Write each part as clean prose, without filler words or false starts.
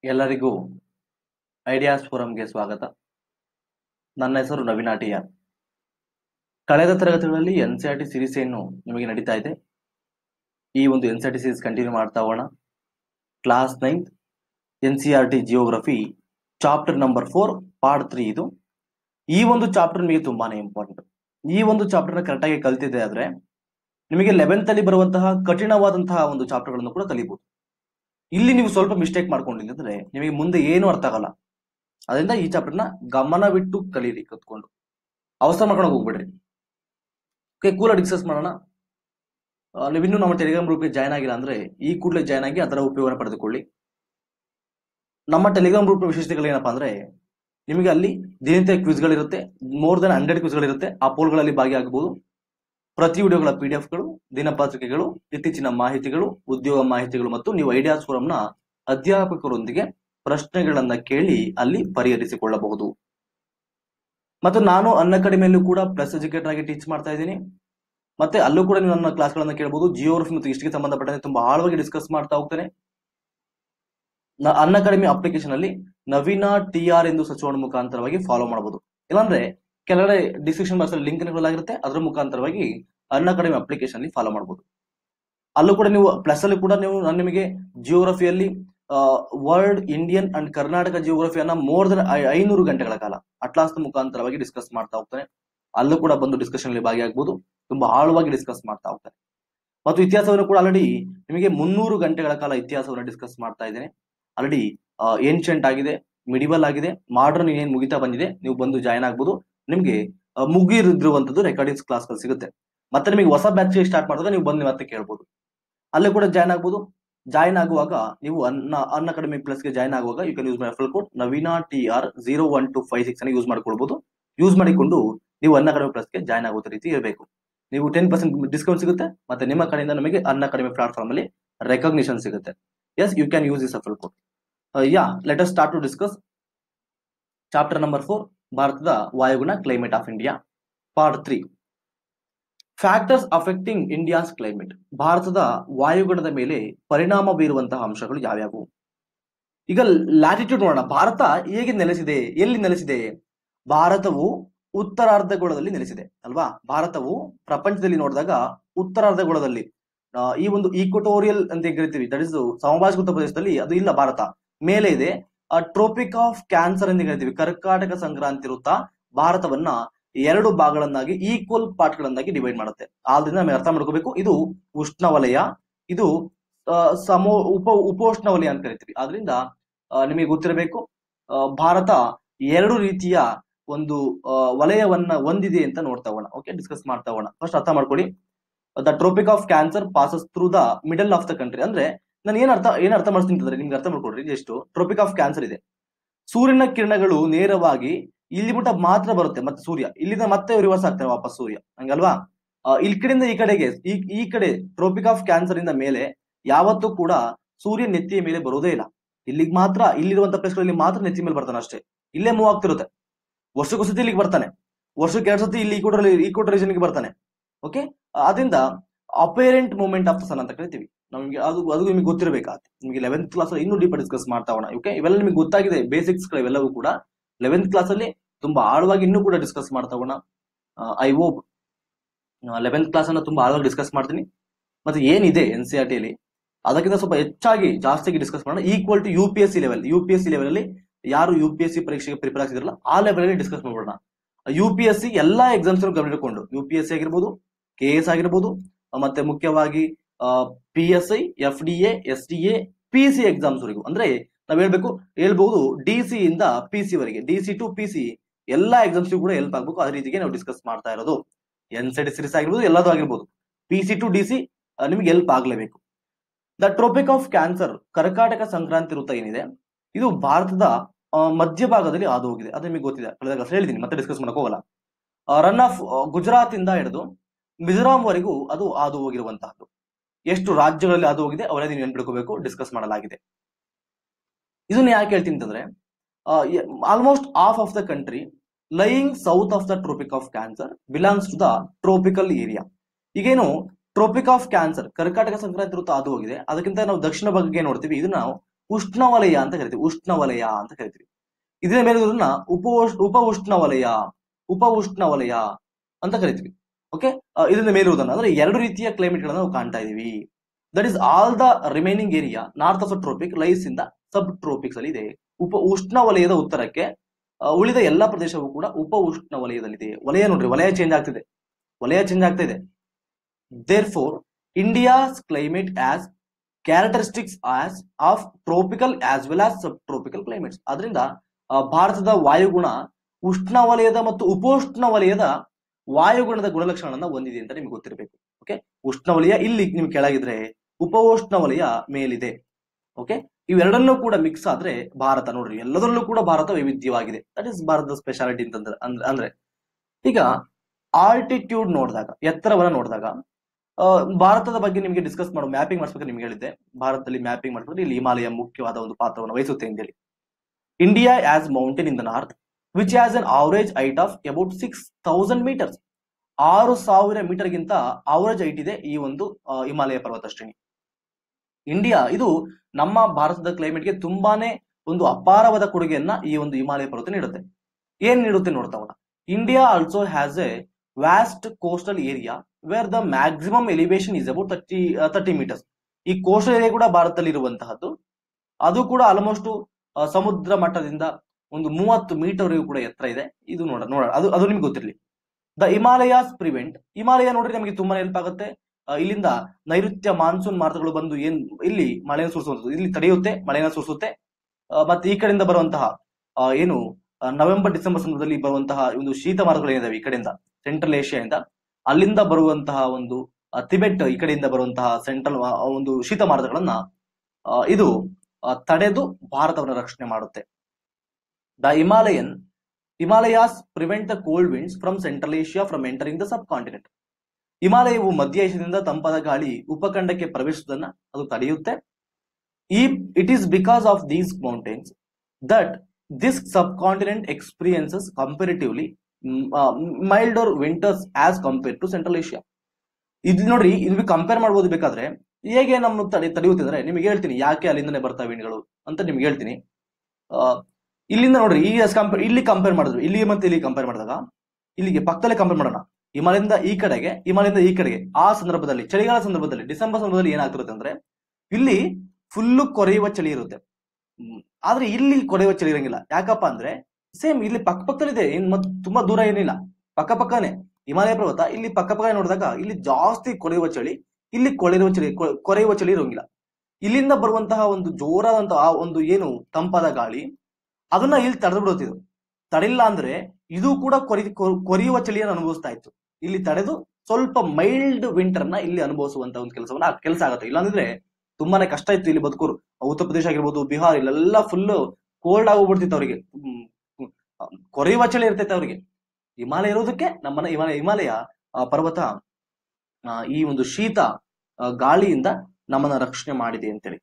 ಎಲ್ಲರಿಗೂ ಐಡಿಯಾಸ್ ಫೋರಂಗೆ ಸ್ವಾಗತ. ನನ್ನ ಹೆಸರು ನವೀನ್ ಟಿಆರ್. ಕಳೆದ ತರಗತಿಗಳಲ್ಲಿ ಎನ್ಸಿಆರ್ಟಿ ಸೀರೀಸ್ ಏನು ನಿಮಗೆ ನಡೀತಾ ಇದೆ. ಈ ಒಂದು ಎನ್ಸಿಆರ್ಟಿ ಸೀರೀಸ್ ಕಂಟಿನ್ಯೂ ಮಾಡ್ತಾ ಹೋಗೋಣ. Class 9 NCERT geography chapter number 4 part 3 ಇದು. ಈ ಒಂದು ಚಾಪ್ಟರ್ ನಿಮಗೆ ತುಂಬಾನೇ ಇಂಪಾರ್ಟೆಂಟ್. ಈ ಒಂದು ಚಾಪ್ಟರ್ನ ಕರೆಕ್ಟಾಗಿ ಕಲ್ತಿದೆ ಆದ್ರೆ ನಿಮಗೆ 11th ಅಲ್ಲಿ ಬರುವಂತಹ ಕಠಿಣವಾದಂತಹ ಒಂದು ಚಾಪ್ಟರ್ಗಳನ್ನು ಕೂಡ ಕಲಿಬಹುದು. ಇಲ್ಲಿ ನೀವು ಸ್ವಲ್ಪ ಮಿಸ್ಟೇಕ್ ಮಾಡ್ಕೊಂಡಿದ್ರೆ ನಿಮಗೆ ಮುಂದೆ ಏನು ಅರ್ಥ ಆಗಲ್ಲ. ಅದರಿಂದ ಈ ಚಾಪ್ಟರ್ನ ಗಮನವಿಟ್ಟು ಕಲೀರಿ, ಕತ್ಕೊಂಡು ಅವಸರ ಮಾಡ್ಕೊಂಡು ಹೋಗ್ಬಿಡ್ರಿ. ಓಕೆ, ಕೂಲಾಗಿ ಡಿಸ್ಕಸ್ ಮಾಡೋಣ. ನೀವಿನ್ನೂ ನಮ್ಮ ಟೆಲಿಗ್ರಾಮ್ ಗ್ರೂಪ್ಗೆ ಜಾಯ್ನ್ ಆಗಿಲ್ಲ ಅಂದ್ರೆ ಈ ಕೂಡಲೇ ಜಾಯ್ನ್ ಆಗಿ ಅದರ ಉಪಯೋಗ ಪಡೆದುಕೊಳ್ಳಿ. ನಮ್ಮ ಟೆಲಿಗ್ರಾಮ್ ಗ್ರೂಪ್ ವಿಶೇಷತೆಗಳು ಏನಪ್ಪಾ ಅಂದ್ರೆ ನಿಮಗೆ ಅಲ್ಲಿ ದಿನನಿತ್ಯ ಕ್ವಿಜ್ಗಳಿರುತ್ತೆ, ಮೋರ್ ದನ್ 100 ಕ್ವಿಜ್ಗಳಿರುತ್ತೆ. ಆ ಪೋಲ್ಗಳಲ್ಲಿ ಭಾಗಿಯಾಗಬಹುದು. ಪ್ರತಿ ವಿಡಿಯೋಗಳ PDF ಗಳು, ದಿನಪತ್ರಿಕೆಗಳು, ಇತ್ತೀಚಿನ ಮಾಹಿತಿಗಳು, ಉದ್ಯೋಗ ಮಾಹಿತಿಗಳು ಮತ್ತು ನೀವು ಐಡಿಯಾಸ್ ಫೋರಂನ ಅಧ್ಯಾಪಕರೊಂದಿಗೆ ಪ್ರಶ್ನೆಗಳನ್ನ ಕೇಳಿ ಅಲ್ಲಿ ಪರಿಹರಿಸಿಕೊಳ್ಳಬಹುದು. ಮತ್ತು ನಾನು ಅನ್ಅಕಾಡೆಮಿಯಲ್ಲೂ ಕೂಡ ಪ್ಲಸ್ ಎಜುಕೇಟರ್ ಆಗಿ ಟೀಚ್ ಮಾಡ್ತಾ ಇದ್ದೀನಿ. ಮತ್ತೆ ಅಲ್ಲೂ ಕೂಡ ನೀವು ನನ್ನ ಕ್ಲಾಸ್ಗಳನ್ನ ಕೇಳಬಹುದು. ಜಿಯೋಗ್ರಫಿ ಮತ್ತು ಹಿಸ್ಟರಿಗೆ ಸಂಬಂಧಪಟ್ಟಂತೆ ತುಂಬಾ ಆಳವಾಗಿ ಡಿಸ್ಕಸ್ ಮಾಡ್ತಾ ಹೋಗ್ತೇನೆ. ಅನ್ಅಕಾಡೆಮಿ ಅಪ್ಲಿಕೇಶನ್ ಅಲ್ಲಿ ನವೀನ TR ಎಂದು ಸರ್ಚ್ ಮಾಡೋ ಮುಖಾಂತರವಾಗಿ ಫಾಲೋ ಮಾಡಬಹುದು. ಇಲ್ಲಾಂದ್ರೆ ಕೆಳಗಡೆ ಡಿಸ್ಕ್ರಿಪ್ಷನ್ ಬಾಕ್ಸ್ ಅಲ್ಲಿ ಲಿಂಕ್ ನೀಡಲಾಗಿರುತ್ತೆ, ಅದರ ಮುಖಾಂತರವಾಗಿ ಅನ್ಅಕಾಡೆಮಿ ಅಪ್ಲಿಕೇಶನ್ ಅಲ್ಲಿ ಫಾಲೋ ಮಾಡಬಹುದು. ಅಲ್ಲೂ ಕೂಡ ನೀವು ಪ್ಲಸ್ ಅಲ್ಲಿ ಕೂಡ ನೀವು ನಾನು ನಿಮಗೆ ಜಿಯೋಗ್ರಫಿಯಲ್ಲಿ ವರ್ಲ್ಡ್, ಇಂಡಿಯನ್ ಅಂಡ್ ಕರ್ನಾಟಕ ಜಿಯೋಗ್ರಫಿಯನ್ನ ಮೋರ್ ದನ್ 500 ಗಂಟೆಗಳ ಕಾಲ ಅಟ್ಲಾಸ್ ಮುಖಾಂತರವಾಗಿ ಡಿಸ್ಕಸ್ ಮಾಡ್ತಾ ಹೋಗ್ತಾನೆ. ಅಲ್ಲೂ ಕೂಡ ಬಂದು ಡಿಸ್ಕಷನ್ ಅಲ್ಲಿ ಭಾಗಿಯಾಗಬಹುದು. ತುಂಬಾ ಆಳವಾಗಿ ಡಿಸ್ಕಸ್ ಮಾಡ್ತಾ ಹೋಗ್ತಾನೆ. ಮತ್ತು ಇತಿಹಾಸವನ್ನು ಕೂಡ ಆಲ್ರೆಡಿ ನಿಮಗೆ 300 ಗಂಟೆಗಳ ಕಾಲ ಇತಿಹಾಸವನ್ನು ಡಿಸ್ಕಸ್ ಮಾಡ್ತಾ ಇದ್ದೇನೆ. ಆಲ್ರೆಡಿ ಏನ್ಷಿಯಂಟ್ ಆಗಿದೆ, ಮಿಡಿವಲ್ ಆಗಿದೆ, ಮಾಡರ್ನ್ ಏನ್ ಮುಗಿತಾ ಬಂದಿದೆ. ನೀವು ಬಂದು ಜಾಯ್ನ್ ಆಗ್ಬೋದು. ನಿಮ್ಗೆ ಮುಗಿದಿರುವಂತದ್ದು ರೆಕಾರ್ಡಿಂಗ್ಸ್ ಕ್ಲಾಸ್ಗಳು ಸಿಗುತ್ತೆ. ಮತ್ತೆ ನಿಮಗೆ ಹೊಸ ಬ್ಯಾಚ್ ಸ್ಟಾರ್ಟ್ ಮಾಡಿದಾಗ ನೀವು ಬಂದು ಮತ್ತೆ ಕೇಳ್ಬೋದು. ಅಲ್ಲೇ ಕೂಡ ಜಾಯ್ನ್ ಆಗ್ಬೋದು. ಜಾಯ್ನ್ ಆಗುವಾಗ ನೀವು ಅನ್ಅಕಾಡೆಮಿ ಪ್ಲಸ್ಗೆ ಜಾಯ್ನ್ ಆಗುವಾಗ you can use my referral code Naveena TR 01256 ಅನ್ನು ಯೂಸ್ ಮಾಡ್ಕೊಳ್ಬಹುದು. ಯೂಸ್ ಮಾಡಿಕೊಂಡು ನೀವು ಅನ್ಅಕಾಡೆಮಿ ಪ್ಲಸ್ಗೆ ಜಾಯ್ನ್ ಆಗುವ ರೀತಿ ಇರಬೇಕು. ನೀವು 10% ಡಿಸ್ಕೌಂಟ್ ಸಿಗುತ್ತೆ. ಮತ್ತೆ ನಿಮ್ಮ ಕಡೆಯಿಂದ ನಮಗೆ ಅನ್ಅಕಾಡೆಮಿ ಪ್ಲಾಟ್ಫಾರ್ಮ್ ಅಲ್ಲಿ ರೆಕಗ್ನಿಷನ್ ಸಿಗುತ್ತೆ. Yes, you can use this referral code. Let us start to discuss chapter number 4 ಭಾರತದ ವಾಯುಗುಣ, climate of India, part 3. Factors affecting India's climate. ಭಾರತದ ವಾಯುಗುಣದ ಮೇಲೆ ಪರಿಣಾಮ ಬೀರುವಂತಹ ಅಂಶಗಳು ಯಾವ್ಯಾವು? ಈಗ ಲ್ಯಾಟಿಟ್ಯೂಡ್ ನೋಡೋಣ. ಭಾರತ ಹೇಗೆ ನೆಲೆಸಿದೆ, ಎಲ್ಲಿ ನೆಲೆಸಿದೆ? ಭಾರತವು ಉತ್ತರಾರ್ಧಗೋಳದಲ್ಲಿ ನೆಲೆಸಿದೆ ಅಲ್ವಾ? ಭಾರತವು ಪ್ರಪಂಚದಲ್ಲಿ ನೋಡಿದಾಗ ಉತ್ತರಾರ್ಧಗೋಳದಲ್ಲಿ, ಈ ಒಂದು ಈಕ್ವಟೋರಿಯಲ್ ಅಂತ ಕರಿತೀವಿ, ದಟ್ ಇಸ್ ಸಮಭಾಜಕ ಪ್ರದೇಶದಲ್ಲಿ ಅದು ಇಲ್ಲ. ಭಾರತ ಮೇಲೆ ಇದೆ. ಟ್ರೋಪಿಕ್ ಆಫ್ ಕ್ಯಾನ್ಸರ್ ಅಂತ ಕರಿತೀವಿ, ಕರ್ಕಾಟಕ ಸಂಕ್ರಾಂತಿ ವೃತ್ತ ಭಾರತವನ್ನ 2 ಭಾಗಗಳನ್ನಾಗಿ, ಈಕ್ವಲ್ ಪಾರ್ಟ್ ಗಳನ್ನಾಗಿ ಡಿವೈಡ್ ಮಾಡುತ್ತೆ. ಆದ್ರಿಂದ ನಮಗೆ ಅರ್ಥ ಮಾಡ್ಕೋಬೇಕು, ಇದು ಉಷ್ಣವಲಯ, ಇದು ಉಪೋಷ್ಣ ವಲಯ ಅಂತ ಕರಿತೀವಿ. ಆದ್ರಿಂದ ನಿಮಗೆ ಗೊತ್ತಿರಬೇಕು, ಭಾರತ 2 ರೀತಿಯ ಒಂದು ವಲಯವನ್ನ ಹೊಂದಿದೆ ಅಂತ ನೋಡ್ತಾ ಹೋಗೋಣ. ಓಕೆ, ಡಿಸ್ಕಸ್ ಮಾಡ್ತಾ ಹೋಗೋಣ. ಫಸ್ಟ್ ಅರ್ಥ ಮಾಡ್ಕೊಳ್ಳಿ. The tropic of cancer passes through the middle of the country. ಅಂದ್ರೆ ನಾನು ಏನ್ ಅರ್ಥ ಮಾಡಿಸ್ತೀನಿ ಅಂತಂದ್ರೆ ನಿಮ್ಗೆ ಅರ್ಥ ಮಾಡ್ಕೊಡ್ರಿ. ಎಷ್ಟು ಟ್ರೋಪಿಕ್ ಆಫ್ ಕ್ಯಾನ್ಸರ್ ಇದೆ, ಸೂರ್ಯನ ಕಿರಣಗಳು ನೇರವಾಗಿ ಇಲ್ಲಿ ಮುಟ್ಟ ಮಾತ್ರ ಬರುತ್ತೆ. ಮತ್ತೆ ಸೂರ್ಯ ಇಲ್ಲಿಂದ ಮತ್ತೆ ರಿವರ್ಸ್ ಆಗ್ತಾನೆ ವಾಪಸ್ ಸೂರ್ಯ, ಹಂಗಲ್ವಾ? ಇಲ್ಲಿ ಕಡೆಯಿಂದ ಈ ಕಡೆಗೆ, ಈ ಕಡೆ ಟ್ರೋಪಿಕ್ ಆಫ್ ಕ್ಯಾನ್ಸರ್ ಇಂದ ಮೇಲೆ ಯಾವತ್ತೂ ಕೂಡ ಸೂರ್ಯ ನೆತ್ತಿಯ ಮೇಲೆ ಬರೋದೇ ಇಲ್ಲ. ಇಲ್ಲಿಗೆ ಮಾತ್ರ, ಇಲ್ಲಿರುವಂತ ಪ್ಲೇಸ್ಗಳಲ್ಲಿ ಮಾತ್ರ ನೆತ್ತಿ ಮೇಲೆ ಬರ್ತಾನೆ ಅಷ್ಟೇ. ಇಲ್ಲೇ ಮೂವ್ ಆಗ್ತಿರುತ್ತೆ. ವರ್ಷಕ್ಕೊಂದ್ಸತಿ ಇಲ್ಲಿಗೆ ಬರ್ತಾನೆ, ವರ್ಷಕ್ಕೆ 2 ಸತಿ ಇಲ್ಲಿ ಈಕ್ವಟರ್ ರೀಜನ್ಗೆ ಬರ್ತಾನೆ. ಓಕೆ, ಅದರಿಂದ apparent movement of the sun ಅಂತ ಕರಿತೀವಿ. ನಮಗೆ ಅದು ನಿಮಗೆ ಗೊತ್ತಿರಬೇಕಾಗುತ್ತೆ. ನಿಮಗೆ 11th ಕ್ಲಾಸ್ ಅಲ್ಲಿ ಇನ್ನೂ ಡೀಪ್ ಡಿಸ್ಕಸ್ ಮಾಡ್ತಾ ಹೋಗೋಣ. ಓಕೆ, ಇವೆಲ್ಲ ನಿಮಗೆ ಗೊತ್ತಾಗಿದೆ, ಬೇಸಿಕ್ಸ್ ಇವೆಲ್ಲವೂ ಕೂಡ 11th ಕ್ಲಾಸ್ ಅಲ್ಲಿ ತುಂಬಾ ಆಳವಾಗಿ ಇನ್ನೂ ಕೂಡ ಡಿಸ್ಕಸ್ ಮಾಡ್ತಾ ಹೋಗೋಣ. ಐ ಹೋಪ್ 11th ಕ್ಲಾಸ್ ಅನ್ನ ತುಂಬಾ ಆಳವಾಗಿ ಡಿಸ್ಕಸ್ ಮಾಡ್ತೀನಿ. ಮತ್ತೆ ಏನಿದೆ NCERT ಅಲ್ಲಿ ಅದಕ್ಕಿಂತ ಸ್ವಲ್ಪ ಜಾಸ್ತಿಯಾಗಿ ಡಿಸ್ಕಸ್ ಮಾಡೋಣ. Equal to UPSC level. UPSC level ಅಲ್ಲಿ ಯಾರು UPSC ಪರೀಕ್ಷೆಗೆ ಪ್ರಿಪೇರ್ ಆಗ್ತಿದ್ರಲ್ಲ ಆ ಲೆವೆಲ್ ಅಲ್ಲಿ ಡಿಸ್ಕಸ್ ಮಾಡೋಣ. UPSC ಎಲ್ಲಾ ಎಕ್ಸಾಮ್ಸ್ ಗಮನ ಇಟ್ಕೊಂಡು, UPSC ಆಗಿರ್ಬೋದು, KS ಆಗಿರ್ಬೋದು, ಮತ್ತೆ ಮುಖ್ಯವಾಗಿ PSI, FDA, SDA, PC exams ವರೆಗೂ, ಅಂದ್ರೆ ನಾವ್ ಹೇಳ್ಬಹುದು DC ಇಂದ PC ವರೆಗೆ, DC ಟು PC ಎಲ್ಲಾ ಎಕ್ಸಾಮ್ಸ್ ಕೂಡ ಹೆಲ್ಪ್ ಆಗ್ಬೇಕು. ಅದೇ ರೀತಿಗೆ ನಾವು ಡಿಸ್ಕಸ್ ಮಾಡ್ತಾ ಇರೋದು. NCERT ಸೀರೀಸ್ ಆಗಿರ್ಬೋದು, ಎಲ್ಲದೂ ಆಗಿರ್ಬೋದು, PC ಟು DC ನಿಮ್ಗೆ ಹೆಲ್ಪ್ ಆಗ್ಲೇಬೇಕು. ದ ಟ್ರೋಪಿಕ್ ಆಫ್ ಕ್ಯಾನ್ಸರ್, ಕರ್ಕಾಟಕ ಸಂಕ್ರಾಂತಿ ವೃತ್ತ ಏನಿದೆ, ಇದು ಭಾರತದ ಮಧ್ಯಭಾಗದಲ್ಲಿ ಹಾದು ಹೋಗಿದೆ. ಅದು ನಿಮಗೆ ಗೊತ್ತಿದೆ, ಕಳೆದ ಕ್ಲಾಸ್ ಹೇಳಿದೀನಿ, ಮತ್ತೆ ಡಿಸ್ಕಸ್ ಮಾಡಕ್ ಹೋಗಲ್ಲ. ರನ್ ಆಫ್ ಗುಜರಾತ್ ಇಂದ ಹಿಡಿದು ಮಿಜೋರಾಂ ವರೆಗೂ ಅದು ಹಾದು ಹೋಗಿರುವಂತಹದ್ದು. ಎಷ್ಟು ರಾಜ್ಯಗಳಲ್ಲಿ ಹಾದು ಹೋಗಿದೆ ಅವರೇ ನೀವು ನೆನ್ಪಿಡ್ಕೋಬೇಕು, ಡಿಸ್ಕಸ್ ಮಾಡಲಾಗಿದೆ. ಇದನ್ನ ಯಾಕೆ ಹೇಳ್ತೀನಿ ಅಂತಂದ್ರೆ, almost half of the country lying south of the tropic of cancer belongs to the tropical area. ಈಗೇನು ಟ್ರೋಪಿಕ್ ಆಫ್ ಕ್ಯಾನ್ಸರ್ ಕರ್ಕಾಟಕ ಸಂಕ್ರಾಂತಿ ವೃತ್ತ ಹಾದು ಹೋಗಿದೆ, ಅದಕ್ಕಿಂತ ನಾವು ದಕ್ಷಿಣ ಭಾಗಕ್ಕೆ ನೋಡ್ತೀವಿ, ಇದು ನಾವು ಉಷ್ಣವಲಯ ಅಂತ ಕರಿತೀವಿ. ಉಷ್ಣವಲಯ ಅಂತ ಕರಿತೀವಿ. ಇದರ ಮೇಲೆ ಇರೋದನ್ನ ಉಪ ಉಷ್ಣವಲಯ ಅಂತ ಕರಿತೀವಿ. ಓಕೆ, ಇದರ ಮೇಲೆ ಇರೋದನ್ನ ಅಂದ್ರೆ ಎರಡು ರೀತಿಯ ಕ್ಲೈಮೇಟ್ ಗಳನ್ನ ನಾವು ಕಾಣ್ತಾ ಇದೀವಿ. That is all the remaining area north of tropic lies in the subtropics ಅಲ್ಲಿ ಇದೆ. ಉಷ್ಣವಲಯದ ಉತ್ತರಕ್ಕೆ ಉಳಿದ ಎಲ್ಲಾ ಪ್ರದೇಶವೂ ಕೂಡ ಉಪ ಉಷ್ಣವಲಯದಲ್ಲಿದೆ. ವಲಯ ನೋಡ್ರಿ, ವಲಯ ಚೇಂಜ್ ಆಗ್ತಿದೆ, ವಲಯ ಚೇಂಜ್ ಆಗ್ತಾ ಇದೆ. Therefore, India's climate has characteristics as of tropical as well as subtropical climates. ಅದರಿಂದ ಭಾರತದ ವಾಯುಗುಣ ಉಷ್ಣವಲಯದ ಮತ್ತು ಉಪೋಷ್ಣ ವಲಯದ ವಾಯುಗುಣದ ಗುಣಲಕ್ಷಣಗಳನ್ನ ಹೊಂದಿದೆ ಅಂತ ನಿಮ್ಗೆ ಗೊತ್ತಿರಬೇಕು. ಓಕೆ, ಉಷ್ಣವಲಯ ಇಲ್ಲಿ ನಿಮ್ಗೆ ಕೆಳಗಿದ್ರೆ ಉಪೋಷ್ಣ ವಲಯ ಮೇಲಿದೆ. ಓಕೆ, ಇವೆರಡನ್ನೂ ಕೂಡ ಮಿಕ್ಸ್ ಆದ್ರೆ ಭಾರತ ನೋಡ್ರಿ, ಎಲ್ಲದರಲ್ಲೂ ಕೂಡ ಭಾರತ ವೈವಿಧ್ಯವಾಗಿದೆ. ದಟ್ ಇಸ್ ಭಾರತದ ಸ್ಪೆಷಾಲಿಟಿ ಅಂತಂದ್ರೆ ಅಂದ್ರೆ ಈಗ ಆಲ್ಟಿಟ್ಯೂಡ್ ನೋಡಿದಾಗ, ಎತ್ತರವನ್ನ ನೋಡಿದಾಗ, ಭಾರತದ ಬಗ್ಗೆ ನಿಮಗೆ ಡಿಸ್ಕಸ್ ಮಾಡೋ ಮ್ಯಾಪಿಂಗ್ ಮಾಡಿಸ್ಬೇಕು ನಿಮ್ಗೆ ಹೇಳಿದ್ದೆ. ಭಾರತದಲ್ಲಿ ಮ್ಯಾಪಿಂಗ್ ಮಾಡಿಸ್ಬೇಕು, ಇಲ್ಲಿ ಹಿಮಾಲಯ ಮುಖ್ಯವಾದ ಒಂದು ಪಾತ್ರವನ್ನು ವಹಿಸುತ್ತೆ ಅಂತ ಹೇಳಿ. India has mountain in the north which has an average height of about 6000 metres. 6000 metre ಗಿಂತ ಅವರೇಜ್ ಹೈಟ್ ಇದೆ ಈ ಒಂದು ಹಿಮಾಲಯ ಪರ್ವತ ಶ್ರೇಣಿ. ಇಂಡಿಯಾ ಇದು ನಮ್ಮ ಭಾರತದ ಕ್ಲೈಮೇಟ್ಗೆ ತುಂಬಾನೇ ಒಂದು ಅಪಾರವಾದ ಕೊಡುಗೆಯನ್ನ ಈ ಒಂದು ಹಿಮಾಲಯ ಪರ್ವತ ನೀಡುತ್ತೆ. ಏನ್ ನೀಡುತ್ತೆ ನೋಡ್ತಾ ಹೋಗೋಣ. India also has a vast coastal area where the maximum elevation is about 30 metres. ಈ ಕೋಸ್ಟಲ್ ಏರಿಯಾ ಕೂಡ ಭಾರತದಲ್ಲಿ ಇರುವಂತಹದ್ದು. ಅದು ಕೂಡ ಆಲ್ಮೋಸ್ಟ್ ಸಮುದ್ರ ಮಟ್ಟದಿಂದ ಒಂದು 30 ಮೀಟರ್ ವರೆಗೂ ಕೂಡ ಎತ್ತರ ಇದೆ. ಇದು ನೋಡ ಅದು ನಿಮ್ಗೆ ಗೊತ್ತಿರಲಿ. ದ ಹಿಮಾಲಯಾಸ್ ಪ್ರಿವೆಂಟ್, ಹಿಮಾಲಯ ನೋಡ್ರಿ ನಮಗೆ ತುಂಬಾ ಹೆಲ್ಪ್ ಆಗುತ್ತೆ. ಇಲ್ಲಿಂದ ನೈಋತ್ಯ ಮಾನ್ಸೂನ್ ಮಾರುತಗಳು ಬಂದು ಏನ್ ಇಲ್ಲಿ ಮಳೆಯನ್ನು ಸುರಿಸುವಂಥದ್ದು, ಇಲ್ಲಿ ತಡೆಯುತ್ತೆ, ಮಳೆಯನ್ನು ಸುರಿಸುತ್ತೆ. ಮತ್ತೆ ಈ ಕಡೆಯಿಂದ ಬರುವಂತಹ ಏನು ನವೆಂಬರ್ ಡಿಸೆಂಬರ್ ಸಂದರ್ಭದಲ್ಲಿ ಬರುವಂತಹ ಒಂದು ಶೀತ ಮಾರುತಗಳು ಏನಿದಾವೆ ಈ ಕಡೆಯಿಂದ ಸೆಂಟ್ರಲ್ ಏಷ್ಯಾದಿಂದ, ಅಲ್ಲಿಂದ ಬರುವಂತಹ ಒಂದು ತಿಬೆಟ್ ಈ ಕಡೆಯಿಂದ ಬರುವಂತಹ ಸೆಂಟ್ರಲ್ ಒಂದು ಶೀತ ಮಾರುತಗಳನ್ನ ಇದು ತಡೆದು ಭಾರತವನ್ನು ರಕ್ಷಣೆ ಮಾಡುತ್ತೆ. The Himalayas prevent the cold winds from central Asia from entering the subcontinent. ಹಿಮಾಲಯವು ಮಧ್ಯ ಏಷ್ಯಾದಿಂದ ತಂಪಾದ ಗಾಳಿ ಉಪಖಂಡಕ್ಕೆ ಪ್ರವೇಶಿಸುವುದನ್ನ ಅದು ತಡೆಯುತ್ತೆ. It is because of these mountains that this subcontinent experiences comparatively milder winters as compare to central Asia. ಇದು ನೋಡ್ರಿ, ಇದು ಕಂಪೇರ್ ಮಾಡ್ಬೋದು. ಬೇಕಾದ್ರೆ ಹೇಗೆ ನಮ್ಮ ತಡೆಯುತ್ತೆ ಅಂದ್ರೆ ನಿಮ್ಗೆ ಹೇಳ್ತೀನಿ ಯಾಕೆ ಅಲ್ಲಿಂದನೇ ಬರ್ತಾವೆ ವಿಂಡ್ಗಳು ಅಂತ ನಿಮ್ಗೆ ಹೇಳ್ತೀನಿ. ಇಲ್ಲಿಂದ ನೋಡ್ರಿ, ಇಲ್ಲಿ ಕಂಪೇರ್ ಮಾಡಿದ್ರು, ಇಲ್ಲಿ ಮತ್ತೆ ಇಲ್ಲಿ ಕಂಪೇರ್ ಮಾಡಿದಾಗ ಇಲ್ಲಿಗೆ ಪಕ್ಕದಲ್ಲೇ ಕಂಪೇರ್ ಮಾಡೋಣ. ಹಿಮಾಲಯದಿಂದ ಈ ಕಡೆಗೆ ಆ ಸಂದರ್ಭದಲ್ಲಿ ಚಳಿಗಾಲ ಸಂದರ್ಭದಲ್ಲಿ ಡಿಸೆಂಬರ್ ಸಂದರ್ಭದಲ್ಲಿ ಏನಾಗ್ತಿರುತ್ತೆ ಅಂದ್ರೆ ಇಲ್ಲಿ ಫುಲ್ಲು ಕೊರೆಯುವ ಚಳಿ ಇರುತ್ತೆ. ಆದ್ರೆ ಇಲ್ಲಿ ಕೊರೆಯುವ ಚಳಿ ಇರಂಗಿಲ್ಲ. ಯಾಕಪ್ಪ ಅಂದ್ರೆ ಸೇಮ್ ಇಲ್ಲಿ ಪಕ್ಕದಲ್ಲಿದೆ, ತುಂಬಾ ದೂರ ಏನಿಲ್ಲ, ಪಕ್ಕನೇ ಹಿಮಾಲಯ ಪರ್ವತ. ಇಲ್ಲಿ ಪಕ್ಕ ನೋಡಿದಾಗ ಇಲ್ಲಿ ಜಾಸ್ತಿ ಕೊರೆಯುವ ಚಳಿ, ಇಲ್ಲಿ ಕೊರೆಯುವ ಚಳಿ ಇರೋಂಗಿಲ್ಲ. ಇಲ್ಲಿಂದ ಬರುವಂತಹ ಒಂದು ಜೋರಾದಂತಹ ಒಂದು ಏನು ತಂಪಾದ ಗಾಳಿ ಅದನ್ನ ಇಲ್ಲಿ ತಡೆದು ಬಿಡುತ್ತಿದ್ದು. ತಡಿಲ್ಲ ಅಂದ್ರೆ ಇದು ಕೂಡ ಕೊರೆಯುವ ಚಳಿಯನ್ನು ಅನುಭವಿಸ್ತಾ ಇತ್ತು. ಇಲ್ಲಿ ತಡೆದು ಸ್ವಲ್ಪ ಮೈಲ್ಡ್ ವಿಂಟರ್ ನ ಇಲ್ಲಿ ಅನುಭವಿಸುವಂತ ಒಂದು ಕೆಲಸ ಆಗುತ್ತೆ. ಇಲ್ಲಾಂದ್ರೆ ತುಂಬಾನೇ ಕಷ್ಟ ಇತ್ತು ಇಲ್ಲಿ ಬದುಕೋರು. ಉತ್ತರ ಪ್ರದೇಶ ಆಗಿರ್ಬೋದು, ಬಿಹಾರ್, ಇಲ್ಲೆಲ್ಲ ಫುಲ್ ಕೋಲ್ಡ್ ಆಗೋಗ್ಬಿಡ್ತಿತ್ತು ಅವರಿಗೆ, ಕೊರೆಯುವ ಚಳಿ ಇರ್ತೈತೆ ಅವರಿಗೆ. ಹಿಮಾಲಯ ಇರೋದಕ್ಕೆ ನಮ್ಮನ್ನ ಹಿಮಾಲಯ ಪರ್ವತ ಈ ಒಂದು ಶೀತ ಗಾಳಿಯಿಂದ ನಮ್ಮನ್ನ ರಕ್ಷಣೆ ಮಾಡಿದೆ ಅಂತೇಳಿ.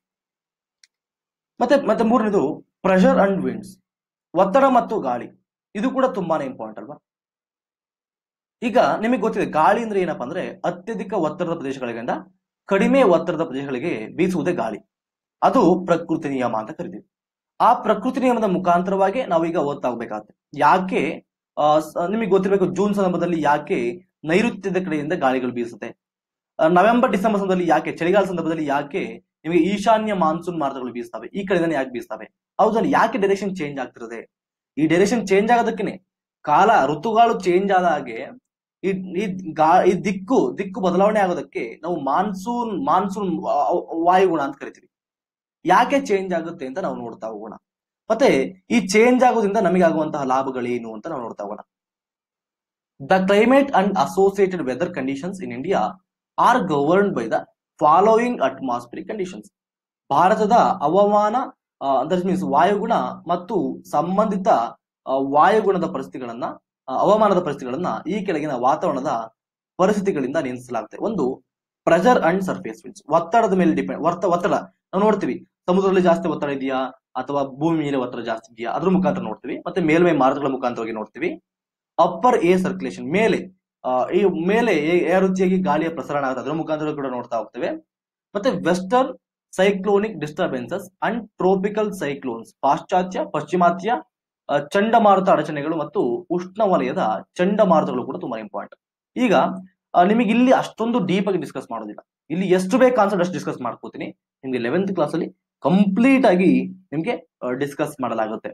ಮತ್ತೆ ಮೂರನೇದು ಪ್ರೆಷರ್ ಅಂಡ್ ವಿಂಡ್ಸ್, ಒತ್ತಡ ಮತ್ತು ಗಾಳಿ. ಇದು ಕೂಡ ತುಂಬಾನೇ ಇಂಪಾರ್ಟೆಂಟ್ ಅಲ್ವಾ. ಈಗ ನಿಮಗೆ ಗೊತ್ತಿದೆ ಗಾಳಿ ಅಂದ್ರೆ ಏನಪ್ಪಾ ಅಂದ್ರೆ ಅತ್ಯಧಿಕ ಒತ್ತಡದ ಪ್ರದೇಶಗಳಿಂದ ಕಡಿಮೆ ಒತ್ತಡದ ಪ್ರದೇಶಗಳಿಗೆ ಬೀಸುವುದೇ ಗಾಳಿ. ಅದು ಪ್ರಕೃತಿ ನಿಯಮ ಅಂತ ಕರಿತೀವಿ. ಆ ಪ್ರಕೃತಿ ನಿಯಮದ ಮುಖಾಂತರವಾಗಿ ನಾವೀಗ ಓದ್ತಾ ಹೋಗ್ಬೇಕಾಗುತ್ತೆ. ಯಾಕೆ ನಿಮಗೆ ಗೊತ್ತಿರಬೇಕು, ಜೂನ್ ಸಂದರ್ಭದಲ್ಲಿ ಯಾಕೆ ನೈಋತ್ಯದ ಕಡೆಯಿಂದ ಗಾಳಿಗಳು ಬೀಸುತ್ತೆ, ನವೆಂಬರ್ ಡಿಸೆಂಬರ್ ಸಂದರ್ಭದಲ್ಲಿ ಯಾಕೆ, ಚಳಿಗಾಲ ಸಂದರ್ಭದಲ್ಲಿ ಯಾಕೆ ನಿಮಗೆ ಈಶಾನ್ಯ ಮಾನ್ಸೂನ್ ಮಾರುತಗಳು ಬೀಸ್ತವೆ, ಈ ಕಡೆಯಿಂದ ಯಾಕೆ ಬೀಸ್ತವೆ, ಹೌದಲ್ಲಿ ಯಾಕೆ ಡೈರೆಕ್ಷನ್ ಚೇಂಜ್ ಆಗ್ತಿರುತ್ತೆ. ಈ ಡೈರೆಕ್ಷನ್ ಚೇಂಜ್ ಆಗೋದಕ್ಕೆ ಕಾಲ ಋತುಗಳು ಚೇಂಜ್ ಆದ ಹಾಗೆ ಈ ದಿಕ್ಕು ಬದಲಾವಣೆ ಆಗೋದಕ್ಕೆ ನಾವು ಮಾನ್ಸೂನ್ ವಾಯುಗುಣ ಅಂತ ಕರಿತೀವಿ. ಯಾಕೆ ಚೇಂಜ್ ಆಗುತ್ತೆ ಅಂತ ನಾವು ನೋಡ್ತಾ ಹೋಗೋಣ. ಮತ್ತೆ ಈ ಚೇಂಜ್ ಆಗೋದ್ರಿಂದ ನಮಗೆ ಆಗುವಂತಹ ಲಾಭಗಳೇನು ಅಂತ ನಾವು ನೋಡ್ತಾ ಹೋಗೋಣ. The climate and associated weather conditions in India are governed by the following atmospheric conditions. ಭಾರತದ ಹವಾಮಾನ ಮೀನ್ಸ್ ವಾಯುಗುಣ ಮತ್ತು ಸಂಬಂಧಿತ ವಾಯುಗುಣದ ಪರಿಸ್ಥಿತಿಗಳನ್ನ, ಹವಾಮಾನದ ಪರಿಸ್ಥಿತಿಗಳನ್ನ ಈ ಕೆಳಗಿನ ವಾತಾವರಣದ ಪರಿಸ್ಥಿತಿಗಳಿಂದ ನಿಯಂತ್ರಿಸಲಾಗುತ್ತೆ. ಒಂದು ಪ್ರೆಷರ್ ಅಂಡ್ ಸರ್ಫೇಸ್ ವಿಂಡ್ಸ್, ಒತ್ತಡದ ಮೇಲೆ ಡಿಪೆಂಡ್. ಒತ್ತಡ ನಾವು ನೋಡ್ತೀವಿ, ಸಮುದ್ರದಲ್ಲಿ ಜಾಸ್ತಿ ಒತ್ತಡ ಇದೆಯಾ ಅಥವಾ ಭೂಮಿ ಮೇಲೆ ಒತ್ತಡ ಜಾಸ್ತಿ ಇದೆಯಾ ಅದ್ರ ಮುಖಾಂತರ ನೋಡ್ತೀವಿ. ಮತ್ತೆ ಮೇಲ್ಮೈ ಮಾರುತಗಳ ಮುಖಾಂತರವಾಗಿ ನೋಡ್ತೀವಿ. ಅಪ್ಪರ್ ಏರ್ ಸರ್ಕ್ಯುಲೇಷನ್, ಈ ಮೇಲೆ ಯಾವ ರೀತಿಯಾಗಿ ಗಾಳಿಯ ಪ್ರಸರಣ ಆಗುತ್ತೆ ಅದರ ಮುಖಾಂತರ ಕೂಡ ನೋಡ್ತಾ ಹೋಗ್ತೇವೆ. ಮತ್ತೆ western cyclonic disturbances and tropical cyclones, ಪಾಶ್ಚಾತ್ಯ ಪಶ್ಚಿಮಾತ್ಯ ಚಂಡಮಾರುತ ಅಡಚಣೆಗಳು ಮತ್ತು ಉಷ್ಣವಲಯದ ಚಂಡಮಾರುತಗಳು ಕೂಡ ತುಂಬಾ ಇಂಪಾರ್ಟೆಂಟ್. ಈಗ ನಿಮಗೆ ಇಲ್ಲಿ ಅಷ್ಟೊಂದು ಡೀಪ್ ಆಗಿ ಡಿಸ್ಕಸ್ ಮಾಡೋದಿಲ್ಲ, ಇಲ್ಲಿ ಎಷ್ಟು ಬೇಕು ಕಾನ್ಸೆಪ್ಟ್ ಅಷ್ಟು ಡಿಸ್ಕಸ್ ಮಾಡ್ಕೋತೀನಿ. ನಿಮ್ಗೆ 11th ಕ್ಲಾಸ್ ಅಲ್ಲಿ ಕಂಪ್ಲೀಟ್ ಆಗಿ ನಿಮ್ಗೆ ಡಿಸ್ಕಸ್ ಮಾಡಲಾಗುತ್ತೆ.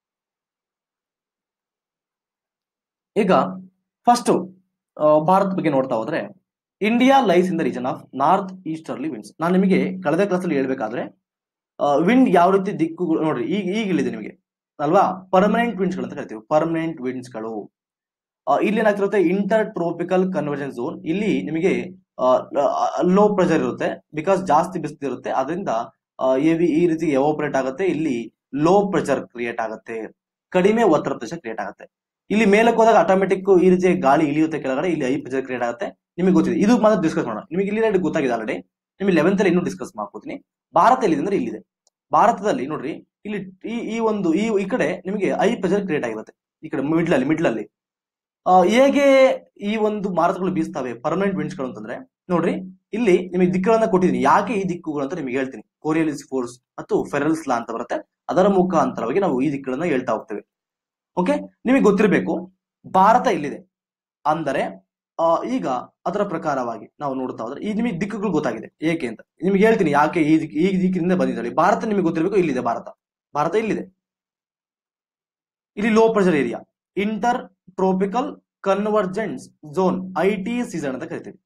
ಈಗ ಫಸ್ಟ್ ಭಾರತ ಬಗ್ಗೆ ನೋಡ್ತಾ ಹೋದ್ರೆ, India lies in the region of north easterly winds. ನಾನು ನಿಮಗೆ ಕಳೆದ ಕ್ಲಾಸ್ ಅಲ್ಲಿ ಹೇಳ್ಬೇಕಾದ್ರೆ ವಿಂಡ್ ಯಾವ ರೀತಿ ದಿಕ್ಕುಗಳು ನೋಡ್ರಿ, ಈಗ ಇಲ್ಲಿದೆ ನಿಮಗೆ ಅಲ್ವಾ, ಪರ್ಮನೆಂಟ್ ವಿಂಡ್ಸ್ ಗಳು ಅಂತ ಕರಿತೀವಿ. ಪರ್ಮನೆಂಟ್ ವಿಂಡ್ಸ್ ಗಳು ಇಲ್ಲಿ ಏನಾಗ್ತಿರುತ್ತೆ, ಇಂಟರ್ ಟ್ರೋಪಿಕಲ್ ಕನ್ವರ್ಜೆನ್ಸ್ ಝೋನ್. ಇಲ್ಲಿ ನಿಮಗೆ ಲೋ ಪ್ರೆಷರ್ ಇರುತ್ತೆ, ಬಿಕಾಸ್ ಜಾಸ್ತಿ ಬಿಸಿಲು ಇರುತ್ತೆ, ಅದರಿಂದ ಈ ರೀತಿ ಎವಾಪರೇಟ್ ಆಗುತ್ತೆ. ಇಲ್ಲಿ ಲೋ ಪ್ರೆಷರ್ ಕ್ರಿಯೇಟ್ ಆಗುತ್ತೆ, ಕಡಿಮೆ ಒತ್ತಡ ಪ್ರದೇಶ ಕ್ರಿಯೇಟ್ ಆಗುತ್ತೆ. ಇಲ್ಲಿ ಮೇಲಕ್ಕೆ ಹೋದಾಗ ಆಟೋಮೆಟಿಕ್ ಈ ರೀತಿ ಗಾಳಿ ಇಳಿಯುತ್ತೆ ಕೆಳಗಡೆ, ಇಲ್ಲಿ ಹೈ ಪ್ರೆಷರ್ ಕ್ರಿಯೇಟ್ ಆಗುತ್ತೆ. ನಿಮಗೆ ಗೊತ್ತಿದೆ, ಇದು ಮಾತ್ರ ಡಿಸ್ಕಸ್ ಮಾಡೋಣ. ನಿಮಗೆ ಇಲ್ಲಿ ಗೊತ್ತಾಗಿದೆ ಆಲ್ರೆಡಿ, ನಿಮಗೆ 11th ಅಲ್ಲಿ ಇನ್ನೂ ಡಿಸ್ಕಸ್ ಮಾಡ್ಕೋತೀನಿ. ಭಾರತ ಎಲ್ಲಿದೆ ಅಂದ್ರೆ ಇಲ್ಲಿದೆ. ಭಾರತದಲ್ಲಿ ನೋಡ್ರಿ, ಇಲ್ಲಿ ಈ ಕಡೆ ನಿಮಗೆ ಹೈ ಪ್ರೆಷರ್ ಕ್ರಿಯೇಟ್ ಆಗಿರುತ್ತೆ, ಈ ಕಡೆ ಮಿಡ್ಲ್ ಅಲ್ಲಿ. ಹೇಗೆ ಈ ಒಂದು ಮಾರುತಗಳು ಬೀಸ್ತವೆ ಪರ್ಮನೆಂಟ್ ವಿಂಡ್ಸ್ ಗಳು ಅಂತಂದ್ರೆ, ನೋಡ್ರಿ ಇಲ್ಲಿ ನಿಮಗೆ ದಿಕ್ಕುಗಳನ್ನ ಕೊಟ್ಟಿದ್ದೀನಿ. ಯಾಕೆ ಈ ದಿಕ್ಕುಗಳು ಅಂತ ನಿಮಗೆ ಹೇಳ್ತೀನಿ. ಕೋರಿಯಲಿಸ್ ಫೋರ್ಸ್ ಮತ್ತು ಫೆರಲ್ಸ್ ಲಾ ಅಂತ ಬರುತ್ತೆ, ಅದರ ಮುಖಾಂತರವಾಗಿ ನಾವು ಈ ದಿಕ್ಕುಗಳನ್ನ ಹೇಳ್ತಾ ಹೋಗ್ತೇವೆ. ಓಕೆ, ನಿಮಗೆ ಗೊತ್ತಿರಬೇಕು ಭಾರತ ಇಲ್ಲಿದೆ ಅಂದರೆ ಈಗ ಅದರ ಪ್ರಕಾರವಾಗಿ ನಾವು ನೋಡ್ತಾ ಹೋದ್ರೆ ಈ ನಿಮಗೆ ದಿಕ್ಕುಗಳು ಗೊತ್ತಾಗಿದೆ. ಏಕೆ ಅಂತ ನಿಮ್ಗೆ ಹೇಳ್ತೀನಿ, ಯಾಕೆ ಈ ದಿಕ್ಕಿನಿಂದ ಬಂದಿದ್ದಾಳೆ ಭಾರತ. ನಿಮಗೆ ಗೊತ್ತಿರಬೇಕು, ಇಲ್ಲಿದೆ ಭಾರತ ಇಲ್ಲಿದೆ. ಇಲ್ಲಿ low pressure area, intertropical convergence zone, IT season ಅಂತ ಕರಿತೀವಿ.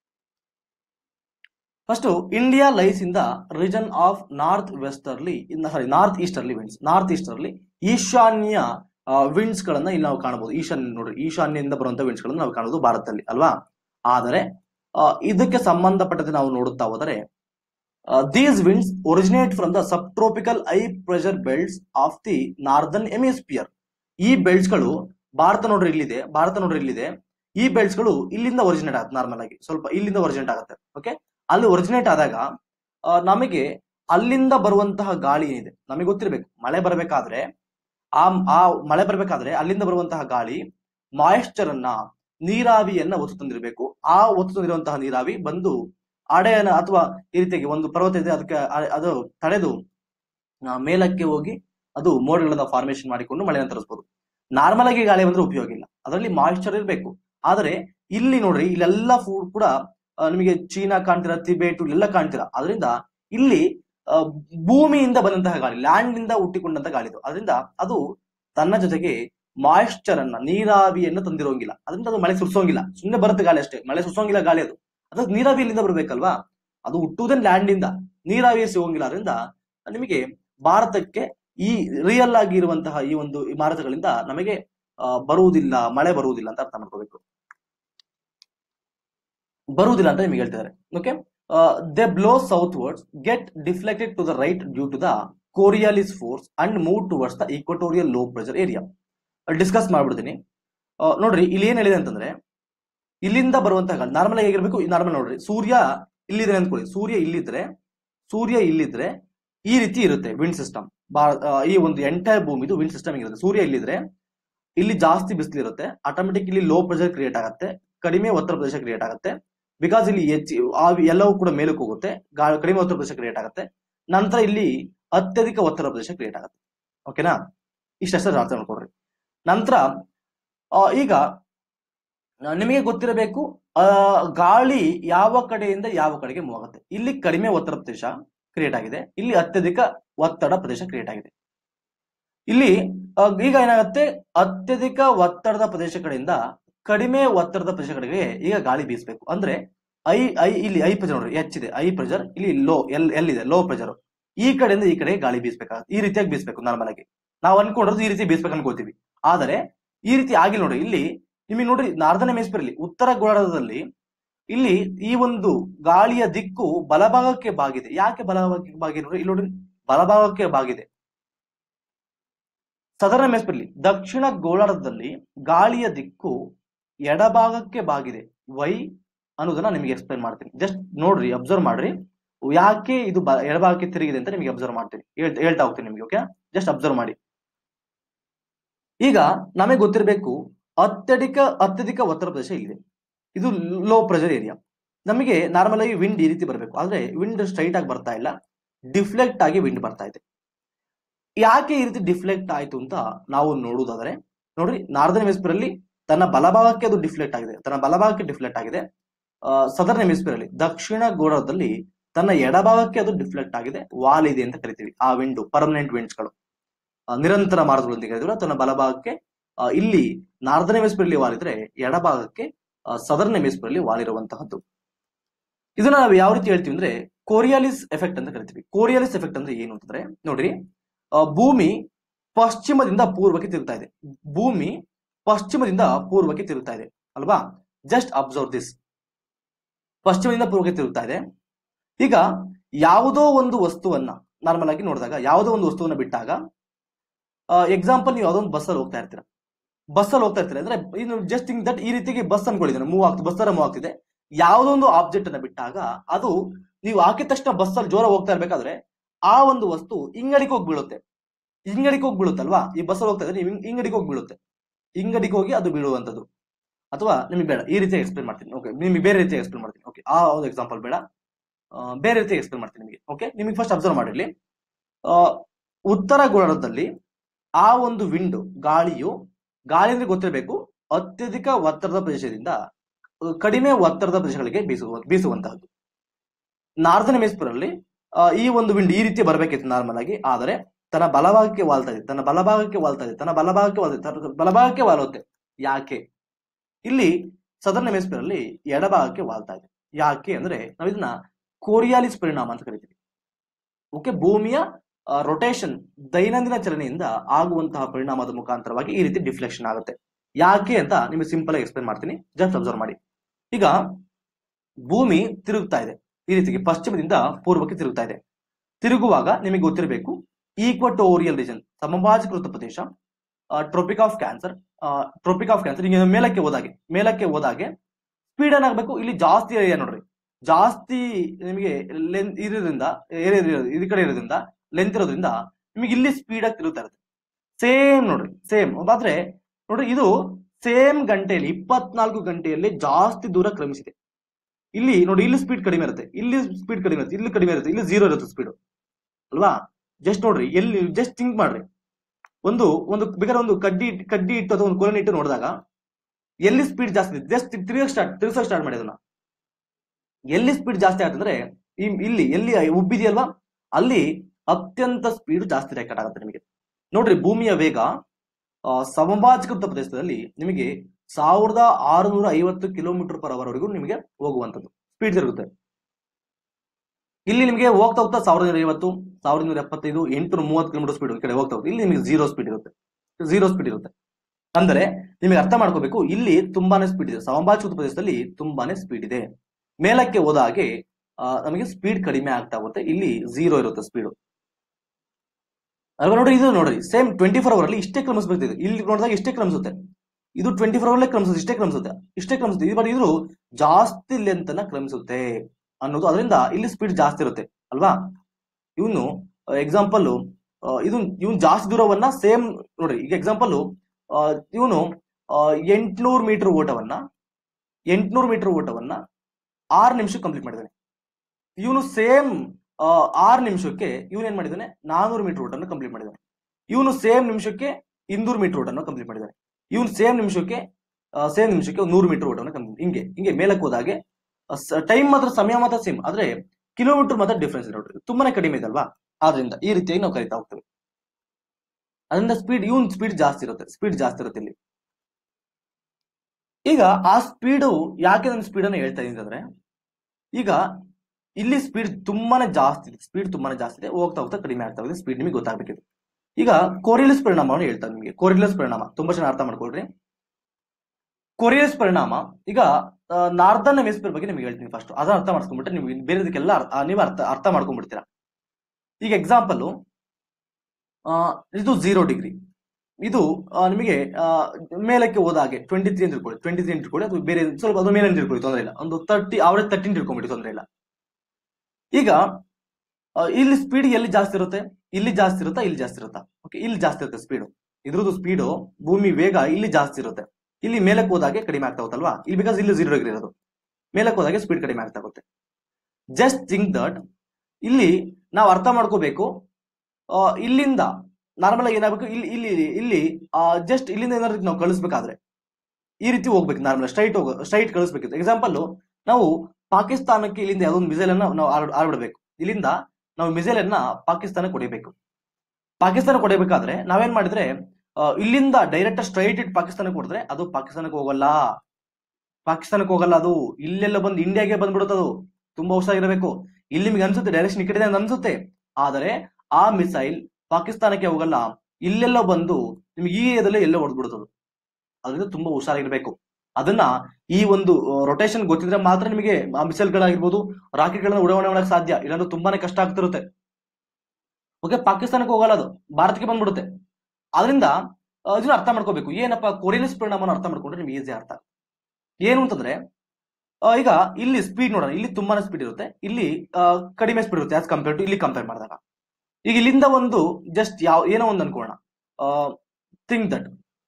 First India lies in the region of north easterly winds. North easterly ಈಶಾನ್ಯ ವಿಂಡ್ಸ್ ಗಳನ್ನ ಇಲ್ಲಿ ನಾವು ಕಾಣಬಹುದು. ಈಶಾನ್ಯದಿಂದ ಬರುವಂತಹ ವಿಂಡ್ಸ್ ಗಳನ್ನ ನಾವು ಕಾಣಬಹುದು ಭಾರತದಲ್ಲಿ ಅಲ್ವಾ. ಆದರೆ ಇದಕ್ಕೆ ಸಂಬಂಧಪಟ್ಟಂತೆ ನಾವು ನೋಡುತ್ತಾ ಹೋದರೆ, these winds originate from the sub tropical high pressure belts of the northern hemisphere. ಈ ಬೆಲ್ಟ್ಸ್ ಗಳು ಭಾರತ ನೋಡ್ರಿ ಇಲ್ಲಿದೆ. ಈ ಬೆಲ್ಟ್ಸ್ ಗಳು ಇಲ್ಲಿಂದ ಒರಿಜಿನೇಟ್ ಆಗುತ್ತೆ, ನಾರ್ಮಲ್ ಆಗಿ ಸ್ವಲ್ಪ ಇಲ್ಲಿಂದ ಒರಿಜಿನೇಟ್ ಆಗುತ್ತೆ. ಓಕೆ, ಅಲ್ಲಿ ಒರಿಜಿನೇಟ್ ಆದಾಗ ನಮಗೆ ಅಲ್ಲಿಂದ ಬರುವಂತಹ ಗಾಳಿ ಏನಿದೆ ನಮಗೆ ಗೊತ್ತಿರಬೇಕು. ಮಳೆ ಬರಬೇಕಾದ್ರೆ ಅಲ್ಲಿಂದ ಬರುವಂತಹ ಗಾಳಿ ಮಾಯಿಶ್ಚರ್ ಅನ್ನ, ನೀರಾವಿಯನ್ನ ಒತ್ತು ತಂದಿರಬೇಕು. ಆ ಒತ್ತು ತಂದಿರುವಂತಹ ನೀರಾವಿ ಬಂದು ಅಡೆಯನ್ನ ಅಥವಾ ಈ ರೀತಿಯಾಗಿ ಒಂದು ಪರ್ವತ ಇದೆ, ಅದಕ್ಕೆ ಅದು ತಡೆದು ಮೇಲಕ್ಕೆ ಹೋಗಿ ಅದು ಮೋಡಗಳನ್ನ ಫಾರ್ಮೇಶನ್ ಮಾಡಿಕೊಂಡು ಮಳೆಯನ್ನು ತರಿಸಬಹುದು. ನಾರ್ಮಲ್ ಆಗಿ ಗಾಳಿ ಬಂದ್ರೆ ಉಪಯೋಗ ಇಲ್ಲ, ಅದರಲ್ಲಿ ಮಾಯಿಶ್ಚರ್ ಇರಬೇಕು. ಆದ್ರೆ ಇಲ್ಲಿ ನೋಡ್ರಿ, ಇಲ್ಲೆಲ್ಲ ಕೂಡ ನಿಮಗೆ ಚೀನಾ ಕಾಣ್ತೀರಾ, ತಿಬೇಟ್ ಇಲ್ಲೆಲ್ಲ ಕಾಣ್ತೀರಾ. ಅದರಿಂದ ಇಲ್ಲಿ ಭೂಮಿಯಿಂದ ಬಂದಂತಹ ಗಾಳಿ, ಲ್ಯಾಂಡ್ ಇಂದ ಹುಟ್ಟಿಕೊಂಡಂತಹ ಗಾಳಿ ಇದು. ಅದರಿಂದ ಅದು ತನ್ನ ಜೊತೆಗೆ ಮಾಯಿಶ್ಚರ್ ಅನ್ನ, ನೀರಾವಿಯನ್ನು ತಂದಿರೋಂಗಿಲ್ಲ. ಅದರಿಂದ ಅದು ಮಳೆ ಸುರಿಸೋಂಗಿಲ್ಲ, ಸುಮ್ಮನೆ ಬರುತ್ತೆ ಗಾಳಿ ಅಷ್ಟೇ, ಮಳೆ ಸುರಿಸೋಂಗಿಲ್ಲ ಗಾಳಿ. ಅದು ನೀರಾವಿ ಇಲ್ಲಿಂದ ಬರ್ಬೇಕಲ್ವಾ, ಅದು ಹುಟ್ಟುವುದೇನು ಲ್ಯಾಂಡ್ ಇಂದ, ನೀರಾವಿ ಸಿಗೋಂಗಿಲ್ಲ. ಅದರಿಂದ ನಿಮಗೆ ಭಾರತಕ್ಕೆ ಈ ರಿಯಲ್ ಆಗಿ ಇರುವಂತಹ ಈ ಒಂದು ಮಾರುತಗಳಿಂದ ನಮಗೆ ಬರುವುದಿಲ್ಲ, ಮಳೆ ಬರುವುದಿಲ್ಲ ಅಂತ ಅರ್ಥ ಮಾಡ್ಕೋಬೇಕು. ಬರುವುದಿಲ್ಲ ಅಂತ ನಿಮಗೆ ಹೇಳ್ತಿದ್ದಾರೆ. Okay, they blow southwards, get deflected to the right due to the Coriolis force and move towards the equatorial low pressure area. Discuss ಮಾಡ್ಬಿಡ್ತೀನಿ. ನೋಡ್ರಿ, ಇಲ್ಲಿ ಏನ್ ಹೇಳಿದೆ ಅಂತಂದ್ರೆ, ಇಲ್ಲಿಂದ ಬರುವಂತಹ ಗಾಳಿ ನಾರ್ಮಲ್ ಆಗಿ ಹೇಗಿರ್ಬೇಕು. ನಾರ್ಮಲ್ ನೋಡ್ರಿ, ಸೂರ್ಯ ಇಲ್ಲಿದೆ ಅಂದ್ಕೊಳ್ಳಿ, ಸೂರ್ಯ ಇಲ್ಲಿದ್ರೆ ಈ ರೀತಿ ಇರುತ್ತೆ ವಿಂಡ್ ಸಿಸ್ಟಮ್. ಈ ಒಂದು ಎಂಟೈರ್ ಭೂಮಿದು ವಿಂಡ್ ಸಿಸ್ಟಮ್ ಇರುತ್ತೆ. ಸೂರ್ಯ ಇಲ್ಲಿದ್ರೆ ಇಲ್ಲಿ ಜಾಸ್ತಿ ಬಿಸಿಲು ಇರುತ್ತೆ, ಆಟೋಮೆಟಿಕ್ ಇಲ್ಲಿ ಲೋ ಪ್ರೆಷರ್ ಕ್ರಿಯೇಟ್ ಆಗುತ್ತೆ, ಕಡಿಮೆ ಒತ್ತಡ ಪ್ರದೇಶ ಕ್ರಿಯೇಟ್ ಆಗುತ್ತೆ. ಬಿಕಾಸ್ ಇಲ್ಲಿ ಎಲ್ಲವೂ ಕೂಡ ಮೇಲಕ್ಕೆ ಹೋಗುತ್ತೆ, ಕಡಿಮೆ ಒತ್ತಡ ಪ್ರದೇಶ ಕ್ರಿಯೇಟ್ ಆಗುತ್ತೆ. ನಂತರ ಇಲ್ಲಿ ಅತ್ಯಧಿಕ ಒತ್ತಡ ಪ್ರದೇಶ ಕ್ರಿಯೇಟ್ ಆಗುತ್ತೆ. ಓಕೆನಾ, ಇಷ್ಟೆಷ್ಟು ಅರ್ಥ ಮಾಡ್ಕೊಡ್ರಿ. ನಂತರ ಈಗ ನಿಮಗೆ ಗೊತ್ತಿರಬೇಕು, ಗಾಳಿ ಯಾವ ಕಡೆಯಿಂದ ಯಾವ ಕಡೆಗೆ ಮೂವ್ ಆಗುತ್ತೆ. ಇಲ್ಲಿ ಕಡಿಮೆ ಒತ್ತಡ ಪ್ರದೇಶ ಕ್ರಿಯೇಟ್ ಆಗಿದೆ, ಇಲ್ಲಿ ಅತ್ಯಧಿಕ ಒತ್ತಡ ಪ್ರದೇಶ ಕ್ರಿಯೇಟ್ ಆಗಿದೆ. ಇಲ್ಲಿ ಈಗ ಏನಾಗುತ್ತೆ, ಅತ್ಯಧಿಕ ಒತ್ತಡದ ಪ್ರದೇಶ ಕಡೆಯಿಂದ ಕಡಿಮೆ ಒತ್ತಡದ ಪ್ರದೇಶ ಕಡೆಗೆ ಈಗ ಗಾಳಿ ಬೀಸಬೇಕು. ಅಂದ್ರೆ ಇಲ್ಲಿ ಐ ಪ್ರೆಷರ್ ನೋಡ್ರಿ, ಹೆಚ್ಚಿದೆ ಐ ಪ್ರೆಷರ್, ಇಲ್ಲಿ ಎಲ್ ಇದೆ ಲೋ ಪ್ರೆಷರ್. ಈ ಕಡೆಯಿಂದ ಈ ಕಡೆ ಗಾಳಿ ಬೀಸಬೇಕಾಗುತ್ತೆ, ಈ ರೀತಿಯಾಗಿ ಬೀಸಬೇಕು. ನಾರ್ಮಲ್ ಆಗಿ ನಾವು ಅನ್ಕೊಂಡ್ರದ್ದು ಈ ರೀತಿ ಬೀಸಬೇಕು ಅನ್ಕೋತೀವಿ, ಆದರೆ ಈ ರೀತಿ ಆಗಿಲ್ಲ ನೋಡ್ರಿ. ಇಲ್ಲಿ ನಿಮಗೆ ನೋಡ್ರಿ, ನಾರ್ದರ್ನ್ ಹೆಮಿಸ್ಫಿಯರ್ ಅಲ್ಲಿ, ಉತ್ತರ ಗೋಳಾರ್ಧದಲ್ಲಿ ಇಲ್ಲಿ ಈ ಒಂದು ಗಾಳಿಯ ದಿಕ್ಕು ಬಲಭಾಗಕ್ಕೆ ಬಾಗಿದೆ. ಯಾಕೆ ಬಲಭಾಗಕ್ಕೆ ಬಾಗಿದೆ ನೋಡ್ರಿ, ಇಲ್ಲಿ ನೋಡ್ರಿ, ಬಲಭಾಗಕ್ಕೆ ಬಾಗಿದೆ. ಸದರ್ನ್ ಹೆಮಿಸ್ಫಿಯರ್ ಅಲ್ಲಿ, ದಕ್ಷಿಣ ಗೋಳಾರ್ಧದಲ್ಲಿ ಗಾಳಿಯ ದಿಕ್ಕು ಎಡಭಾಗಕ್ಕೆ ಬಾಗಿದೆ. ವೈ ಅನ್ನೋದನ್ನ ನಿಮಗೆ ಎಕ್ಸ್ಪ್ಲೈನ್ ಮಾಡ್ತೀನಿ. ಜಸ್ಟ್ ನೋಡ್ರಿ, ಅಬ್ಸರ್ವ್ ಮಾಡ್ರಿ, ಯಾಕೆ ಇದು ಎಡಭಾಗಕ್ಕೆ ತಿರುಗಿದೆ ಅಂತ ನಿಮಗೆ ಅಬ್ಸರ್ವ್ ಮಾಡ್ತೀನಿ, ಹೇಳ್ತಾ ಹೋಗ್ತೀನಿ ನಿಮಗೆ. ಓಕೆ, ಜಸ್ಟ್ ಅಬ್ಸರ್ವ್ ಮಾಡಿ. ಈಗ ನಮಗೆ ಗೊತ್ತಿರಬೇಕು, ಅತ್ಯಧಿಕ ಒತ್ತಡ ಪ್ರದೇಶ ಇಲ್ಲಿದೆ, ಇದು ಲೋ ಪ್ರೆಷರ್ ಏರಿಯಾ. ನಮಗೆ ನಾರ್ಮಲ್ ಆಗಿ ವಿಂಡ್ ಈ ರೀತಿ ಬರಬೇಕು, ಆದ್ರೆ ವಿಂಡ್ ಸ್ಟ್ರೈಟ್ ಆಗಿ ಬರ್ತಾ ಇಲ್ಲ, ಡಿಫ್ಲೆಕ್ಟ್ ಆಗಿ ವಿಂಡ್ ಬರ್ತಾ ಇದೆ. ಯಾಕೆ ಈ ರೀತಿ ಡಿಫ್ಲೆಕ್ಟ್ ಆಯ್ತು ಅಂತ ನಾವು ನೋಡುವುದಾದ್ರೆ ನೋಡ್ರಿ, ನಾರ್ದರ್ನ್ ಹೆಮಿಸ್ಫಿಯರ್ ಅಲ್ಲಿ ತನ್ನ ಬಲಭಾಗಕ್ಕೆ ಅದು ಡಿಫ್ಲೆಕ್ಟ್ ಆಗಿದೆ, ತನ್ನ ಬಲಭಾಗಕ್ಕೆ ಡಿಫ್ಲೆಕ್ಟ್ ಆಗಿದೆ. ಸದರ್ನ್ ಹೆಮಿಸ್ಫಿಯರ್ ಅಲ್ಲಿ ದಕ್ಷಿಣ ಗೋಳದಲ್ಲಿ ತನ್ನ ಎಡಭಾಗಕ್ಕೆ ಅದು ಡಿಫ್ಲೆಕ್ಟ್ ಆಗಿದೆ, ವಾಲ್ ಇದೆ ಅಂತ ಕರಿತೀವಿ. ಆ ವಿಂಡ್ ಪರ್ಮನೆಂಟ್ ವಿಂಡ್ಸ್ ಗಳು ನಿರಂತರ ಮಾರ್ಗಗಳೊಂದಿಗೆ ತನ್ನ ಬಲಭಾಗಕ್ಕೆ ಇಲ್ಲಿ ನಾರ್ದರ್ನ್ ಹೆಮಿಸ್ಫಿಯರ್ ಅಲ್ಲಿ ವಾಲ್ ಇದ್ರೆ ಎಡಭಾಗಕ್ಕೆ ಸದರ್ನ್ ಹೆಮಿಸ್ಫಿಯರ್ ಅಲ್ಲಿ ವಾಲ್ ಇರುವಂತಹದ್ದು. ಇದನ್ನ ನಾವು ಯಾವ ರೀತಿ ಹೇಳ್ತೀವಿ ಅಂದ್ರೆ ಕೋರಿಯಾಲಿಸ್ ಎಫೆಕ್ಟ್ ಅಂತ ಕರಿತೀವಿ. ಕೋರಿಯಾಲಿಸ್ ಎಫೆಕ್ಟ್ ಅಂದ್ರೆ ಏನು ಅಂತಂದ್ರೆ ನೋಡ್ರಿ, ಭೂಮಿ ಪಶ್ಚಿಮದಿಂದ ಪೂರ್ವಕ್ಕೆ ತಿರುಗ್ತಾ ಇದೆ, ಭೂಮಿ ಪಶ್ಚಿಮದಿಂದ ಪೂರ್ವಕ್ಕೆ ತಿರುಗ್ತಾ ಇದೆ ಅಲ್ವಾ. ಜಸ್ಟ್ ಅಬ್ಸರ್ವ್ ದಿಸ್, ಪಶ್ಚಿಮದಿಂದ ಪೂರ್ವಕ್ಕೆ ತಿರುಗ್ತಾ ಇದೆ. ಈಗ ಯಾವುದೋ ಒಂದು ವಸ್ತುವನ್ನ ನಾರ್ಮಲ್ ಆಗಿ ನೋಡಿದಾಗ, ಯಾವುದೋ ಒಂದು ವಸ್ತುವನ್ನ ಬಿಟ್ಟಾಗ, ಎಕ್ಸಾಂಪಲ್ ನೀವು ಯಾವುದೋ ಒಂದು ಬಸ್ಸಲ್ಲಿ ಹೋಗ್ತಾ ಇರ್ತೀರಾ, ಬಸ್ಸಲ್ಲಿ ಹೋಗ್ತಾ ಇರ್ತೀರಾ ಅಂದ್ರೆ ಇನ್ನು ಜಸ್ಟ್ ಥಿಂಕ್ ದಟ್ ಈ ರೀತಿಗೆ ಬಸ್ ಅನ್ಕೊಂಡಿದ್ದೇನೆ, ಬಸ್ ತರ ಮೂವ್ ಆಗ್ತಿದೆ. ಯಾವುದೋ ಒಂದು ಆಬ್ಜೆಕ್ಟ್ ಅನ್ನ ಬಿಟ್ಟಾಗ ಅದು ನೀವು ಹಾಕಿದ ತಕ್ಷಣ ಬಸ್ಸಲ್ಲಿ ಜೋರ ಹೋಗ್ತಾ ಇರ್ಬೇಕಾದ್ರೆ ಆ ಒಂದು ವಸ್ತು ಇಂಗಡಿಗೆ ಹೋಗಿ ಬೀಳುತ್ತೆ, ಇಂಗಡಿಗೆ ಹೋಗಿ ಬೀಳುತ್ತಲ್ವಾ. ಈ ಬಸ್ಸಲ್ಲಿ ಹೋಗ್ತಾ ಇದ್ರೆ ನೀವು ಇಂಗಡಿಗೆ ಹೋಗಿ ಬೀಳುತ್ತೆ, ಇಂಗಡಿಗೆ ಹೋಗಿ ಅದು ಬೀಳುವಂತದ್ದು. ಅಥವಾ ನಿಮಗೆ ಬೇಡ ಈ ರೀತಿ ಎಕ್ಸ್ಪ್ಲೇನ್ ಮಾಡ್ತೀನಿ, ಓಕೆ, ನಿಮಗೆ ಬೇರೆ ರೀತಿ ಎಕ್ಸ್ಪ್ಲೇನ್ ಮಾಡ್ತೀನಿ. ಓಕೆ, ಆ ಒಂದು ಎಕ್ಸಾಂಪಲ್ ಬೇಡ, ಬೇರೆ ರೀತಿ ಎಕ್ಸ್ಪ್ಲೇನ್ ಮಾಡ್ತೀನಿ ನಿಮಗೆ. ಓಕೆ, ನಿಮಗೆ ಫಸ್ಟ್ ಅಬ್ಸರ್ವ್ ಮಾಡಿರ್ಲಿ, ಉತ್ತರ ಗೋಳದಲ್ಲಿ ಆ ಒಂದು ವಿಂಡ್ ಗಾಳಿ ಅಂದ್ರೆ ಗೊತ್ತಿರಬೇಕು, ಅತ್ಯಧಿಕ ಒತ್ತಡದ ಪ್ರದೇಶದಿಂದ ಕಡಿಮೆ ಒತ್ತಡದ ಪ್ರದೇಶಗಳಿಗೆ ಬೀಸುವಂತಹದ್ದು. ನಾರ್ದರ್ನ್ ಹೆಮಿಸ್ಫಿಯರ್ ಅಲ್ಲಿ ಈ ಒಂದು ವಿಂಡ್ ಈ ರೀತಿ ಬರಬೇಕಿತ್ತು ನಾರ್ಮಲ್ ಆಗಿ, ಆದರೆ ತನ್ನ ಬಲಭಾಗಕ್ಕೆ ವಾಲ್ತಾ ಇದೆ, ತನ್ನ ಬಲಭಾಗಕ್ಕೆ ವಾಲುತ್ತೆ. ಯಾಕೆ? ಇಲ್ಲಿ ಸದರ್ನ್ ಹೆಮಿಸ್ಫಿಯರ್ ಅಲ್ಲಿ ಎಡಭಾಗಕ್ಕೆ ವಾಲ್ತಾ ಇದೆ. ಯಾಕೆ ಅಂದ್ರೆ ನಾವು ಇದನ್ನ ಕೋರಿಯಾಲಿಸ್ ಪರಿಣಾಮ ಅಂತ ಕರಿತೀವಿ. ಓಕೆ, ಭೂಮಿಯ ರೊಟೇಷನ್, ದೈನಂದಿನ ಚಲನೆಯಿಂದ ಆಗುವಂತಹ ಪರಿಣಾಮದ ಮುಖಾಂತರವಾಗಿ ಈ ರೀತಿ ಡಿಫ್ಲೆಕ್ಷನ್ ಆಗುತ್ತೆ. ಯಾಕೆ ಅಂತ ನಿಮಗೆ ಸಿಂಪಲ್ ಆಗಿ ಎಕ್ಸ್ಪ್ಲೇನ್ ಮಾಡ್ತೀನಿ, ಜಸ್ಟ್ ಅಬ್ಸರ್ವ್ ಮಾಡಿ. ಈಗ ಭೂಮಿ ತಿರುಗ್ತಾ ಇದೆ, ಈ ರೀತಿಗೆ ಪಶ್ಚಿಮದಿಂದ ಪೂರ್ವಕ್ಕೆ ತಿರುಗ್ತಾ ಇದೆ. ತಿರುಗುವಾಗ ನಿಮಗೆ ಗೊತ್ತಿರಬೇಕು, equatorial region, ಸಮಭಾಜಕೃತ Pradesh, trophic of cancer ಈಗ ಮೇಲಕ್ಕೆ ಹೋದಾಗೆ ಸ್ಪೀಡ್ ಏನಾಗಬೇಕು, ಇಲ್ಲಿ ಜಾಸ್ತಿ ಏರಿಯಾ ನೋಡ್ರಿ, ಜಾಸ್ತಿ ನಿಮಗೆ ಇರೋದ್ರಿಂದ ಈ ಕಡೆ ಇರೋದ್ರಿಂದ ಲೆಂತ್ ಇರೋದ್ರಿಂದ ನಿಮಗೆ ಇಲ್ಲಿ ಸ್ಪೀಡ್ ಆಗಿ ತಿರುಗ್ತಾ ಇರುತ್ತೆ. ಸೇಮ್ ನೋಡ್ರಿ, ಸೇಮ್ ಆದ್ರೆ ನೋಡ್ರಿ, ಇದು ಸೇಮ್ ಗಂಟೆಯಲ್ಲಿ 24 ಗಂಟೆಯಲ್ಲಿ ಜಾಸ್ತಿ ದೂರ ಕ್ರಮಿಸಿದೆ. ಇಲ್ಲಿ ನೋಡಿ, ಇಲ್ಲಿ ಸ್ಪೀಡ್ ಕಡಿಮೆ ಇರುತ್ತೆ, ಇಲ್ಲಿ ಸ್ಪೀಡ್ ಕಡಿಮೆ ಇರುತ್ತೆ, ಇಲ್ಲಿ ಕಡಿಮೆ ಇರುತ್ತೆ, ಇಲ್ಲಿ ಝೀರೋ ಇರುತ್ತೆ ಸ್ಪೀಡ್ ಅಲ್ವಾ. ಜಸ್ಟ್ ನೋಡ್ರಿ, ಎಲ್ಲಿ ಜಸ್ಟ್ ಥಿಂಕ್ ಮಾಡ್ರಿ, ಒಂದು ಬೇಕಾದ್ರೆ ಒಂದು ಕಡ್ಡಿ ಇಟ್ಟು ಅಥವಾ ಒಂದು ಕೋಲನ್ ಇಟ್ಟು ನೋಡಿದಾಗ ಎಲ್ಲಿ ಸ್ಪೀಡ್ ಜಾಸ್ತಿ ಇದೆ, ಜಸ್ಟ್ ತಿರ್ಸಕ್ ಸ್ಟಾರ್ಟ್ ಮಾಡಿ ಅದನ್ನ, ಎಲ್ಲಿ ಸ್ಪೀಡ್ ಜಾಸ್ತಿ ಆಗ್ತಂದ್ರೆ ಇಲ್ಲಿ ಎಲ್ಲಿ ಉಬ್ಬಿದೆಯಲ್ವಾ ಅಲ್ಲಿ ಅತ್ಯಂತ ಸ್ಪೀಡ್ ಜಾಸ್ತಿ ರೆಕಾರ್ಡ್ ಆಗುತ್ತೆ ನಿಮಗೆ. ನೋಡ್ರಿ, ಭೂಮಿಯ ವೇಗ ಸಮಭಾಜಕೃತ ಪ್ರದೇಶದಲ್ಲಿ ನಿಮಗೆ 1650 ಕಿಲೋಮೀಟರ್ ಪರ್ ಅವರ್ ವರೆಗೂ ನಿಮಗೆ ಹೋಗುವಂತದ್ದು ಸ್ಪೀಡ್ ಇರುತ್ತೆ. ಇಲ್ಲಿ ನಿಮಗೆ ಹೋಗ್ತಾ 1250, 1275, 830 ಕಿಲೋಮೀಟರ್ ಸ್ಪೀಡ್ ಈ ಕಡೆ ಹೋಗ್ತಾ ಇಲ್ಲಿ ನಿಮಗೆ ಝೀರೋ ಸ್ಪೀಡ್ ಇರುತ್ತೆ. ಅಂದ್ರೆ ನಿಮಗೆ ಅರ್ಥ ಮಾಡ್ಕೋಬೇಕು, ಇಲ್ಲಿ ತುಂಬಾನೇ ಸ್ಪೀಡ್ ಇದೆ, ಸಮಭಾಜಕೃತ ಪ್ರದೇಶದಲ್ಲಿ ತುಂಬಾನೇ ಸ್ಪೀಡ್ ಇದೆ. ಮೇಲಕ್ಕೆ ಹೋದ ಹಾಗೆ ನಮಗೆ ಸ್ಪೀಡ್ ಕಡಿಮೆ ಆಗ್ತಾ ಹೋಗುತ್ತೆ, ಇಲ್ಲಿ ಝೀರೋ ಇರುತ್ತೆ ಸ್ಪೀಡ್ ಅಲ್ವಾ. ನೋಡ್ರಿ, ಇದು ನೋಡ್ರಿ, ಸೇಮ್ 24 ಅವರ್ ಅಲ್ಲಿ ಇಷ್ಟೇ ಕ್ರಮಿಸ್ಬೇಕು, ಇಲ್ಲಿ ನೋಡಿದಾಗ ಇಷ್ಟೇ ಕ್ರಮಿಸುತ್ತೆ, ಇದು 24 ಅವರ್ ಕ್ರಮಿಸುತ್ತೆ, ಇಷ್ಟೇ ಕ್ರಮಿಸುತ್ತೆ. ಇದು ಜಾಸ್ತಿ ಲೆಂತ್ ಅನ್ನ ಕ್ರಮಿಸುತ್ತೆ ಅನ್ನೋದು, ಅದರಿಂದ ಇಲ್ಲಿ ಸ್ಪೀಡ್ ಜಾಸ್ತಿ ಇರುತ್ತೆ ಅಲ್ವಾ. ಇವನು ಎಕ್ಸಾಂಪಲ್, ಇವನು ಜಾಸ್ತಿ ದೂರವನ್ನ ಸೇಮ್ ನೋಡ್ರಿ, ಈಗ ಎಕ್ಸಾಂಪಲ್ ಇವನು 800 ಮೀಟರ್ ಓಟವನ್ನ 6 ನಿಮಿಷಕ್ಕೆ ಕಂಪ್ಲೀಟ್ ಮಾಡಿದ್ದಾನೆ. ಇವನು ಸೇಮ್ 6 ನಿಮಿಷಕ್ಕೆ ಇವನು ಏನ್ ಮಾಡಿದ್ದಾನೆ, 400 ಮೀಟರ್ ಓಟನ್ನು ಕಂಪ್ಲೀಟ್ ಮಾಡಿದ್ದಾನೆ. ಇವನು ಸೇಮ್ ನಿಮಿಷಕ್ಕೆ 200 ಮೀಟರ್ ಓಟನ್ನು ಕಂಪ್ಲೀಟ್ ಮಾಡಿದ್ದಾನೆ. ಇವನು ಸೇಮ್ ನಿಮಿಷಕ್ಕೆ 100 ಮೀಟರ್ ಓಟವನ್ನು ಕಂಪ್ಲೀಟ್, ಹಿಂಗೆ ಮೇಲಕ್ಕೆ ಹೋದಾಗೆ ಟೈಮ್ ಮಾತ್ರ, ಸಮಯ ಮಾತ್ರ ಸೇಮ್, ಆದ್ರೆ ಕಿಲೋಮೀಟರ್ ಮಾತ್ರ ಡಿಫ್ರೆನ್ಸ್ ಇದೆ ನೋಡ್ರಿ, ತುಂಬಾನೇ ಕಡಿಮೆ ಇದೆ ಅಲ್ವಾ. ಆದ್ರಿಂದ ಈ ರೀತಿಯಾಗಿ ನಾವು ಕರಿತಾ ಹೋಗ್ತೇವೆ. ಅದರಿಂದ ಸ್ಪೀಡ್ ಜಾಸ್ತಿ ಇರುತ್ತೆ ಇಲ್ಲಿ. ಈಗ ಆ ಸ್ಪೀಡು ಯಾಕೆ ನನ್ನ ಸ್ಪೀಡ್ ಅನ್ನು ಹೇಳ್ತಾ ಇದ್ದೀನಿ ಅಂದ್ರೆ, ಈಗ ಇಲ್ಲಿ ಸ್ಪೀಡ್ ತುಂಬಾನೇ ಜಾಸ್ತಿ ಇದೆ, ಹೋಗ್ತಾ ಕಡಿಮೆ ಆಗ್ತಾ ಇದೆ ಸ್ಪೀಡ್, ನಿಮಗೆ ಗೊತ್ತಾಗಬೇಕಿದೆ. ಈಗ ಕೋರಿಯಲಿಸ್ ಪರಿಣಾಮವನ್ನು ಹೇಳ್ತಾರೆ ನಿಮಗೆ. ಕೋರಿಯಲಿಸ್ ಪರಿಣಾಮ ತುಂಬಾ ಚೆನ್ನಾಗಿ ಅರ್ಥ ಮಾಡ್ಕೊಳ್ರಿ. ಕೋರಿಯಲಿಸ್ ಪರಿಣಾಮ ಈಗ ನಾರ್ದರ್ನ್ ಹೆಮಿಸ್ಫಿಯರ್ ಬಗ್ಗೆ ನಿಮಗೆ ಹೇಳ್ತೀನಿ ಫಸ್ಟ್, ಅದನ್ನ ಅರ್ಥ ಮಾಡ್ಕೊಂಡ್ಬಿಟ್ರೆ ನೀವು ಬೇರೆದಕ್ಕೆಲ್ಲ ನೀವು ಅರ್ಥ ಮಾಡ್ಕೊಂಡ್ಬಿಡ್ತೀರಾ. ಈಗ ಎಕ್ಸಾಂಪಲ್, ಇದು 0 ಡಿಗ್ರಿ, ಇದು ನಿಮಗೆ ಮೇಲಕ್ಕೆ ಹೋದಾಗೆ 23 ಅಂತ ತಿಳ್ಕೊಳ್ಳಿ, ಅದು ಬೇರೆ ಸ್ವಲ್ಪ ಅದು ಮೇಲೆ ತಿಳ್ಕೊಳ್ಳಿ, ತೊಂದರೆ ಇಲ್ಲ. ಒಂದು 13 ತಿಳ್ಕೊಂಡ್ಬಿಟ್ಟು ತೊಂದರೆ ಇಲ್ಲ. ಈಗ ಇಲ್ಲಿ ಸ್ಪೀಡ್ ಎಲ್ಲಿ ಜಾಸ್ತಿ ಇರುತ್ತೆ, ಇಲ್ಲಿ ಜಾಸ್ತಿ ಇರುತ್ತಾ? ಓಕೆ, ಇಲ್ಲಿ ಜಾಸ್ತಿ ಇರುತ್ತೆ ಸ್ಪೀಡು, ಇದ್ರದ್ದು ಸ್ಪೀಡು, ಭೂಮಿ ವೇಗ ಇಲ್ಲಿ ಜಾಸ್ತಿ ಇರುತ್ತೆ. ಇಲ್ಲಿ ಮೇಲಕ್ಕೆ ಹೋದಾಗೆ ಕಡಿಮೆ ಆಗ್ತಾ ಹೋಗುತ್ತಲ್ವಾ, ಇಲ್ಲಿ ಬಿಕಾಸ್ ಇಲ್ಲಿ 0 ಡಿಗ್ರಿ ಇರೋದು, ಮೇಲಕ್ಕೆ ಹೋದಾಗೆ ಸ್ಪೀಡ್ ಕಡಿಮೆ ಆಗ್ತಾ ಹೋಗುತ್ತೆ. ಜಸ್ಟ್ ಥಿಂಕ್ ದಟ್ ಇಲ್ಲಿ ನಾವು ಅರ್ಥ ಮಾಡ್ಕೋಬೇಕು. ಇಲ್ಲಿಂದ ನಾರ್ಮಲ್ ಆಗಿ ಏನಾಗಬೇಕು, ಇಲ್ಲಿ ಇಲ್ಲಿ ಇಲ್ಲಿ ಜಸ್ಟ್ ಇಲ್ಲಿಂದ ಏನಾದ್ರು ನಾವು ಕಳಿಸ್ಬೇಕಾದ್ರೆ ಈ ರೀತಿ ಹೋಗ್ಬೇಕು. ನಾರ್ಮಲ್ ಸ್ಟ್ರೈಟ್ ಕಳಿಸ್ಬೇಕಿತ್ತು. ಎಕ್ಸಾಂಪಲ್, ನಾವು ಪಾಕಿಸ್ತಾನಕ್ಕೆ ಇಲ್ಲಿಂದ ಯಾವುದೊಂದು ಮಿಸೈಲ್ ಅನ್ನ ನಾವು ಆಡ್ಬಿಡ್ಬೇಕು. ಇಲ್ಲಿಂದ ನಾವು ಮಿಸೈಲ್ ಅನ್ನ ಪಾಕಿಸ್ತಾನಕ್ಕೆ ಹೊಡಿಬೇಕು. ಪಾಕಿಸ್ತಾನ ಹೊಡಿಬೇಕಾದ್ರೆ ನಾವೇನ್ ಮಾಡಿದ್ರೆ ಇಲ್ಲಿಂದ ಡೈರೆಕ್ಟ್ ಸ್ಟ್ರೈಟ್ ಇಟ್ ಪಾಕಿಸ್ತಾನಕ್ಕೆ ಹೊಡೆದ್ರೆ ಅದು ಪಾಕಿಸ್ತಾನಕ್ಕೆ ಹೋಗಲ್ಲ. ಅದು ಇಲ್ಲೆಲ್ಲ ಬಂದು ಇಂಡಿಯಾಗೆ ಬಂದ್ಬಿಡುತ್ತೆ. ಅದು ತುಂಬಾ ಹುಷಾರಾಗಿರ್ಬೇಕು. ಇಲ್ಲಿ ನಿಮ್ಗೆ ಅನ್ಸುತ್ತೆ ಡೈರೆಕ್ಷನ್ ಈ ಕಡೆ ಅನ್ಸುತ್ತೆ, ಆದರೆ ಆ ಮಿಸೈಲ್ ಪಾಕಿಸ್ತಾನಕ್ಕೆ ಹೋಗಲ್ಲ. ಇಲ್ಲೆಲ್ಲ ಬಂದು ನಿಮ್ಗೆ ಈ ಏರಿಯಾದಲ್ಲೇ ಎಲ್ಲ ಹೊಡೆದ್ಬಿಡುತ್ತದು. ಅದರಿಂದ ತುಂಬಾ ಹುಷಾರಾಗಿರ್ಬೇಕು. ಅದನ್ನ ಈ ಒಂದು ರೊಟೇಷನ್ ಗೊತ್ತಿದ್ರೆ ಮಾತ್ರ ನಿಮಗೆ ಆ ಮಿಸೈಲ್ಗಳಾಗಿರ್ಬೋದು, ರಾಕೆಟ್ಗಳನ್ನ ಉಡಾವಣೆ ಮಾಡಕ್ ಸಾಧ್ಯ. ಇಲ್ಲಾಂದ್ರೆ ತುಂಬಾನೇ ಕಷ್ಟ ಆಗ್ತಿರುತ್ತೆ. ಓಕೆ, ಪಾಕಿಸ್ತಾನಕ್ಕೆ ಹೋಗಲ್ಲ, ಅದು ಭಾರತಕ್ಕೆ ಬಂದ್ಬಿಡುತ್ತೆ. ಅದರಿಂದ ಇದನ್ನ ಅರ್ಥ ಮಾಡ್ಕೋಬೇಕು. ಏನಪ್ಪ ಕೊರಿಯಲಿಸ್ ಪರಿಣಾಮವನ್ನು ಅರ್ಥ ಮಾಡ್ಕೊಂಡ್ರೆ ನಿಮ್ಗೆ ಈಸಿ ಅರ್ಥ. ಏನು ಅಂತಂದ್ರೆ ಈಗ ಇಲ್ಲಿ ಸ್ಪೀಡ್ ನೋಡೋಣ. ಇಲ್ಲಿ ತುಂಬಾನೇ ಸ್ಪೀಡ್ ಇರುತ್ತೆ, ಇಲ್ಲಿ ಕಡಿಮೆ ಸ್ಪೀಡ್ ಇರುತ್ತೆ ಆಸ್ ಕಂಪೇರ್ ಟು ಇಲ್ಲಿ ಕಂಪೇರ್ ಮಾಡಿದಾಗ. ಈಗ ಇಲ್ಲಿಂದ ಒಂದು ಜಸ್ಟ್ ಏನೋ ಒಂದು ಅನ್ಕೋಣ, ಥಿಂಕ್ ದಟ್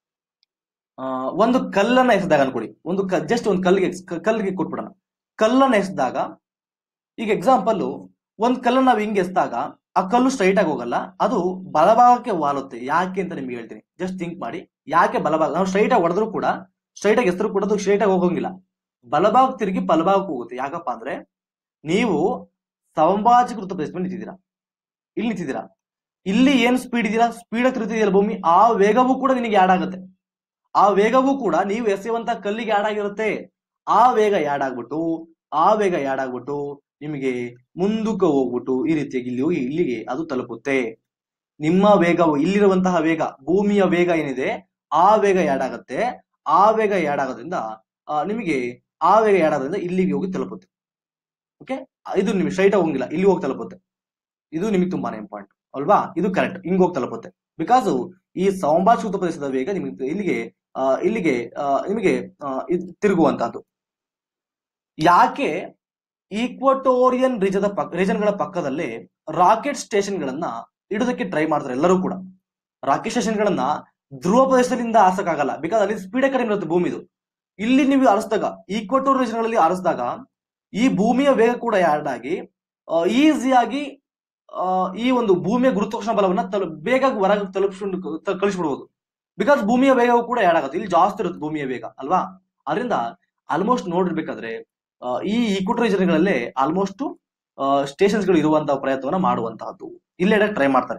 ಒಂದು ಕಲ್ಲನ್ನ ಎಸೆದಾಗ ಅನ್ಕೊಡಿ. ಜಸ್ಟ್ ಒಂದು ಕಲ್ಲಿಗೆ ಕೊಟ್ಬಿಡೋಣ. ಕಲ್ಲನ್ನ ಎಸೆದಾಗ ಈಗ ಎಕ್ಸಾಂಪಲ್, ಒಂದ್ ಕಲ್ಲನ್ನ ನಾವು ಹಿಂಗೆ ಎಸ್ದಾಗ ಆ ಕಲ್ಲು ಸ್ಟ್ರೈಟ್ ಆಗಿ ಹೋಗಲ್ಲ, ಅದು ಬಲಭಾಗಕ್ಕೆ ವಾಲುತ್ತೆ. ಯಾಕೆ ಅಂತ ನಿಮ್ಗೆ ಹೇಳ್ತೀನಿ, ಜಸ್ಟ್ ಥಿಂಕ್ ಮಾಡಿ. ಯಾಕೆ ಬಲಭಾಗ? ನಾವು ಸ್ಟ್ರೈಟ್ ಆಗಿ ಹೊಡೆದ್ರು ಕೂಡ, ಸ್ಟ್ರೈಟ್ ಆಗಿ ಎಸ್ತರು ಕೂಡ ಅದು ಸ್ಟ್ರೈಟ್ ಆಗಿ ಹೋಗಂಗಿಲ್ಲ, ಬಲಭಾಗ ತಿರುಗಿ ಬಲಭಾಗಕ್ಕೆ ಹೋಗುತ್ತೆ. ಯಾಕಪ್ಪ ಅಂದ್ರೆ ನೀವು ಸಮಭಾಜಕೃತ ಪ್ರದೇಶದಲ್ಲಿ ನಿಂತಿದ್ದೀರಾ. ಇಲ್ಲಿ ನಿಂತಿದ್ದೀರಾ, ಇಲ್ಲಿ ಏನ್ ಸ್ಪೀಡ್ ಇದೀರಾ, ಸ್ಪೀಡ್ ತಿರುಗ್ತಿದೆಯಲ್ಲ ಭೂಮಿ, ಆ ವೇಗವೂ ಕೂಡ ನಿನಗೆ ಆಡ್ ಆಗುತ್ತೆ. ಆ ವೇಗವೂ ಕೂಡ ನೀವು ಎಸೆಯುವಂತ ಕಲ್ಲಿಗೆ ಆಡ್ ಆಗಿರುತ್ತೆ. ಆ ವೇಗ ಆಡ್ ಆಗ್ಬಿಟ್ಟು ನಿಮಗೆ ಮುಂದಕ್ಕೆ ಹೋಗ್ಬಿಟ್ಟು ಈ ರೀತಿಯಾಗಿ ಇಲ್ಲಿ ಹೋಗಿ ಇಲ್ಲಿಗೆ ಅದು ತಲುಪುತ್ತೆ. ನಿಮ್ಮ ವೇಗವು ಇಲ್ಲಿರುವಂತಹ ವೇಗ, ಭೂಮಿಯ ವೇಗ ಏನಿದೆ ಆ ವೇಗ ಆಡ್ ಆಗುತ್ತೆ. ಆ ವೇಗ ಆಡ್ ಆಗೋದ್ರಿಂದ ನಿಮಗೆ ಆ ವೇಗ ಆಡ್ ಆಗೋದ್ರಿಂದ ಇಲ್ಲಿಗೆ ಹೋಗಿ ತಲುಪುತ್ತೆ. ಓಕೆ, ಇದು ನಿಮಗೆ ಸ್ಟ್ರೈಟ್ ಹೋಗಂಗಿಲ್ಲ, ಇಲ್ಲಿ ಹೋಗಿ ತಲುಪುತ್ತೆ. ಇದು ನಿಮಗೆ ತುಂಬಾನೇ ಇಂಪಾರ್ಟೆಂಟ್ ಅಲ್ವಾ? ಇದು ಕರೆಕ್ಟ್, ಹಿಂಗ್ ಹೋಗಿ ತಲುಪುತ್ತೆ. ಬಿಕಾಸ್ ಈ ಸಮಭಾಜಕೃತ ಪ್ರದೇಶದ ವೇಗ ನಿಮಗೆ ಇಲ್ಲಿಗೆ ನಿಮಗೆ ತಿರುಗುವಂತಹದ್ದು. ಯಾಕೆ ಈಕ್ವಟೋರಿಯನ್ ರೀಜನ್ಗಳ ಪಕ್ಕದಲ್ಲೇ ರಾಕೆಟ್ ಸ್ಟೇಷನ್ ಗಳನ್ನ ಇಡೋದಕ್ಕೆ ಟ್ರೈ ಮಾಡ್ತಾರೆ ಎಲ್ಲರೂ ಕೂಡ. ರಾಕೆಟ್ ಸ್ಟೇಷನ್ ಗಳನ್ನ ಧ್ರುವ ಪ್ರದೇಶದಿಂದ ಆರಿಸಕ್ಕಾಗಲ್ಲ, ಬಿಕಾಸ್ ಅಲ್ಲಿ ಸ್ಪೀಡ್ ಕಡಿಮೆ ಇರುತ್ತೆ ಭೂಮಿದು. ಇಲ್ಲಿ ನೀವು ಆರಿಸಿದಾಗ, ಈಕ್ವಟೋರಿಯನ್ ರೀಜನ್ ಗಳಲ್ಲಿ ಆರಿಸಿದಾಗ ಈ ಭೂಮಿಯ ವೇಗ ಕೂಡ ಆಡ್ ಆಗಿ ಈಸಿಯಾಗಿ ಈ ಒಂದು ಭೂಮಿಯ ಗುರುತ್ವಾಕರ್ಷಣ ಬಲವನ್ನ ಬೇಗ ಹೊರಗೆ ಕಳಿಸ್ಬಿಡ್ಬೋದು. ಬಿಕಾಸ್ ಭೂಮಿಯ ವೇಗವು ಕೂಡ ಆಡ್ ಆಗುತ್ತೆ, ಇಲ್ಲಿ ಜಾಸ್ತಿ ಇರುತ್ತೆ ಭೂಮಿಯ ವೇಗ ಅಲ್ವಾ? ಅದರಿಂದ ಆಲ್ಮೋಸ್ಟ್ ನೋಡಿರ್ಬೇಕಾದ್ರೆ ಈ ಈಕ್ವಟೋರಿಯನ್ ರೀಜನ್ಗಳಲ್ಲೇ ಆಲ್ಮೋಸ್ಟ್ ಸ್ಟೇಷನ್ಸ್ ಗಳು ಇರುವಂತಹ ಪ್ರಯತ್ನವನ್ನ ಮಾಡುವಂತಹದ್ದು ಇಲ್ಲೆಡೆ ಟ್ರೈ ಮಾಡ್ತಾರೆ.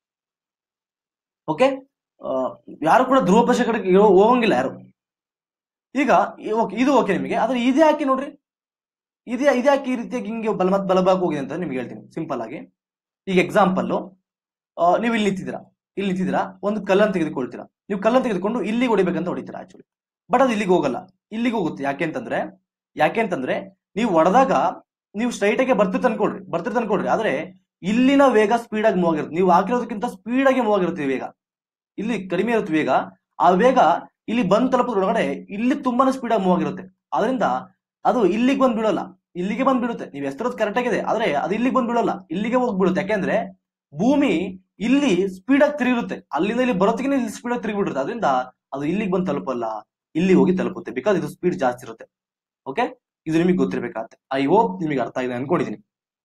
ಓಕೆ, ಯಾರು ಕೂಡ ಧ್ರುವ ಪ್ರದೇಶ ಕಡೆಗೆ ಹೋಗಂಗಿಲ್ಲ ಯಾರು. ಈಗ ಇದು ಓಕೆ ನಿಮಗೆ, ಆದ್ರೆ ಇದ್ಯಾಕೆ ನೋಡ್ರಿ, ಇದ್ಯಾಕೆ ಈ ರೀತಿಯಾಗಿ ಹಿಂಗೆ ಬಲಭಾಗ ಹೋಗಿದೆ ಅಂತ ನಿಮ್ಗೆ ಹೇಳ್ತೀನಿ ಸಿಂಪಲ್ ಆಗಿ. ಈಗ ಎಕ್ಸಾಂಪಲ್, ನೀವು ಇಲ್ಲಿ ನಿಂತಿದ್ದೀರಾ, ಒಂದು ಕಲ್ಲನ್ನು ತೆಗೆದುಕೊಳ್ತೀರಾ. ನೀವು ಕಲ್ಲನ್ನು ತೆಗೆದುಕೊಂಡು ಇಲ್ಲಿಗೆ ಹೊಡಿಬೇಕಂತ ಹೊಡಿತೀರಾ ಆಕ್ಚುಲಿ, ಬಟ್ ಅದು ಇಲ್ಲಿಗೆ ಹೋಗಲ್ಲ, ಇಲ್ಲಿಗೆ ಹೋಗುತ್ತೆ. ಯಾಕೆ ಅಂತಂದ್ರೆ ನೀವು ಹೊಡೆದಾಗ ನೀವು ಸ್ಟ್ರೈಟ್ ಆಗಿ ಬರ್ತಿರ್ತ ಅನ್ಕೊಳ್ರಿ, ಆದ್ರೆ ಇಲ್ಲಿನ ವೇಗ ಸ್ಪೀಡ್ ಆಗಿ ಮೂವ್ ಆಗಿರುತ್ತೆ. ನೀವು ಹಾಕಿರೋದಕ್ಕಿಂತ ಸ್ಪೀಡ್ ಆಗಿ ಮೂವ್ ಆಗಿರುತ್ತೆ ವೇಗ. ಇಲ್ಲಿ ಕಡಿಮೆ ಇರುತ್ತೆ ವೇಗ, ಆ ವೇಗ ಇಲ್ಲಿ ಬಂದ್ ತಲುಪೋದ್ರೊಳಗಡೆ ಇಲ್ಲಿ ತುಂಬಾನೇ ಸ್ಪೀಡ್ ಆಗಿ ಮೂವ್ ಆಗಿರುತ್ತೆ. ಅದರಿಂದ ಅದು ಇಲ್ಲಿಗೆ ಬಂದ್ ಬೀಳಲ್ಲ, ಇಲ್ಲಿಗೆ ಬಂದ್ ಬೀಳುತ್ತೆ. ನೀವು ಎಷ್ಟರದ್ದು ಕರೆಕ್ಟ್ ಆಗಿದೆ, ಆದ್ರೆ ಅದು ಇಲ್ಲಿಗೆ ಬಂದ್ ಬೀಳಲ್ಲ, ಇಲ್ಲಿಗೆ ಹೋಗ್ಬಿಡುತ್ತೆ. ಯಾಕೆಂದ್ರೆ ಭೂಮಿ ಇಲ್ಲಿ ಸ್ಪೀಡ್ ಆಗಿ ತಿರುಗಿರುತ್ತೆ, ಅಲ್ಲಿಂದ ಇಲ್ಲಿ ಬರೋತ್ತಿಗೆ ಇಲ್ಲಿ ಸ್ಪೀಡ್ ಆಗಿ ತಿರುಗಿಬಿಡುತ್ತೆ. ಅದರಿಂದ ಅದು ಇಲ್ಲಿಗೆ ಬಂದು ತಲುಪಲ್ಲ, ಇಲ್ಲಿ ಹೋಗಿ ತಲುಪುತ್ತೆ, ಬಿಕಾಸ್ ಇದು ಸ್ಪೀಡ್ ಜಾಸ್ತಿ ಇರುತ್ತೆ. ಓಕೆ, ಇದು ನಿಮಗೆ ಗೊತ್ತಿರ್ಬೇಕಾಗತ್ತೆ. ಐ ಹೋಪ್ ನಿಮಗೆ ಅರ್ಥ ಆಗಿದೆ ಅನ್ಕೊಂಡಿದ್ದೀನಿ.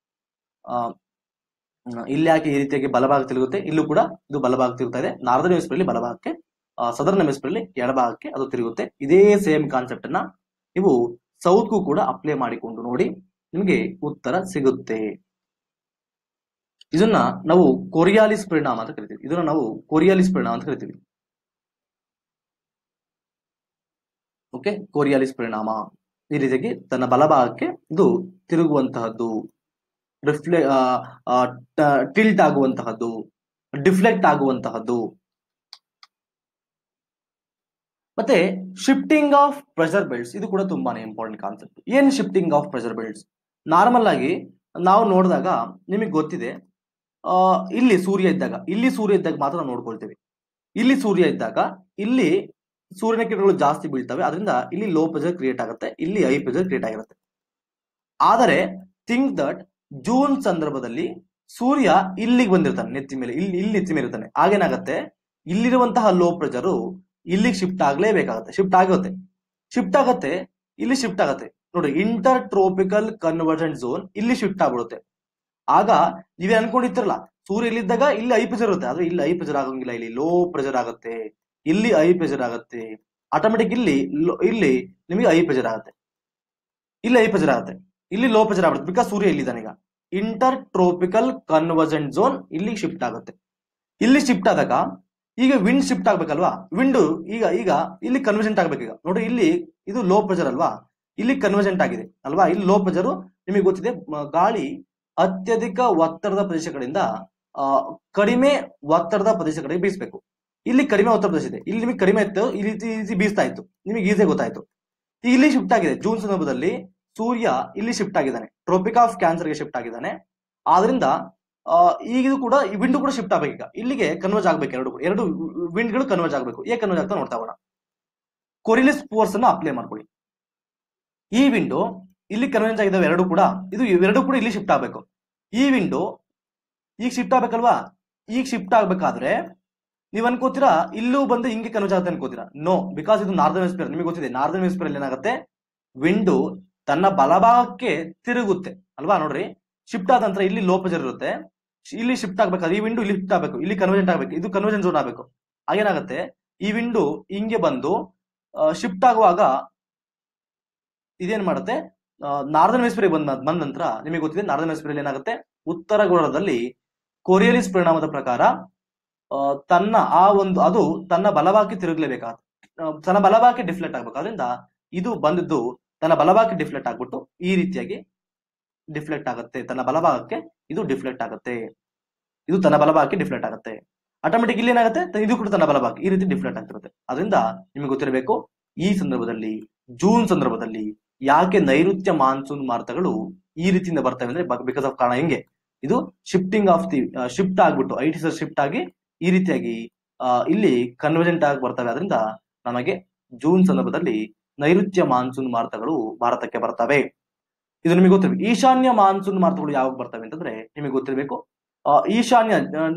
ಇಲ್ಲಿ ಯಾಕೆ ಈ ರೀತಿಯಾಗಿ ಬಲಭಾಗ ತಿರುಗುತ್ತೆ, ಇಲ್ಲೂ ಕೂಡ ಇದು ಬಲಭಾಗ ತಿರುಗ್ತಾ ಇದೆ. ನಾರ್ದರ್ನ್ ಹೆಮಿಸ್ಫಿಯರ್ ಬಲಭಾಗಕ್ಕೆ, ಸದರ್ನ್ ಹೆಮಿಸ್ಫಿಯರ್ ಎಡಭಾಗಕ್ಕೆ ಅದು ತಿರುಗುತ್ತೆ. ಇದೇ ಸೇಮ್ ಕಾನ್ಸೆಪ್ಟ್ ಅನ್ನ ನೀವು ಸೌತ್ಗೂ ಕೂಡ ಅಪ್ಲೈ ಮಾಡಿಕೊಂಡು ನೋಡಿ, ನಿಮಗೆ ಉತ್ತರ ಸಿಗುತ್ತೆ. ಇದನ್ನ ನಾವು ಕೊರಿಯಾಲಿಸ್ ಪರಿಣಾಮ ಅಂತ ಕರಿತೀವಿ. ಓಕೆ, ಕೊರಿಯಾಲಿಸ್ ಪರಿಣಾಮ ಈ ರೀತಿಯಾಗಿ ತನ್ನ ಬಲಭಾಗಕ್ಕೆ ಇದು ತಿರುಗುವಂತಹದ್ದು, ಟಿಲ್ಟ್ ಆಗುವಂತಹದ್ದು, ಡಿಫ್ಲೆಕ್ಟ್ ಆಗುವಂತಹದ್ದು. ಮತ್ತೆ ಶಿಫ್ಟಿಂಗ್ ಆಫ್ ಪ್ರೆಷರ್ ಬೆಲ್ಟ್ಸ್, ಇದು ಕೂಡ ತುಂಬಾನೇ ಇಂಪಾರ್ಟೆಂಟ್ ಕಾನ್ಸೆಪ್ಟ್. ಏನ್ shifting of pressure belts? Normal ಆಗಿ ನಾವು ನೋಡಿದಾಗ ನಿಮಗೆ ಗೊತ್ತಿದೆ, ಇಲ್ಲಿ ಸೂರ್ಯ ಇದ್ದಾಗ ಮಾತ್ರ ನಾವು ನೋಡ್ಕೊಳ್ತೇವೆ. ಇಲ್ಲಿ ಸೂರ್ಯ ಇದ್ದಾಗ ಇಲ್ಲಿ ಸೂರ್ಯನ ಕಿರಣಗಳು ಜಾಸ್ತಿ ಬೀಳ್ತವೆ, ಅದರಿಂದ ಇಲ್ಲಿ ಲೋ ಪ್ರೆಷರ್ ಕ್ರಿಯೇಟ್ ಆಗುತ್ತೆ, ಇಲ್ಲಿ ಹೈ ಪ್ರೆಷರ್ ಕ್ರಿಯೇಟ್ ಆಗಿರುತ್ತೆ. ಆದರೆ ಥಿಂಕ್ ದಟ್ ಜೂನ್ ಸಂದರ್ಭದಲ್ಲಿ ಸೂರ್ಯ ಇಲ್ಲಿಗೆ ಬಂದಿರ್ತಾನೆ, ನೆತ್ತಿ ಮೇಲೆ ಇರ್ತಾನೆ. ಆಗೇನಾಗತ್ತೆ, ಇಲ್ಲಿರುವಂತಹ ಲೋ ಪ್ರೆಷರ್ ಇಲ್ಲಿಗೆ ಶಿಫ್ಟ್ ಆಗ್ಲೇಬೇಕಾಗತ್ತೆ, ಶಿಫ್ಟ್ ಆಗತ್ತೆ, ಇಲ್ಲಿ ಶಿಫ್ಟ್ ಆಗತ್ತೆ. ನೋಡಿ, ಇಂಟರ್ ಟ್ರೋಪಿಕಲ್ ಕನ್ವರ್ಜೆಂಟ್ ಝೋನ್ ಇಲ್ಲಿ ಶಿಫ್ಟ್ ಆಗ್ಬಿಡುತ್ತೆ. ಆಗ ನೀವೇ ಅನ್ಕೊಂಡಿರ್ತಿರಲ್ಲ, ಸೂರ್ಯ ಇಲ್ಲಿದ್ದಾಗ ಇಲ್ಲಿ ಹೈ ಪ್ರೆಷರ್ ಇರುತ್ತೆ, ಆದ್ರೆ ಇಲ್ಲಿ ಹೈ ಪ್ರೆಷರ್ ಆಗಂಗಿಲ್ಲ, ಇಲ್ಲಿ ಲೋ ಪ್ರೆಷರ್ ಆಗುತ್ತೆ, ಇಲ್ಲಿ ಹೈ ಪ್ರೆಷರ್ ಆಗುತ್ತೆ. ಆಟೋಮೆಟಿಕ್ ಇಲ್ಲಿ ನಿಮಗೆ ಹೈ ಪ್ರೆಷರ್ ಆಗುತ್ತೆ, ಇಲ್ಲಿ ಹೈ ಪ್ರೆಷರ್ ಆಗುತ್ತೆ, ಇಲ್ಲಿ ಲೋ ಪ್ರೆಷರ್ ಆಗುತ್ತೆ. ಬಿಕಾಸ್ ಸೂರ್ಯ ಇಲ್ಲಿದ್ದಾನೆ. ಈಗ ಇಂಟರ್ ಟ್ರೋಪಿಕಲ್ ಕನ್ವರ್ಜೆಂಟ್ ಝೋನ್ ಇಲ್ಲಿ ಶಿಫ್ಟ್ ಆಗುತ್ತೆ. ಇಲ್ಲಿ ಶಿಫ್ಟ್ ಆದಾಗ ಈಗ ವಿಂಡ್ ಶಿಫ್ಟ್ ಆಗ್ಬೇಕಲ್ವಾ, ವಿಂಡ್ ಈಗ ಈಗ ಇಲ್ಲಿ ಕನ್ವರ್ಜೆಂಟ್ ಆಗ್ಬೇಕು. ಈಗ ನೋಡಿ, ಇಲ್ಲಿ ಇದು ಲೋ ಪ್ರೆಷರ್ ಅಲ್ವಾ, ಇಲ್ಲಿ ಕನ್ವರ್ಜೆಂಟ್ ಆಗಿದೆ ಅಲ್ವಾ, ಇಲ್ಲಿ ಲೋ ಪ್ರೆಷರ್. ನಿಮಗೆ ಗೊತ್ತಿದೆ, ಗಾಳಿ ಅತ್ಯಧಿಕ ಒತ್ತಡದ ಪ್ರದೇಶಗಳಿಂದ ಕಡಿಮೆ ಒತ್ತಡದ ಪ್ರದೇಶ ಕಡೆಗೆ ಬೀಸಬೇಕು. ಇಲ್ಲಿ ಕಡಿಮೆ ಒತ್ತಡ ಪ್ರದೇಶ ಇದೆ, ಇಲ್ಲಿ ನಿಮಗೆ ಕಡಿಮೆ ಇತ್ತು, ಈ ರೀತಿ ಬೀಸ್ತಾ ಇತ್ತು, ನಿಮಗೆ ಈಸಿ ಗೊತ್ತಾಯ್ತು. ಇಲ್ಲಿ ಶಿಫ್ಟ್ ಆಗಿದೆ. ಜೂನ್ ಸಂದರ್ಭದಲ್ಲಿ ಸೂರ್ಯ ಇಲ್ಲಿ ಶಿಫ್ಟ್ ಆಗಿದ್ದಾನೆ, ಟ್ರೋಪಿಕ್ ಆಫ್ ಕ್ಯಾನ್ಸರ್ಗೆ ಶಿಫ್ಟ್ ಆಗಿದ್ದಾನೆ. ಆದ್ರಿಂದ ಈಗ ಇದು ಕೂಡ ಈ ವಿಂಡ್ ಕೂಡ ಶಿಫ್ಟ್ ಆಗ್ಬೇಕು. ಈಗ ಇಲ್ಲಿಗೆ ಕನ್ವರ್ಜ್ ಆಗ್ಬೇಕು, ಎರಡು ವಿಂಡ್ ಗಳು ಕನ್ವರ್ಜ್ ಆಗ್ಬೇಕು. ಹೇಗೆ ಕನ್ವರ್ಜ್ ಆಗ್ತಾ ನೋಡ್ತಾ ಹೋಗೋಣ. ಕೊರಿಯಲಿಸ್ ಫೋರ್ಸ್ ಅನ್ನು ಅಪ್ಲೈ ಮಾಡ್ಕೊಳ್ಳಿ. ಈ ವಿಂಡೋ ಇಲ್ಲಿ ಕನ್ವರ್ಜೆಂಟ್ ಆಗಿದ್ದಾವೆ ಎರಡು ಕೂಡ, ಇದು ಎರಡು ಕೂಡ ಇಲ್ಲಿ ಶಿಫ್ಟ್ ಆಗ್ಬೇಕು. ಈ ವಿಂಡೋ ಈಗ ಶಿಫ್ಟ್ ಆಗ್ಬೇಕಲ್ವಾ, ಈಗ ಶಿಫ್ಟ್ ಆಗ್ಬೇಕಾದ್ರೆ ನೀವ್ ಅನ್ಕೋತೀರಾ ಇಲ್ಲೂ ಬಂದು ಹಿಂಗೆ ಕನ್ವರ್ಜ್ ಆಗುತ್ತೆ ಅನ್ಕೋತೀರಾ. ನೋ, ಬಿಕಾಸ್ ಇದು ನಾರ್ದರ್ನ್ ಹೆಮಿಸ್ಫಿಯರ್. ನಿಮಗೆ ಗೊತ್ತಿದೆ, ನಾರ್ದರ್ನ್ ಹೆಮಿಸ್ಫಿಯರ್ ಅಲ್ಲಿ ಏನಾಗುತ್ತೆ, ವಿಂಡು ತನ್ನ ಬಲಭಾಗಕ್ಕೆ ತಿರುಗುತ್ತೆ ಅಲ್ವಾ. ನೋಡ್ರಿ, ಶಿಫ್ಟ್ ಆದ ನಂತರ ಇಲ್ಲಿ ಲೋ ಪ್ರೆಷರ್ ಇರುತ್ತೆ, ಇಲ್ಲಿ ಶಿಫ್ಟ್ ಆಗ್ಬೇಕಾದ್ರೆ ಈ ವಿಂಡು ಇಲ್ಲಿ ಶಿಫ್ಟ್ ಆಗ್ಬೇಕು, ಇಲ್ಲಿ ಕನ್ವರ್ಜೆಂಟ್ ಆಗ್ಬೇಕು, ಇದು ಕನ್ವರ್ಜೆಂಟ್ ಝೋನ್ ಆಗ್ಬೇಕು. ಆಗೇನಾಗುತ್ತೆ, ಈ ವಿಂಡು ಹಿಂಗೆ ಬಂದು ಶಿಫ್ಟ್ ಆಗುವಾಗ ಇದೇನ್ ಮಾಡುತ್ತೆ, ನಾರ್ದರ್ನ್ ಹೆಮಿಸ್ಫಿಯರ್ ಬಂದ ನಂತರ ನಿಮಗೆ ಗೊತ್ತಿದೆ, ನಾರ್ದರ್ನ್ ಹೆಮಿಸ್ಫಿಯರ್ ಏನಾಗುತ್ತೆ, ಉತ್ತರ ಗೋಳದಲ್ಲಿ ಕೊರಿಯಲಿಸ್ ಪರಿಣಾಮದ ಪ್ರಕಾರ ತನ್ನ ಅದು ತನ್ನ ಬಲಭಾಗಕ್ಕೆ ತಿರುಗಲೇಬೇಕಾಗುತ್ತೆ, ತನ್ನ ಬಲಭಾಗಕ್ಕೆ ಡಿಫ್ಲೆಕ್ಟ್ ಆಗ್ಬೇಕು. ಅದರಿಂದ ಇದು ಬಂದಿದ್ದು ತನ್ನ ಬಲಭಾಗಕ್ಕೆ ಡಿಫ್ಲೆಕ್ಟ್ ಆಗ್ಬಿಟ್ಟು ಈ ರೀತಿಯಾಗಿ ಡಿಫ್ಲೆಕ್ಟ್ ಆಗುತ್ತೆ, ತನ್ನ ಬಲಭಾಗಕ್ಕೆ ಇದು ಡಿಫ್ಲೆಕ್ಟ್ ಆಗುತ್ತೆ, ಇದು ತನ್ನ ಬಲಭಾಗಕ್ಕೆ ಡಿಫ್ಲೆಕ್ಟ್ ಆಗುತ್ತೆ. ಆಟೋಮೆಟಿಕ್ ಇಲ್ಲಿ ಏನಾಗುತ್ತೆ, ಇದು ಕೂಡ ತನ್ನ ಬಲಭಾಗಕ್ಕೆ ಈ ರೀತಿ ಡಿಫ್ಲೆಕ್ಟ್ ಆಗ್ತಿರುತ್ತೆ. ಅದರಿಂದ ನಿಮಗೆ ಗೊತ್ತಿರಬೇಕು, ಈ ಸಂದರ್ಭದಲ್ಲಿ ಜೂನ್ ಸಂದರ್ಭದಲ್ಲಿ ಯಾಕೆ ನೈಋತ್ಯ ಮಾನ್ಸೂನ್ ಮಾರುತಗಳು ಈ ರೀತಿಯಿಂದ ಬರ್ತವೆ ಅಂದ್ರೆ, ಬಿಕಾಸ್ ಆಫ್ ಕಾರಣ ಹೆಂಗೆ, ಇದು ಶಿಫ್ಟಿಂಗ್ ಆಫ್ ದಿ ಶಿಫ್ಟ್ ಆಗ್ಬಿಟ್ಟು ಐಟಿ ಶಿಫ್ಟ್ ಆಗಿ ಈ ರೀತಿಯಾಗಿ ಇಲ್ಲಿ ಕನ್ವರ್ಜೆಂಟ್ ಆಗಿ ಬರ್ತವೆ. ಅದರಿಂದ ನಮಗೆ ಜೂನ್ ಸಂದರ್ಭದಲ್ಲಿ ನೈಋತ್ಯ ಮಾನ್ಸೂನ್ ಮಾರುತಗಳು ಭಾರತಕ್ಕೆ ಬರ್ತವೆ. ಇದು ನಿಮಗೆ ಗೊತ್ತಿರಬೇಕು. ಈಶಾನ್ಯ ಮಾನ್ಸೂನ್ ಮಾರುತಗಳು ಯಾವಾಗ ಬರ್ತವೆ ಅಂತಂದ್ರೆ ನಿಮಗೆ ಗೊತ್ತಿರಬೇಕು, ಈಶಾನ್ಯ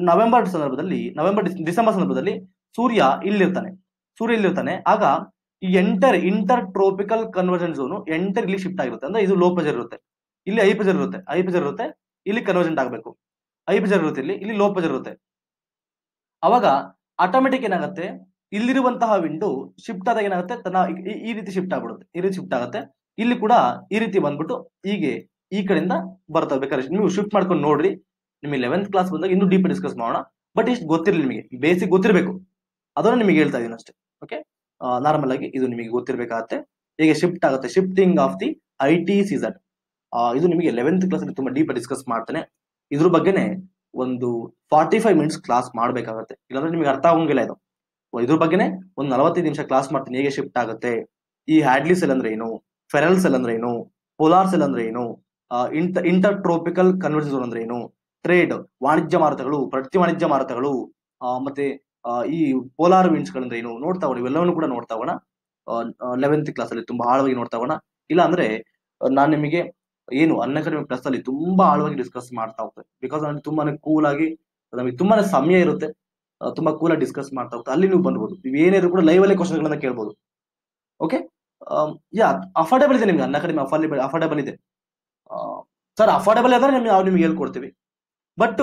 ಡಿಸೆಂಬರ್ ಸಂದರ್ಭದಲ್ಲಿ ಸೂರ್ಯ ಇಲ್ಲಿರ್ತಾನೆ. ಆಗ ಈ ಇಂಟರ್ ಟ್ರೋಪಿಕಲ್ ಕನ್ವರ್ಜೆಂಟ್ ಝೋನ್ ಇಲ್ಲಿ ಶಿಫ್ಟ್ ಆಗಿರುತ್ತೆ. ಅಂದ್ರೆ ಇದು ಲೋ ಪ್ರೆಷರ್ ಇರುತ್ತೆ, ಇಲ್ಲಿ ಹೈ ಪ್ರೆಷರ್ ಇರುತ್ತೆ, ಇಲ್ಲಿ ಕನ್ವರ್ಜೆಂಟ್ ಆಗಬೇಕು. ಹೈ ಪ್ರೆಷರ್ ಇರುತ್ತೆ, ಇಲ್ಲಿ ಲೋ ಪ್ರೆಷರ್ ಇರುತ್ತೆ. ಅವಾಗ ಆಟೋಮೆಟಿಕ್ ಏನಾಗುತ್ತೆ, ಇಲ್ಲಿರುವಂತಹ ವಿಂಡು ಶಿಫ್ಟ್ ಆದಾಗ ಏನಾಗುತ್ತೆ, ಈ ರೀತಿ ಶಿಫ್ಟ್ ಆಗ್ಬಿಡುತ್ತೆ, ಈ ರೀತಿ ಶಿಫ್ಟ್ ಆಗುತ್ತೆ. ಇಲ್ಲಿ ಕೂಡ ಈ ರೀತಿ ಬಂದ್ಬಿಟ್ಟು ಹೀಗೆ ಈ ಕಡೆಯಿಂದ ಬರ್ತವೆ. ಬೇಕಾದ್ರೆ ನೀವು ಶಿಫ್ಟ್ ಮಾಡ್ಕೊಂಡು ನೋಡ್ರಿ, ನಿಮಗೆ 11th ಕ್ಲಾಸ್ ಬಂದಾಗ ಇನ್ನೂ ಡೀಪ್ ಡಿಸ್ಕಸ್ ಮಾಡೋಣ. ಬಟ್ ಇಷ್ಟು ಗೊತ್ತಿರಲಿ, ನಿಮಗೆ ಬೇಸಿಕ್ ಗೊತ್ತಿರಬೇಕು, ಅದನ್ನು ನಿಮಗೆ ಹೇಳ್ತಾ ಇದೀನಿ ಅಷ್ಟೇ. ಓಕೆ, ನಾರ್ಮಲ್ ಆಗಿ ಇದು ನಿಮಗೆ ಗೊತ್ತಿರಬೇಕಾಗತ್ತೆ, ಹೇಗೆ ಶಿಫ್ಟ್ ಆಗುತ್ತೆ, shifting of the IT season. ಇದು ನಿಮಗೆ 11th ಕ್ಲಾಸ್ ಅಲ್ಲಿ ತುಂಬಾ ಡೀಪ್ ಡಿಸ್ಕಸ್ ಮಾಡ್ತಾನೆ. ಇದ್ರ ಬಗ್ಗೆನೆ ಒಂದು 45 ಮಿನಿಟ್ಸ್ ಕ್ಲಾಸ್ ಮಾಡ್ಬೇಕಾಗತ್ತೆ, ಇಲ್ಲಾಂದ್ರೆ ನಿಮಗೆ ಅರ್ಥ ಆಗಂಗಿಲ್ಲ. ಇದ್ರ ಬಗ್ಗೆನೆ ಒಂದು 45 ನಿಮಿಷ ಕ್ಲಾಸ್ ಮಾಡ್ತೀನಿ, ಹೇಗೆ ಶಿಫ್ಟ್ ಆಗುತ್ತೆ, ಈ ಹ್ಯಾಡ್ಲಿ ಸೆಲ್ ಅಂದ್ರೆ ಏನು, ಫೆರಲ್ ಸೆಲ್ ಅಂದ್ರೆ ಏನು, ಪೋಲಾರ್ ಸೆಲ್ ಅಂದ್ರೆ ಏನು, ಇಂಟರ್ ಟ್ರೋಪಿಕಲ್ ಕನ್ವರ್ಜೆಂಟ್ ಝೋನ್ ಅಂದ್ರೆ ಏನು, ಟ್ರೇಡ್ ವಾಣಿಜ್ಯ ಮಾರುತಗಳು, ಪ್ರತಿ ವಾಣಿಜ್ಯ ಮಾರುತಗಳು, ಮತ್ತೆ ಈ ಪೋಲಾರ್ ವಿಂಡ್ಸ್ ಗಳಂದ್ರೆ ಏನು ನೋಡ್ತಾ ಹೋಗೋಣ. ಇವೆಲ್ಲವನ್ನು ಕೂಡ ನೋಡ್ತಾ ಹೋಗೋಣ 11th ಕ್ಲಾಸ್ ಅಲ್ಲಿ, ತುಂಬಾ ಆಳವಾಗಿ ನೋಡ್ತಾ ಹೋಗೋಣ. ಇಲ್ಲ ಅಂದ್ರೆ ನಾನು ನಿಮಗೆ ಏನು ಅನ್ಅಕಾಡೆಮಿ ಪ್ಲಸ್ ಅಲ್ಲಿ ತುಂಬಾ ಆಳವಾಗಿ ಡಿಸ್ಕಸ್ ಮಾಡ್ತಾ ಹೋಗ್ತೇನೆ. ಬಿಕಾಸ್ ನನಗೆ ತುಂಬಾನೇ ಕೂಲ್ ಆಗಿ, ನಮಗೆ ತುಂಬಾನೇ ಸಮಯ ಇರುತ್ತೆ, ತುಂಬಾ ಕೂಲ್ ಆಗಿ ಡಿಸ್ಕಸ್ ಮಾಡ್ತಾ ಹೋಗ್ತಾ ಅಲ್ಲಿ ನೀವು ಬಂದ್ಬೋದು. ನೀವು ಏನಾದ್ರು ಕೂಡ ಲೈವ್ ಅಲ್ಲೇ ಕ್ವಶನ್ ಗಳನ್ನ ಕೇಳ್ಬೋದು. ಓಕೆ, ಅಫೋರ್ಡೇಬಲ್ ಇದೆ ನಿಮ್ಗೆ, ಅನ್ಅಕಾಡೆಮಿ ಅಫೋರ್ಡೇಬಲ್ ಇದೆ ಸರ್. ಅಫೋರ್ಡೇಬಲ್ ಆದ್ರೆ ನಾವು ನಿಮ್ಗೆ ಹೇಳ್ಕೊಡ್ತೀವಿ. ಬಟ್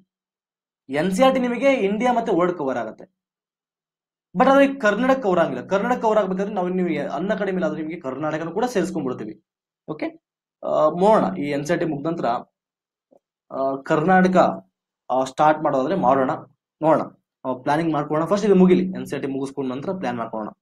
NCERT ನಿಮಗೆ ಇಂಡಿಯಾ ಮತ್ತೆ ವರ್ಲ್ಡ್ ಕವರ್ ಆಗುತ್ತೆ, ಬಟ್ ಅದ್ರ ಕರ್ನಾಟಕ ಕವರ್ ಆಗಿಲ್ಲ. ಕರ್ನಾಟಕ ಕವರ್ ಆಗ್ಬೇಕಾದ್ರೆ ನಾವು ನೀವು ಅನ್ಅಕಾಡೆಮಿ ಆದ್ರೆ ನಿಮಗೆ ಕರ್ನಾಟಕನ ಕೂಡ ಸೇರಿಸ್ಕೊಂಡ್ಬಿಡ್ತೀವಿ. ಓಕೆ, ನೋಡೋಣ, ಈ NCERT ಮುಗ್ದ ನಂತರ ಕರ್ನಾಟಕ ಸ್ಟಾರ್ಟ್ ಮಾಡೋದಾದ್ರೆ ಮಾಡೋಣ, ನೋಡೋಣ, ಪ್ಲಾನಿಂಗ್ ಮಾಡ್ಕೊಳ್ಳೋಣ. ಫಸ್ಟ್ ಇದು ಮುಗಿಲಿ, NCERT ಮುಗಿಸ್ಕೊಂಡ ನಂತರ ಪ್ಲಾನ್ ಮಾಡ್ಕೊಳ್ಳೋಣ.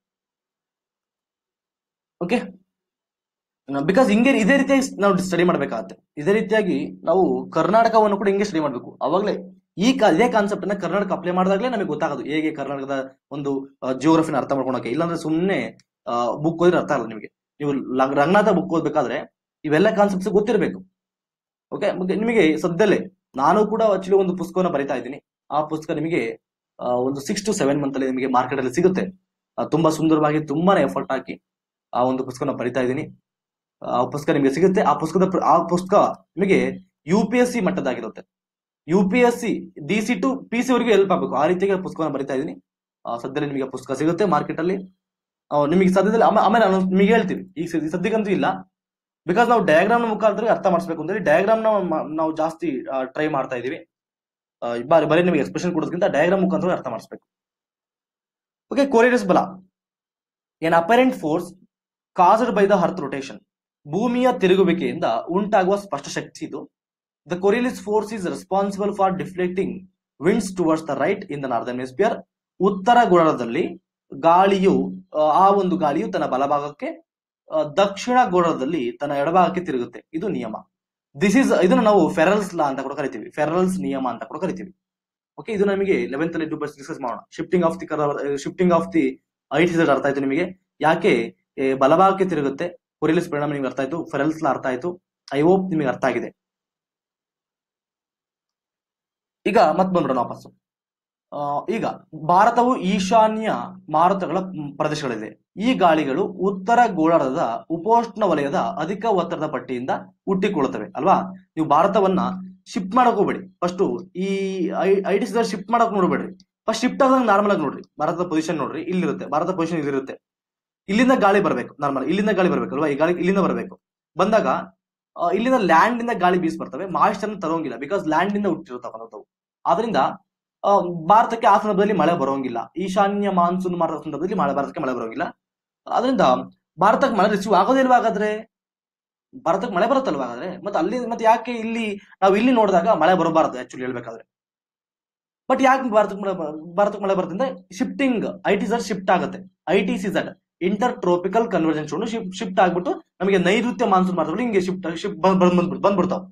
ಓಕೆ, ಬಿಕಾಸ್ ಹಿಂಗೆ ಇದೇ ರೀತಿಯಾಗಿ ನಾವು ಸ್ಟಡಿ ಮಾಡ್ಬೇಕಾಗತ್ತೆ. ಇದೇ ರೀತಿಯಾಗಿ ನಾವು ಕರ್ನಾಟಕವನ್ನು ಕೂಡ ಹಿಂಗೆ ಸ್ಟಡಿ ಮಾಡ್ಬೇಕು. ಅವಾಗಲೇ ಇದೇ ಕಾನ್ಸೆಪ್ಟ್ ಅನ್ನ ಕರ್ನಾಟಕ ಅಪ್ಲೈ ಮಾಡಿದಾಗಲೇ ನಮಗೆ ಗೊತ್ತಾಗೋದು ಹೇಗೆ ಕರ್ನಾಟಕದ ಒಂದು ಜಿಯೋಗ್ರಫಿನ ಅರ್ಥ ಮಾಡ್ಕೊಳಕ್ಕೆ. ಇಲ್ಲಾಂದ್ರೆ ಸುಮ್ಮನೆ ಬುಕ್ ಓದಿದ್ರೆ ಅರ್ಥ ಆಗಲ್ಲ ನಿಮಗೆ. ನೀವು ರಂಗನಾಥ ಬುಕ್ ಓದ್ಬೇಕಾದ್ರೆ ಇವೆಲ್ಲ ಕಾನ್ಸೆಪ್ಟ್ಸ್ ಗೊತ್ತಿರಬೇಕು. ಓಕೆ, ನಿಮಗೆ ಸದ್ಯದಲ್ಲೇ ನಾನು ಕೂಡ ಆಕ್ಚುಲಿ ಒಂದು ಪುಸ್ತಕವನ್ನು ಬರಿತಾ ಇದ್ದೀನಿ. ಆ ಪುಸ್ತಕ ನಿಮಗೆ ಒಂದು 6 to 7 ಮಂತ್ ಅಲ್ಲಿ ನಿಮಗೆ ಮಾರ್ಕೆಟ್ ಅಲ್ಲಿ ಸಿಗುತ್ತೆ. ತುಂಬಾ ಸುಂದರವಾಗಿ, ತುಂಬಾನೇ ಎಫರ್ಟ್ ಹಾಕಿ ಆ ಒಂದು ಪುಸ್ತಕನ ಬರಿತಾ ಇದ್ದೀನಿ. ಆ ಪುಸ್ತಕ ನಿಮಗೆ ಸಿಗುತ್ತೆ. ಆ ಪುಸ್ತಕ ನಿಮಗೆ UPSC ಮಟ್ಟದಾಗಿರುತ್ತೆ. UPSC DC to PC ವರೆಗೂ ಹೆಲ್ಪ್ ಆಗಬೇಕು, ಆ ರೀತಿಯಾಗಿ ಪುಸ್ತಕನ ಬರಿತಾ ಇದ್ದೀನಿ. ಸದ್ಯದಲ್ಲಿ ನಿಮಗೆ ಪುಸ್ತಕ ಸಿಗುತ್ತೆ ಮಾರ್ಕೆಟ್ ಅಲ್ಲಿ. ನಿಮಗೆ ಸದ್ಯದಲ್ಲಿ ಆಮೇಲೆ ನಾನು ನಿಮಗೆ ಹೇಳ್ತೀವಿ, ಈಗ ಸದ್ಯಕ್ಕಂತೂ ಇಲ್ಲ, ಬಿಕಾಸ್ ನಾವು ಡಯಾಗ್ರಾಮ್ ಮುಖಾಂತರ ಅರ್ಥ ಮಾಡಿಸ್ಬೇಕು ಅಂದ್ರೆ ಡಯಾಗ್ರಾಮ್ ನಾವು ಜಾಸ್ತಿ ಟ್ರೈ ಮಾಡ್ತಾ ಇದೀವಿ. ಬರೀ ನಿಮಗೆ ಎಕ್ಸ್ಪ್ರೆಷನ್ ಕೊಡೋದಕ್ಕಿಂತ ಡಯಾಗ್ರಾಮ್ ಮುಖಾಂತರ ಅರ್ಥ ಮಾಡಿಸ್ಬೇಕು. ಓಕೆ, ಕೊರಿಯಸ್ ಬಲ an apparent force caused by the earth rotation, ಭೂಮಿಯ ತಿರುಗುವಿಕೆಯಿಂದ ಉಂಟಾಗುವ ಸ್ಪಷ್ಟ ಶಕ್ತಿ ಇದು. The Coriolis force is responsible for deflecting winds towards the right in the northern hemisphere. ಉತ್ತರ ಗೋಳದಲ್ಲಿ ಗಾಳಿಯು ಆ ಒಂದು ಗಾಳಿಯು ತನ್ನ ಬಲಭಾಗಕ್ಕೆ, ದಕ್ಷಿಣ ಗೋಳದಲ್ಲಿ ತನ್ನ ಎಡಭಾಗಕ್ಕೆ ತಿರುಗುತ್ತೆ. ಇದು ನಿಯಮ. ಇದನ್ನು ನಾವು ಫೆರಲ್ಸ್ ಲಾ ಅಂತ ಕೂಡ ಕರಿತೀವಿ, ಫೆರಲ್ಸ್ ನಿಯಮ ಅಂತ ಕೂಡ ಕರಿತೀವಿ. ಓಕೆ, ಇದು ನಮಗೆ 11th ಅಲ್ಲಿ ಡಿಸ್ಕಸ್ ಮಾಡೋಣ. ಶಿಫ್ಟಿಂಗ್ ಆಫ್ ದಿ ಐಟ್ ಅರ್ಥ ಆಯ್ತು ನಿಮಗೆ, ಯಾಕೆ ಬಲಭಾಗಕ್ಕೆ ತಿರುಗುತ್ತೆ, ಕೊರಿಯಲಿಸ್ ಪರಿಣಾಮ ನಿಮ್ಗೆ ಅರ್ಥ ಆಯ್ತು, ಫೆರಲ್ಸ್ ಲಾ ಅರ್ಥ ಆಯ್ತು. ಐ ಹೋಪ್ ನಿಮಗೆ ಅರ್ಥ ಆಗಿದೆ. ಈಗ ಮತ್ತೆ ಬಂದ್ಬಿಡೋಣ ವಾಪಸ್ಸು. ಈಗ ಭಾರತವು ಈಶಾನ್ಯ ಮಾರುತಗಳ ಪ್ರದೇಶಗಳಿದೆ. ಈ ಗಾಳಿಗಳು ಉತ್ತರ ಗೋಳಾರ್ಧದ ಉಪೋಷ್ಣ ವಲಯದ ಅಧಿಕ ಒತ್ತಡದ ಪಟ್ಟಿಯಿಂದ ಹುಟ್ಟಿಕೊಳ್ಳುತ್ತವೆ ಅಲ್ವಾ. ನೀವು ಭಾರತವನ್ನ ಶಿಫ್ಟ್ ಮಾಡಕ್ ಹೋಗ್ಬೇಡಿ, ಫಸ್ಟ್ ಈ ಐಡಿಸ್ ಶಿಫ್ಟ್ ಮಾಡಕ್ ನೋಡ್ಬೇಡ್ರಿ. ಫಸ್ಟ್ ಶಿಫ್ಟ್ ಆದಾಗ ನಾರ್ಮಲ್ ಆಗಿ ನೋಡ್ರಿ, ಭಾರತದ ಪೊಸಿಷನ್ ನೋಡ್ರಿ, ಇಲ್ಲಿರುತ್ತೆ ಭಾರತ ಪೊಸಿಷನ್ ಇಲ್ಲಿರುತ್ತೆ. ಇಲ್ಲಿಂದ ಗಾಳಿ ಬರ್ಬೇಕು, ನಾರ್ಮಲ್ ಇಲ್ಲಿಂದ ಗಾಳಿ ಬರ್ಬೇಕು ಅಲ್ವಾ, ಈ ಗಾಳಿ ಇಲ್ಲಿಂದ ಬರಬೇಕು. ಬಂದಾಗ ಇಲ್ಲಿಂದ ಲ್ಯಾಂಡ್ ಇಂದ ಗಾಳಿ ಬೀಸ್ ಬರ್ತವೆ, ಮಾಯಿಸ್ಚರ್ ತರೋಂಗಿಲ್ಲ, ಬಿಕಾಸ್ ಲ್ಯಾಂಡ್ ಇಂದ ಹುಟ್ಟಿರುತ್ತವಂತವು. ಆದ್ರಿಂದ ಭಾರತಕ್ಕೆ ಆ ಸಂದರ್ಭದಲ್ಲಿ ಮಳೆ ಬರೋಂಗಿಲ್ಲ. ಈಶಾನ್ಯ ಮಾನ್ಸೂನ್ ಮಾರುತ ಸಂದರ್ಭದಲ್ಲಿ ಭಾರತಕ್ಕೆ ಮಳೆ ಬರೋಂಗಿಲ್ಲ. ಅದರಿಂದ ಭಾರತಕ್ಕೆ ಮಳೆ ರಿಸೀವ್ ಆಗೋದೇ ಇಲ್ವಾ ಹಾಗಾದ್ರೆ? ಭಾರತಕ್ಕೆ ಮಳೆ ಬರುತ್ತಲ್ವಾ ಹಾಗಾದ್ರೆ? ಮತ್ತೆ ಯಾಕೆ ಇಲ್ಲಿ ನಾವು ಇಲ್ಲಿ ನೋಡಿದಾಗ ಮಳೆ ಬರಬಾರದು ಆಕ್ಚುಲಿ ಹೇಳ್ಬೇಕಾದ್ರೆ? ಬಟ್ ಯಾಕೆ ಭಾರತಕ್ಕೆ ಮಳೆ ಬರುತ್ತೆ? ಶಿಫ್ಟಿಂಗ್ ಐಟಿಸರ್ ಶಿಫ್ಟ್ ಆಗುತ್ತೆ. ITCZ intertropical convergence shift ಆಗ್ಬಿಟ್ಟು ನಮಗೆ ನೈಋತ್ಯ ಮಾನ್ಸೂನ್ ಮಾರುತಗಳು ಹಿಂಗೆ ಶಿಫ್ಟ್ ಬಂದ್ಬಿಡ್ತಾವ.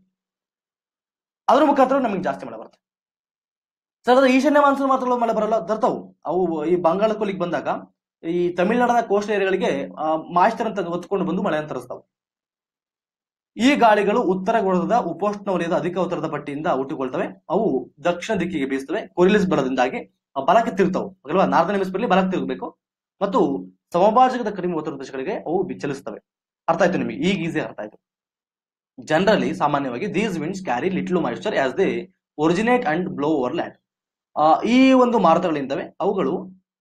ಅದ್ರ ಮುಖಾಂತರ ನಮಗೆ ಜಾಸ್ತಿ ಮಳೆ ಬರುತ್ತೆ. ಸರ್, ಅದು ಈಶಾನ್ಯ ಮಾನ್ಸೂನ್ ಮಾರುತಗಳು ಮಳೆ ಬರಲ್ಲ, ಬರ್ತಾವು. ಅವು ಈ ಬಂಗಾಳ ಕೊಲ್ಲಿಗೆ ಬಂದಾಗ ಈ ತಮಿಳುನಾಡಿನ ಕೋಸ್ಟಲ್ ಏರಿಯಾಗಳಿಗೆ ಮಾಯಿಸ್ಚರ್ ಅಂತ ಹೊತ್ಕೊಂಡು ಬಂದು ಮಳೆ ತರಿಸ್ತಾವೆ. ಈ ಗಾಳಿಗಳು ಉತ್ತರ ಗೋಳದ ಉಪೋಷ್ಣ ವಲಯದ ಅಧಿಕ ಒತ್ತಡದ ಪಟ್ಟಿಯಿಂದ ಹುಟ್ಟಿಕೊಳ್ತವೆ. ಅವು ದಕ್ಷಿಣ ದಿಕ್ಕಿಗೆ ಬೀಸ್ತವೆ. ಕೊರಿಯಲಿಸ್ ಬಲದಿಂದಾಗಿ ಬಲಕ್ಕೆ ತಿರುಗ್ತಾವೆ ಅಲ್ವಾ. ನಾರ್ದರ್ನ್ ಹೆಮಿಸ್ಫಿಯರ್ ಬಲಕ್ಕೆ ತಿರುಗಬೇಕು ಮತ್ತು ಸಮಭಾಜಕದ ಕಡಿಮೆ ಒತ್ತಡ ಪ್ರದೇಶಗಳಿಗೆ ಅವು ಚಲಿಸ್ತವೆ. ಅರ್ಥ ಆಯ್ತು ನಿಮಗೆ? ಈಗ ಈಸಿ ಅರ್ಥ ಆಯ್ತು. ಜನರಲಿ ಸಾಮಾನ್ಯವಾಗಿ these winds carry little moisture as they originate and blow over land. ಈ ಒಂದು ಮಾರುತಗಳಿಂದವೆ ಅವುಗಳು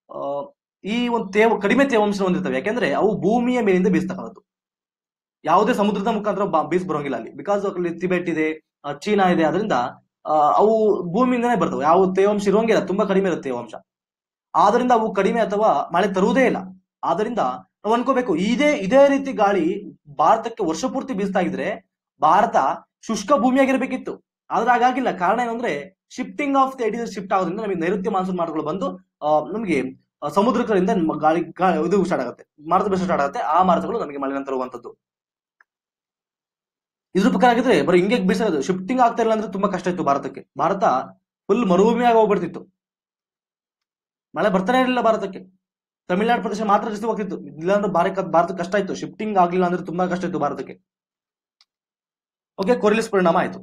ಈ ಒಂದು ಕಡಿಮೆ ತೇವಾಂಶ ಹೊಂದಿರ್ತವೆ. ಯಾಕೆಂದ್ರೆ ಅವು ಭೂಮಿಯ ಮೇಲಿಂದ ಬೀಸ್ತಕ್ಕಂಥದ್ದು, ಯಾವುದೇ ಸಮುದ್ರದ ಮುಖಾಂತರ ಬೀಸ್ ಬರೋಂಗಿಲ್ಲ ಅಲ್ಲಿ. ಬಿಕಾಸ್ ಅಲ್ಲಿ ಟಿಬೆಟ್ ಇದೆ, ಚೀನಾ ಇದೆ, ಅದರಿಂದ ಅವು ಭೂಮಿಯಿಂದನೇ ಬರ್ತವೆ. ಯಾವ ತೇವಾಂಶ ಇರೋಂಗಿಲ್ಲ, ತುಂಬಾ ಕಡಿಮೆ ಇರುತ್ತೆ ತೇವಾಂಶ. ಆದ್ರಿಂದ ಅವು ಕಡಿಮೆ ಅಥವಾ ಮಳೆ ತರುವುದೇ ಇಲ್ಲ. ಆದ್ರಿಂದ ನಾವು ಅನ್ಕೋಬೇಕು, ಇದೇ ರೀತಿ ಗಾಳಿ ಭಾರತಕ್ಕೆ ವರ್ಷ ಪೂರ್ತಿ ಬೀಸ್ತಾ ಇದ್ರೆ ಭಾರತ ಶುಷ್ಕ ಭೂಮಿಯಾಗಿರ್ಬೇಕಿತ್ತು. ಆದ್ರೆ ಹಾಗಾಗಿಲ್ಲ. ಕಾರಣ ಏನಂದ್ರೆ ಶಿಫ್ಟಿಂಗ್ ಆಫ್ ದಿ ಐಟಿಸರ್ ಶಿಫ್ಟ್ ಆಗೋದ್ರಿಂದ ನಮಗೆ ನೈಋತ್ಯ ಮಾನ್ಸೂನ್ ಮಾರುತಗಳು ಬಂದು ನಮಗೆ ಸಮುದ್ರ ಕಡೆಯಿಂದ ಗಾಳಿ ಇದು ಸ್ಟಾರ್ಟ್ ಆಗುತ್ತೆ, ಮಾರುತ ಬೀಸ ಸ್ಟಾರ್ಟ್ ಆಗುತ್ತೆ. ಆ ಮಾರುತಗಳು ನಮಗೆ ಮಳೆನ ತರುವಂತದ್ದು. ಇದ್ರ ಪ್ರಕಾರ ಆಗಿದ್ರೆ ಬರೀ ಹಿಂಗೆ ಬೀಸೋದು, ಶಿಫ್ಟಿಂಗ್ ಆಗ್ತಾ ಇಲ್ಲ ಅಂದ್ರೆ ತುಂಬಾ ಕಷ್ಟ ಇತ್ತು ಭಾರತಕ್ಕೆ. ಭಾರತ ಫುಲ್ ಮರುಭೂಮಿಯಾಗಿ ಹೋಗ್ಬಿಡ್ತಿತ್ತು, ಮಳೆ ಬರ್ತಾನೆ ಇರಲಿಲ್ಲ ಭಾರತಕ್ಕೆ. ತಮಿಳುನಾಡು ಪ್ರದೇಶ ಮಾತ್ರ ಜಾಸ್ತಿ ಹೋಗ್ತಿತ್ತು. ಇಲ್ಲಾಂದ್ರೆ ಭಾರತ ಕಷ್ಟ ಇತ್ತು. ಶಿಫ್ಟಿಂಗ್ ಆಗ್ಲಿಲ್ಲ ಅಂದ್ರೆ ತುಂಬಾ ಕಷ್ಟ ಇತ್ತು ಭಾರತಕ್ಕೆ. ಓಕೆ, ಕೊರಿಯಲಿಸ್ ಪರಿಣಾಮ ಆಯ್ತು.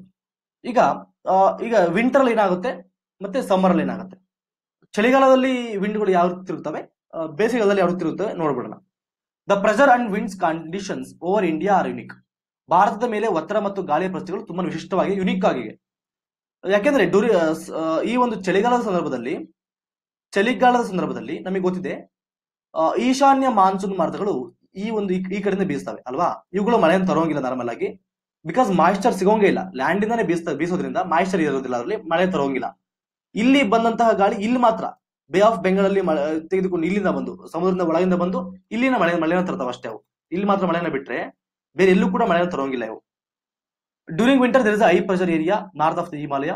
ಈಗ ವಿಂಟರ್ ಅಲ್ಲಿ ಏನಾಗುತ್ತೆ ಮತ್ತೆ ಸಮ್ಮರ್ ಅಲ್ಲಿ ಏನಾಗುತ್ತೆ? ಚಳಿಗಾಲದಲ್ಲಿ ವಿಂಡ್ಗಳು ಯಾವ ರೀತಿ ತಿರುಗುತ್ತವೆ, ಬೇಸಿಗೆಗಾಲದಲ್ಲಿ ಯಾವ ರೀತಿ ತಿರುಗುತ್ತವೆ ನೋಡ್ಬಿಡೋಣ. The pressure and winds conditions over India are unique. ಭಾರತದ ಮೇಲೆ ಒತ್ತಡ ಮತ್ತು ಗಾಳಿಯ ಪರಿಸ್ಥಿತಿಗಳು ತುಂಬಾ ವಿಶಿಷ್ಟವಾಗಿ ಯುನಿಕ್ ಆಗಿದೆ. ಯಾಕೆಂದ್ರೆ ಈ ಒಂದು ಚಳಿಗಾಲದ ಸಂದರ್ಭದಲ್ಲಿ ನಮಗೆ ಗೊತ್ತಿದೆ, ಈಶಾನ್ಯ ಮಾನ್ಸೂನ್ ಮಾರುತಗಳು ಈ ಕಡೆಯಿಂದ ಬೀಸ್ತವೆ ಅಲ್ವಾ. ಇವುಗಳು ಮಳೆಯನ್ನು ತರೋಂಗಿಲ್ಲ ನಾರ್ಮಲ್ ಆಗಿ, ಬಿಕಾಸ್ ಮಾಯಿಸ್ಚರ್ ಸಿಗೋಂಗೇ ಇಲ್ಲ. ಲ್ಯಾಂಡ್ ಇಂದಾನೆ ಬೀಸೋದ್ರಿಂದ ಮಾಯಿಸ್ಚರ್ ಇರೋದಿಲ್ಲ, ಅದರಲ್ಲಿ ಮಳೆ ತರೋಂಗಿಲ್ಲ. ಇಲ್ಲಿ ಬಂದಂತಹ ಗಾಳಿ ಇಲ್ಲಿ ಮಾತ್ರ ಬೇ ಆಫ್ ಬೆಂಗಾಲಲ್ಲಿ ತೆಗೆದುಕೊಂಡು ಇಲ್ಲಿಂದ ಬಂದು ಸಮುದ್ರದ ಒಳಗಿಂದ ಬಂದು ಇಲ್ಲಿನ ಮಳೆನ ತರ್ತಾವ ಅಷ್ಟೇ. ಅವು ಇಲ್ಲಿ ಮಾತ್ರ ಮಳೆನ ಬಿಟ್ರೆ ಬೇರೆ ಎಲ್ಲೂ ಕೂಡ ಮಳೆನ ತರೋಂಗಿಲ್ಲ ಇವು. During winter there is high pressure area north of the Himalaya.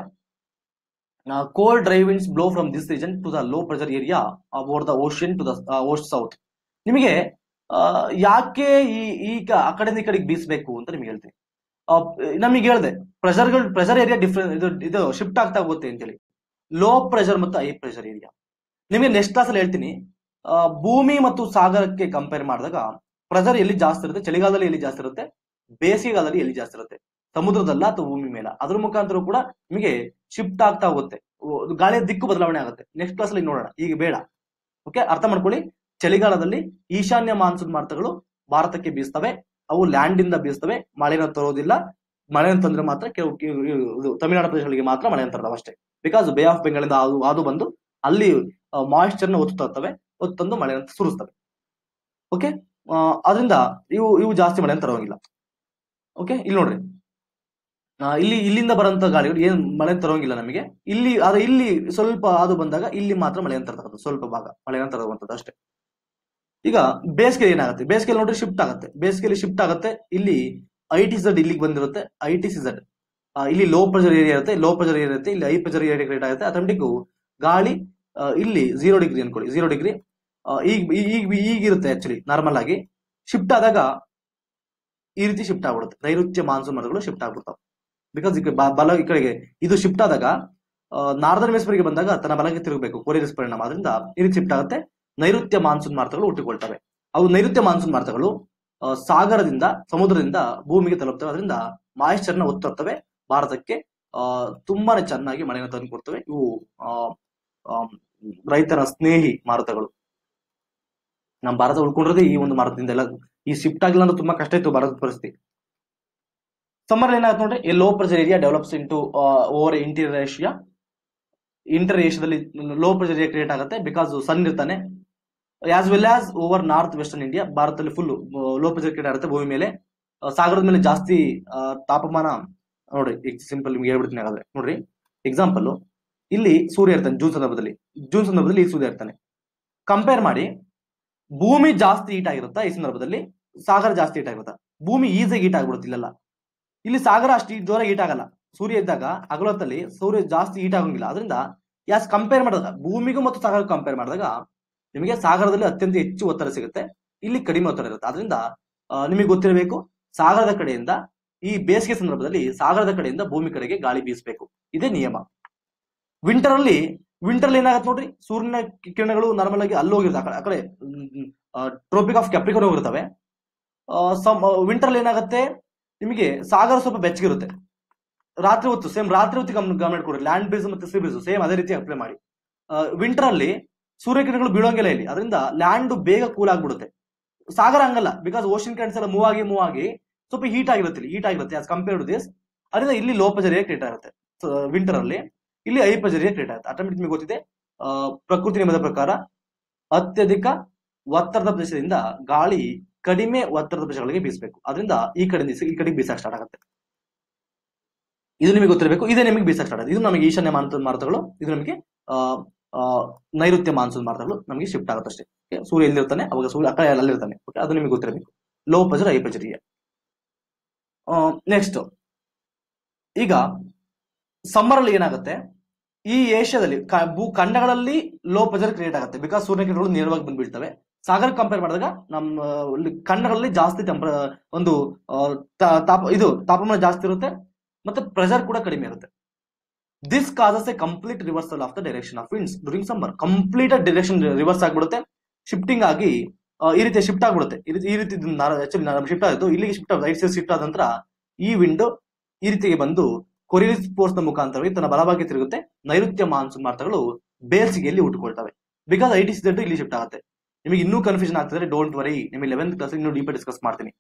Cold dry winds blow from this region to the low pressure area over the ocean to the south. ನಿಮಗೆ ಯಾಕೆ ಈಗ ಆ ಕಡೆಯಿಂದ ಈ ಕಡೆಗೆ ಬೀಸಬೇಕು ಅಂತ ನಿಮ್ಗೆ ಹೇಳ್ತೀನಿ. ನಮಗೆ ಹೇಳಿದೆ ಪ್ರೆಷರ್ ಏರಿಯಾ ಡಿಫ್ರೆಂಟ್ ಇದು ಶಿಫ್ಟ್ ಆಗ್ತಾ ಹೋಗುತ್ತೆ ಅಂತೇಳಿ. ಲೋ ಪ್ರೆಷರ್ ಮತ್ತು ಹೈ ಪ್ರೆಷರ್ ಏರಿಯಾ ನಿಮಗೆ ನೆಕ್ಸ್ಟ್ ಕ್ಲಾಸ್ ಅಲ್ಲಿ ಹೇಳ್ತೀನಿ. ಭೂಮಿ ಮತ್ತು ಸಾಗರಕ್ಕೆ ಕಂಪೇರ್ ಮಾಡಿದಾಗ ಪ್ರೆಷರ್ ಎಲ್ಲಿ ಜಾಸ್ತಿ ಇರುತ್ತೆ, ಚಳಿಗಾಲದಲ್ಲಿ ಎಲ್ಲಿ ಜಾಸ್ತಿ ಇರುತ್ತೆ, ಬೇಸಿಗೆಗಾಲದಲ್ಲಿ ಎಲ್ಲಿ ಜಾಸ್ತಿ ಇರುತ್ತೆ, ಸಮುದ್ರದಲ್ಲ ಅಥವಾ ಭೂಮಿ ಮೇಲೆ. ಅದ್ರ ಮುಖಾಂತರ ಕೂಡ ನಿಮಗೆ ಶಿಫ್ಟ್ ಆಗ್ತಾ ಹೋಗುತ್ತೆ, ಗಾಳಿಯ ದಿಕ್ಕು ಬದಲಾವಣೆ ಆಗುತ್ತೆ. ನೆಕ್ಸ್ಟ್ ಕ್ಲಾಸ್ ಅಲ್ಲಿ ನೋಡೋಣ, ಈಗ ಬೇಡ. ಓಕೆ, ಅರ್ಥ ಮಾಡ್ಕೊಳ್ಳಿ. ಚಳಿಗಾಲದಲ್ಲಿ ಈಶಾನ್ಯ ಮಾನ್ಸೂನ್ ಮಾರುತಗಳು ಭಾರತಕ್ಕೆ ಬೀಸ್ತವೆ. ಅವು ಲ್ಯಾಂಡ್ ಇಂದ ಬೀಸ್ತವೆ, ಮಳೆನ ತರೋದಿಲ್ಲ. ಮಳೆನ ತಂದ್ರೆ ಮಾತ್ರ ತಮಿಳುನಾಡು ಪ್ರದೇಶಗಳಿಗೆ ಮಾತ್ರ ಮಳೆನ ತರೋದು ಅಷ್ಟೇ. ಬಿಕಾಸ್ ಬೇ ಆಫ್ ಬೆಂಗಾಲಿಂದ ಅದು ಬಂದು ಅಲ್ಲಿ ಮಾಯಿಶ್ಚರ್ ನ ಒತ್ತಂದು ಮಳೆನ ಸುರಿಸ್ತವೆ. ಓಕೆ, ಅದರಿಂದ ಇವು ಜಾಸ್ತಿ ಮಳೆನ ತರೋಂಗಿಲ್ಲ. ಓಕೆ, ಇಲ್ಲಿ ನೋಡ್ರಿ, ಇಲ್ಲಿಂದ ಬರೋಂಥ ಗಾಳಿಗಳು ಏನ್ ಮಳೆ ತರೋಂಗಿಲ್ಲ ನಮಗೆ. ಇಲ್ಲಿ ಸ್ವಲ್ಪ ಅದು ಬಂದಾಗ ಇಲ್ಲಿ ಮಾತ್ರ ಮಳೆಯನ್ನು ತರ್ತಕ್ಕಂಥ ಸ್ವಲ್ಪ ಭಾಗ ಮಳೆಯನ್ನು ತರುವಂಥದ್ದು ಅಷ್ಟೇ. ಈಗ ಬೇಸಿಗೆ ಏನಾಗುತ್ತೆ, ಬೇಸಿಗೆಯಲ್ಲಿ ನೋಡ್ರಿ ಶಿಫ್ಟ್ ಆಗುತ್ತೆ, ಬೇಸಿಗೆಯಲ್ಲಿ ಶಿಫ್ಟ್ ಆಗುತ್ತೆ. ಇಲ್ಲಿ ITZ ಇಲ್ಲಿಗೆ ಬಂದಿರುತ್ತೆ, ITCZ ಇಲ್ಲಿ ಲೋ ಪ್ರೆಷರ್ ಏರಿಯಾ ಇರುತ್ತೆ, ಲೋ ಪ್ರೆಷರ್ ಏರಿಯಾ ಇರುತ್ತೆ, ಇಲ್ಲಿ ಹೈ ಪ್ರೆಷರ್ ಏರಿಯಾ ಕ್ರಿಯೇಟ್ ಆಗುತ್ತೆ. ಆಟೋಮೆಟಿಕ್ ಗಾಳಿ ಇಲ್ಲಿ 0 ಡಿಗ್ರಿ ಅನ್ಕೊಳ್ಳಿ, 0 ಡಿಗ್ರಿ ಈಗಿರುತ್ತೆ ಆಕ್ಚುಲಿ ನಾರ್ಮಲ್ ಆಗಿ. ಶಿಫ್ಟ್ ಆದಾಗ ಈ ರೀತಿ ಶಿಫ್ಟ್ ಆಗ್ಬಿಡುತ್ತೆ, ನೈಋತ್ಯ ಮಾನ್ಸೂನ್ ಮಾರುತಗಳು ಶಿಫ್ಟ್ ಆಗ್ಬಿಡ್ತಾವೆ. ಬಿಕಾಸ್ ಈ ಕಡೆಗೆ ಇದು ಶಿಫ್ಟ್ ಆದಾಗ ನಾರ್ದರ್ನ್ ವೆಸ್ಪರ್ಗೆ ಬಂದಾಗ ತನ್ನ ಬಲಕ್ಕೆ ತಿರುಗಬೇಕು, ಕೊರಿಯರ್ಸ್ ಪರಿಣಾಮ. ಅದರಿಂದ ಈ ರೀತಿ ಶಿಫ್ಟ್ ಆಗುತ್ತೆ, ನೈಋತ್ಯ ಮಾನ್ಸೂನ್ ಮಾರುತಗಳು ಹುಟ್ಟಿಕೊಳ್ತವೆ. ಅವು ನೈಋತ್ಯ ಮಾನ್ಸೂನ್ ಮಾರುತಗಳು ಸಾಗರದಿಂದ ಸಮುದ್ರದಿಂದ ಭೂಮಿಗೆ ತಲುಪ್ತವೆ. ಅದರಿಂದ ಮಾಯಿಶ್ಚರ್ನ ಒತ್ತರ್ತವೆ, ಭಾರತಕ್ಕೆ ತುಂಬಾನೇ ಚೆನ್ನಾಗಿ ಮಳೆಯನ್ನು ತಂದು ಕೊಡ್ತವೆ. ಇವು ರೈತರ ಸ್ನೇಹಿ ಮಾರುತಗಳು. ನಮ್ಮ ಭಾರತ ಉಳ್ಕೊಂಡಿರೋದೇ ಈ ಒಂದು ಮಾರುತದಿಂದ. ಎಲ್ಲ ಈ ಶಿಫ್ಟ್ ಆಗಿಲ್ಲ ಅಂದ್ರೆ ತುಂಬಾ ಕಷ್ಟ ಇತ್ತು ಭಾರತದ ಪರಿಸ್ಥಿತಿ. ಸಮ್ಮರ್ ಏನಾಗುತ್ತೆ ನೋಡ್ರಿ, a low pressure area develops into over inter ಏಷ್ಯಾದಲ್ಲಿ ಲೋ ಪ್ರೆಷರ್ ಏರಿಯಾ ಕ್ರಿಯೇಟ್ ಆಗುತ್ತೆ. ಬಿಕಾಸ್ ಸನ್ ಇರ್ತಾನೆ, as well as over north western India. ಭಾರತದಲ್ಲಿ ಫುಲ್ ಲೋ ಪ್ರೆಷರ್ ಕ್ರಿಯೇಟ್ ಆಗುತ್ತೆ ಭೂಮಿ ಮೇಲೆ. ಸಾಗರದ ಮೇಲೆ ಜಾಸ್ತಿ ತಾಪಮಾನ. ನೋಡ್ರಿ ಸಿಂಪಲ್ ನಿಮ್ಗೆ ಹೇಳ್ಬಿಡ್ತೀನಿ. ಹಾಗಾದ್ರೆ ನೋಡ್ರಿ ಎಕ್ಸಾಂಪಲ್, ಇಲ್ಲಿ ಸೂರ್ಯ ಇರ್ತಾನೆ ಜೂನ್ ಸಂದರ್ಭದಲ್ಲಿ ಇಲ್ಲಿ ಸೂರ್ಯ ಇರ್ತಾನೆ. ಕಂಪೇರ್ ಮಾಡಿ, ಭೂಮಿ ಜಾಸ್ತಿ ಹೀಟ್ ಆಗಿರುತ್ತಾ ಈ ಸಂದರ್ಭದಲ್ಲಿ, ಸಾಗರ ಜಾಸ್ತಿ ಹೀಟ್ ಆಗಿರುತ್ತಾ? ಭೂಮಿ ಈಸಿಯಾಗಿ ಹೀಟ್ ಆಗ್ಬಿಡುತ್ತೆ ಇಲ್ಲೆಲ್ಲ. ಇಲ್ಲಿ ಸಾಗರ ಅಷ್ಟು ಜೋರಾಗಿ ಹೀಟ್ ಆಗಲ್ಲ. ಸೂರ್ಯ ಇದ್ದಾಗ ಹಗಲೊತ್ತಲ್ಲಿ ಸೂರ್ಯ ಜಾಸ್ತಿ ಹೀಟ್ ಆಗಂಗಿಲ್ಲ. ಅದರಿಂದ ಕಂಪೇರ್ ಮಾಡಿದಾಗ ಭೂಮಿಗೂ ಮತ್ತು ಸಾಗರ ಕಂಪೇರ್ ಮಾಡಿದಾಗ ನಿಮಗೆ ಸಾಗರದಲ್ಲಿ ಅತ್ಯಂತ ಹೆಚ್ಚು ಒತ್ತಡ ಸಿಗುತ್ತೆ, ಇಲ್ಲಿ ಕಡಿಮೆ ಒತ್ತಡ ಇರುತ್ತೆ. ಅದರಿಂದ ನಿಮಗೆ ಗೊತ್ತಿರಬೇಕು, ಸಾಗರದ ಕಡೆಯಿಂದ ಈ ಬೇಸಿಗೆ ಸಂದರ್ಭದಲ್ಲಿ ಸಾಗರದ ಕಡೆಯಿಂದ ಭೂಮಿ ಕಡೆಗೆ ಗಾಳಿ ಬೀಸಬೇಕು, ಇದೇ ನಿಯಮ. ವಿಂಟರ್ ಅಲ್ಲಿ ಏನಾಗುತ್ತೆ ನೋಡ್ರಿ, ಸೂರ್ಯನ ಕಿರಣಗಳು ನಾರ್ಮಲ್ ಆಗಿ ಅಲ್ಲಿ ಹೋಗಿರ್ತವೆ, ಆ ಕಡೆ ಟ್ರೋಪಿಕ್ ಆಫ್ ಕ್ಯಾಪ್ರಿಕಾರ್ನ್ ಹೋಗಿರ್ತವೆ. ವಿಂಟರ್ ಅಲ್ಲಿ ಏನಾಗುತ್ತೆ, ನಿಮಗೆ ಸಾಗರ ಸ್ವಲ್ಪ ಬೆಚ್ಚಗಿರುತ್ತೆ. ರಾತ್ರಿ ಹೊತ್ತು ರಾತ್ರಿ ಹೊತ್ತು ಗಮನ ಇಟ್ಕೊಡ್ರಿ. ಲ್ಯಾಂಡ್ ಬ್ರೀಸ್ ಮತ್ತೆ ಸೀ ಬ್ರೀಸ್ ಸೇಮ್ ಅದೇ ರೀತಿ ಅಪ್ಲೈ ಮಾಡಿ. ವಿಂಟರ್ ಅಲ್ಲಿ ಸೂರ್ಯಕಿರಣಗಳು ಬೀಳೋಂಗಿಲ್ಲ ಇಲ್ಲಿ, ಅದರಿಂದ ಲ್ಯಾಂಡ್ ಬೇಗ ಕೂಲ್ ಆಗ್ಬಿಡುತ್ತೆ. ಸಾಗರ ಹಂಗಲ್ಲ, ಬಿಕಾಸ್ ಓಷನ್ ಕರೆಂಟ್ಸ್ ಎಲ್ಲ ಮೂವ್ ಆಗಿ ಸ್ವಲ್ಪ ಹೀಟ್ ಆಗಿರುತ್ತೆ ಆಸ್ ಕಂಪೇರ್ಡ್ ಟು ದಿಸ್. ಅದರಿಂದ ಇಲ್ಲಿ ಲೋ ಪ್ರೆಷರ್ ಏರಿಯಾ ಕ್ರಿಯೇಟ್ ಆಗುತ್ತೆ ವಿಂಟರ್ ಅಲ್ಲಿ, ಇಲ್ಲಿ ಹೈ ಪ್ರೆಷರ್ ಏರಿಯಾ ಕ್ರಿಯೇಟ್ ಆಗುತ್ತೆ. ಆಟೋಮೆಟಿಕ್ ನಿಮಗೆ ಗೊತ್ತಿದೆ, ಪ್ರಕೃತಿ ನಿಯಮದ ಪ್ರಕಾರ ಅತ್ಯಧಿಕ ಒತ್ತಡದ ಪ್ರದೇಶದಿಂದ ಗಾಳಿ ಕಡಿಮೆ ಒತ್ತಡದ ಪ್ರದೇಶಗಳಿಗೆ ಬೀಸಬೇಕು. ಅದರಿಂದ ಈ ಕಡೆಗೆ ಬೀಸಕ್ಕೆ ಸ್ಟಾರ್ಟ್ ಆಗುತ್ತೆ. ಇದು ನಿಮಗೆ ಗೊತ್ತಿರಬೇಕು, ಇದೇ ನಿಮಗೆ ಬೀಸಕ್ಕೆ ಸ್ಟಾರ್ಟ್ ಆಗುತ್ತೆ. ಇದು ನಮಗೆ ಈಶಾನ್ಯ ಮಾರುತಗಳು, ಇದು ನಮಗೆ ನೈಋತ್ಯ ಮಾನ್ಸೂನ್ ಮಾರುತಗಳು ನಮಗೆ ಶಿಫ್ಟ್ ಆಗುತ್ತೆ ಅಷ್ಟೇ. ಸೂರ್ಯ ಎಲ್ಲಿರ್ತಾನೆ ಅವಾಗ ಸೂರ್ಯ ಅಕ್ಕ ಅಲ್ಲಿರ್ತಾನೆ. ಓಕೆ, ಅದು ನಿಮಗೆ ಗೊತ್ತಿರಬೇಕು. Low pressure high pressure area. Next, ಈಗ ಸಮ್ಮರ್ ಅಲ್ಲಿ ಏನಾಗುತ್ತೆ, ಈ ಏಷ್ಯಾದಲ್ಲಿ ಭೂಖಂಡಗಳಲ್ಲಿ ಲೋ ಪ್ರೆಷರ್ ಕ್ರಿಯೇಟ್ ಆಗುತ್ತೆ. ಬಿಕಾಸ್ ಸೂರ್ಯ ಕಿರಣಗಳು ನೇರವಾಗಿ ಬಂದು ಬೀಳ್ತವೆ. ಸಾಗರ ಕಂಪೇರ್ ಮಾಡಿದಾಗ ನಮ್ಮ ಖಂಡಗಳಲ್ಲಿ ಜಾಸ್ತಿ ತಾಪಮಾನ ಜಾಸ್ತಿ ಇರುತ್ತೆ ಮತ್ತೆ ಪ್ರೆಷರ್ ಕೂಡ ಕಡಿಮೆ ಇರುತ್ತೆ. This causes a complete reversal of the direction of winds during summer. Complete direction reverse ಆಗ್ಬಿಡುತ್ತೆ, ಶಿಫ್ಟಿಂಗ್ ಆಗಿ ಈ ರೀತಿ ಶಿಫ್ಟ್ ಆಗ್ಬಿಡುತ್ತೆ. ಈ ರೀತಿ ಶಿಫ್ಟ್ ಆಯಿತು, ಇಲ್ಲಿಗೆ ಶಿಫ್ಟ್ ಆಗುತ್ತೆ. ರೈಟ್ ಸೈಡ್ ಶಿಫ್ಟ್ ಆದ ನಂತರ ಈ ವಿಂಡ್ ಈ ರೀತಿಗೆ ಬಂದು ಕೊರಿಯಸ್ ಫೋರ್ಸ್ ನ ಮುಖಾಂತರವಾಗಿ ತನ್ನ ಬಲಭಾಗಕ್ಕೆ ತಿರುಗುತ್ತೆ. ನೈಋತ್ಯ ಮಾನ್ಸೂನ್ ಮಾರುತಗಳು ಬೇಸಿಗೆಯಲ್ಲಿ ಹುಟ್ಟುಕೊಳ್ತವೆ. ಬಿಕಾಸ್ ITCZ ಇಲ್ಲಿ ಶಿಫ್ಟ್ ಆಗುತ್ತೆ. ನಿಮಗೆ ಇನ್ನೂ ಕನ್ಫ್ಯೂಷನ್ ಆಗ್ತದೆ, ಡೋಂಟ್ ವರಿ, ನಿಮಗೆ 11th ಕ್ಲಾಸ್ ಇನ್ನೂ ಡೀಪ್ ಡಿಸ್ಕಸ್ ಮಾಡ್ತೀನಿ.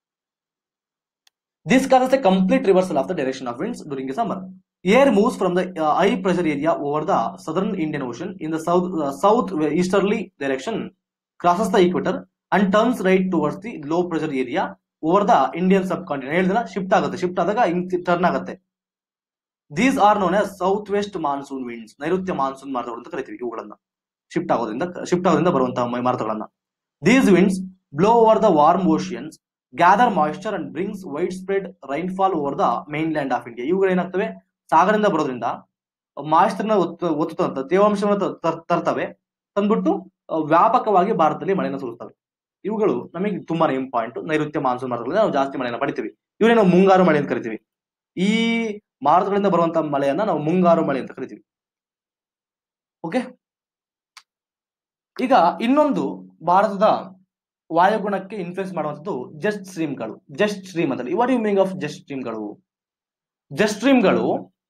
This causes a complete reversal of the direction of winds during the summer. Air moves from the high pressure area over the southern Indian Ocean in the south easterly direction, crosses the equator and turns right towards the low pressure area over the Indian subcontinent. ಹೇಳಿದ್ರೆ shift ಆಗುತ್ತೆ, shift ಆದಾಗ turn ಆಗುತ್ತೆ. These are known as southwest monsoon winds. ನೈಋತ್ಯ monsoon ಮಾರುತಗಳು ಅಂತ ಕರಿತೀವಿ ಇವುಗಳನ್ನ. Shift ಆಗೋದ್ರಿಂದ ಬರುವಂತಹ ಮಾರುತಗಳನ್ನ. These winds blow over the warm oceans, gather moisture and brings widespread rainfall over the mainland of India. ಇವುಗಳು ಏನಾಗ್ತವೆ, ಸಾಗರದಿಂದ ಬರೋದ್ರಿಂದ ಮಾಯಿಶ್ಚರ್ನ ಒತ್ತುತ್ತಂತ ತೇವಾಂಶವನ್ನು ತರ್ತವೆ, ತಂದ್ಬಿಟ್ಟು ವ್ಯಾಪಕವಾಗಿ ಭಾರತದಲ್ಲಿ ಮಳೆಯನ್ನು ಸುರಿಸ್ತವೆ. ಇವುಗಳು ನಮಗೆ ತುಂಬಾನೇ ಇಂಪಾರ್ಟೆಂಟ್. ನೈಋತ್ಯ ಮಾನ್ಸೂನ್ ಮಾರುತಗಳಿಂದ ನಾವು ಜಾಸ್ತಿ ಮಳೆಯನ್ನು ಪಡಿತೀವಿ. ಇವರೇ ನಾವು ಮುಂಗಾರು ಮಳೆ ಅಂತ ಕರಿತೀವಿ. ಈ ಮಾರುತಗಳಿಂದ ಬರುವಂತಹ ಮಳೆಯನ್ನ ನಾವು ಮುಂಗಾರು ಮಳೆ ಅಂತ ಕರಿತೀವಿ. ಓಕೆ, ಈಗ ಇನ್ನೊಂದು ಭಾರತದ ವಾಯುಗುಣಕ್ಕೆ ಇನ್ಫ್ಲುಯೆನ್ಸ್ ಮಾಡುವಂಥದ್ದು ಜೆಟ್ ಸ್ಟ್ರೀಮ್ಗಳು. ಜೆಟ್ ಸ್ಟ್ರೀಮ್ ಅಂತ what you meaning of jet ಸ್ಟ್ರೀಮ್ಗಳು? ಜೆಟ್ ಸ್ಟ್ರೀಮ್ಗಳು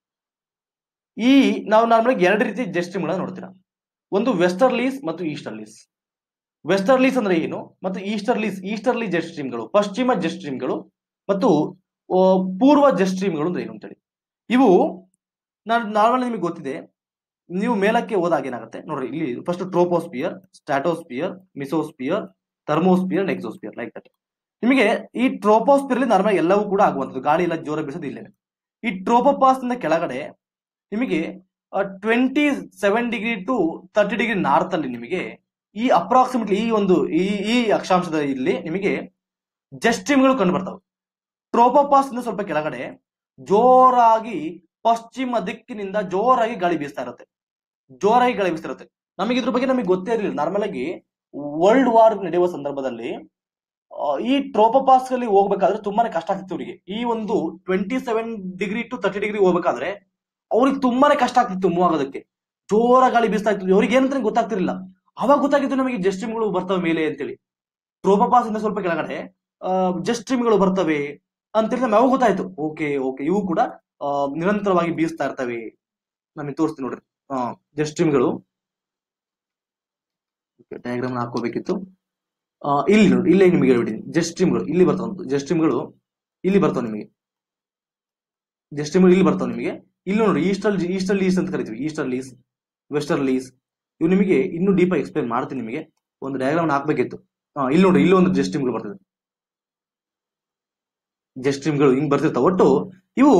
ನಾವು ನಾರ್ಮಲ್ ಎರಡು ರೀತಿ ಜೆಟ್ ಸ್ಟ್ರೀಮ್ಗಳನ್ನ ನೋಡ್ತೀರಾ. ಒಂದು ವೆಸ್ಟರ್ಲೀಸ್ ಮತ್ತು ಈಸ್ಟರ್ಲೀಸ್. ವೆಸ್ಟರ್ಲೀಸ್ ಅಂದ್ರೆ ಏನು ಮತ್ತು ಈಸ್ಟರ್ಲಿ ಜೆಟ್ ಸ್ಟ್ರೀಮ್ಗಳು, ಪಶ್ಚಿಮ ಜೆಟ್ ಸ್ಟ್ರೀಮ್ಗಳು ಮತ್ತು ಪೂರ್ವ ಜೆಟ್ ಸ್ಟ್ರೀಮ್ಗಳು ಅಂದ್ರೆ ಏನು ಅಂತೇಳಿ. ಇವು ನಾರ್ಮಲ್ ನಿಮಗೆ ಗೊತ್ತಿದೆ, ನೀವು ಮೇಲಕ್ಕೆ ಹೋದಾಗ ಏನಾಗುತ್ತೆ ನೋಡ್ರಿ. ಇಲ್ಲಿ first troposphere, stratosphere, mesosphere, thermosphere, exosphere, like that. ನಿಮಗೆ ಈ ಟ್ರೋಪೋಸ್ಪಿಯರ್ ನಾರ್ಮಲ್ ಎಲ್ಲವೂ ಕೂಡ ಆಗುವಂಥದ್ದು, ಗಾಳಿ ಎಲ್ಲ ಜೋರ ಬೀಸೋದು ಇಲ್ಲೇನೆ. ಈ ಟ್ರೋಪೋಪಾಸ್ ಇಂದ ಕೆಳಗಡೆ ನಿಮಗೆ 27 ಡಿಗ್ರಿ ಟು 30 ಡಿಗ್ರಿ ನಾರ್ತ್ ಅಲ್ಲಿ ನಿಮಗೆ ಈ ಅಪ್ರಾಕ್ಸಿಮೇಟ್ಲಿ ಈ ಒಂದು ಈ ಅಕ್ಷಾಂಶದ ಇಲ್ಲಿ ನಿಮಗೆ ಜೆಟ್ ಸ್ಟ್ರೀಮ್ಗಳು ಕಂಡು ಬರ್ತವೆ. ಟ್ರೋಪೋಪಾಸ್ ಇಂದ ಸ್ವಲ್ಪ ಕೆಳಗಡೆ ಜೋರಾಗಿ ಪಶ್ಚಿಮ ದಿಕ್ಕಿನಿಂದ ಜೋರಾಗಿ ಗಾಳಿ ಬೀಸ್ತಾ ಇರುತ್ತೆ, ಜೋರಾಗಿ ಗಾಳಿ ಬೀಸ್ತಾ ಇರುತ್ತೆ. ನಮಗೆ ಇದ್ರ ಬಗ್ಗೆ ನಮಗೆ ಗೊತ್ತೇ ಇರಲಿಲ್ಲ. ನಾರ್ಮಲ್ ಆಗಿ ವರ್ಲ್ಡ್ ವಾರ್ ನಡೆಯುವ ಸಂದರ್ಭದಲ್ಲಿ ಈ ಟ್ರೋಪೋಪಾಸ್ ಅಲ್ಲಿ ಹೋಗ್ಬೇಕಾದ್ರೆ ತುಂಬಾನೇ ಕಷ್ಟ ಆಗ್ತಿತ್ತು ಅವರಿಗೆ. ಈ ಒಂದು 27 ಡಿಗ್ರಿ ಟು 30 ಡಿಗ್ರಿ ಹೋಗ್ಬೇಕಾದ್ರೆ ಅವ್ರಿಗೆ ತುಂಬಾನೇ ಕಷ್ಟ ಆಗ್ತಿತ್ತು ಮೂವ್ ಆಗೋದಕ್ಕೆ, ಜೋರ ಗಾಳಿ ಬೀಸ್ತಾ ಇತ್ತು. ಅವ್ರಿಗೆ ಏನಂತ ಗೊತ್ತಾಗ್ತಿರ್ಲಿಲ್ಲ. ಅವಾಗ ಗೊತ್ತಾಗಿತ್ತು ನಮಗೆ ಜೆಟ್ ಸ್ಟ್ರೀಮ್ಗಳು ಬರ್ತವೆ ಮೇಲೆ ಅಂತೇಳಿ. ಟ್ರೋಪೋಪಾಸ್ ಇಂದ ಸ್ವಲ್ಪ ಕೆಳಗಡೆ ಜೆಟ್ ಸ್ಟ್ರೀಮ್ಗಳು ಬರ್ತವೆ ಅಂತೇಳಿ ನಮ್ಗೆ ಯಾವಾಗ ಗೊತ್ತಾಯ್ತು. ಓಕೆ ಓಕೆ ಇವು ಕೂಡ ನಿರಂತರವಾಗಿ ಬೀಸ್ತಾ ಇರ್ತವೆ. ನಮಗೆ ತೋರಿಸ್ತೀನಿ ನೋಡ್ರಿ ಜೆಟ್ ಸ್ಟ್ರೀಮ್ಗಳು. ಡಯಾಗ್ರಾಮ್ ಹಾಕೋಬೇಕಿತ್ತು. ಇಲ್ಲಿ ನೋಡಿ, ಇಲ್ಲೇ ನಿಮಗೆ ಹೇಳ್ಬಿಟ್ಟಿನಿ. ಜೆಟ್ ಸ್ಟ್ರೀಮ್ಗಳು ಇಲ್ಲಿ ಬರ್ತಾವ, ಜೆಟ್ ಸ್ಟ್ರೀಮ್ಗಳು ಇಲ್ಲಿ ಬರ್ತಾವ ನಿಮಗೆ, ಜೆಟ್ ಸ್ಟ್ರೀಮ್ಗಳು ಇಲ್ಲಿ ಬರ್ತಾವ ನಿಮಗೆ. ಇಲ್ಲಿ ನೋಡಿ ಈಸ್ಟರ್ಲೀಸ್ ಅಂತ ಕರಿತೀವಿ, ಈಸ್ಟರ್ಲೀಸ್, ವೆಸ್ಟರ್ಲೀಸ್. ಇವು ನಿಮಗೆ ಇನ್ನೂ ಡೀಪ್ ಆಗಿ ಎಕ್ಸ್ಪ್ಲೇನ್ ಮಾಡ್ತೀನಿ. ನಿಮಗೆ ಒಂದು ಡಯಾಗ್ರಾಮ್ ಹಾಕ್ಬೇಕಿತ್ತು. ಇಲ್ಲಿ ನೋಡಿ, ಇಲ್ಲಿ ಒಂದು ಜೆಟ್ ಸ್ಟ್ರೀಮ್ಗಳು ಬರ್ತದೆ, ಜೆಟ್ ಸ್ಟ್ರೀಮ್ಗಳು ಹಿಂಗ್ ಬರ್ತಿರ್ತಾವ. ಒಟ್ಟು ಇವು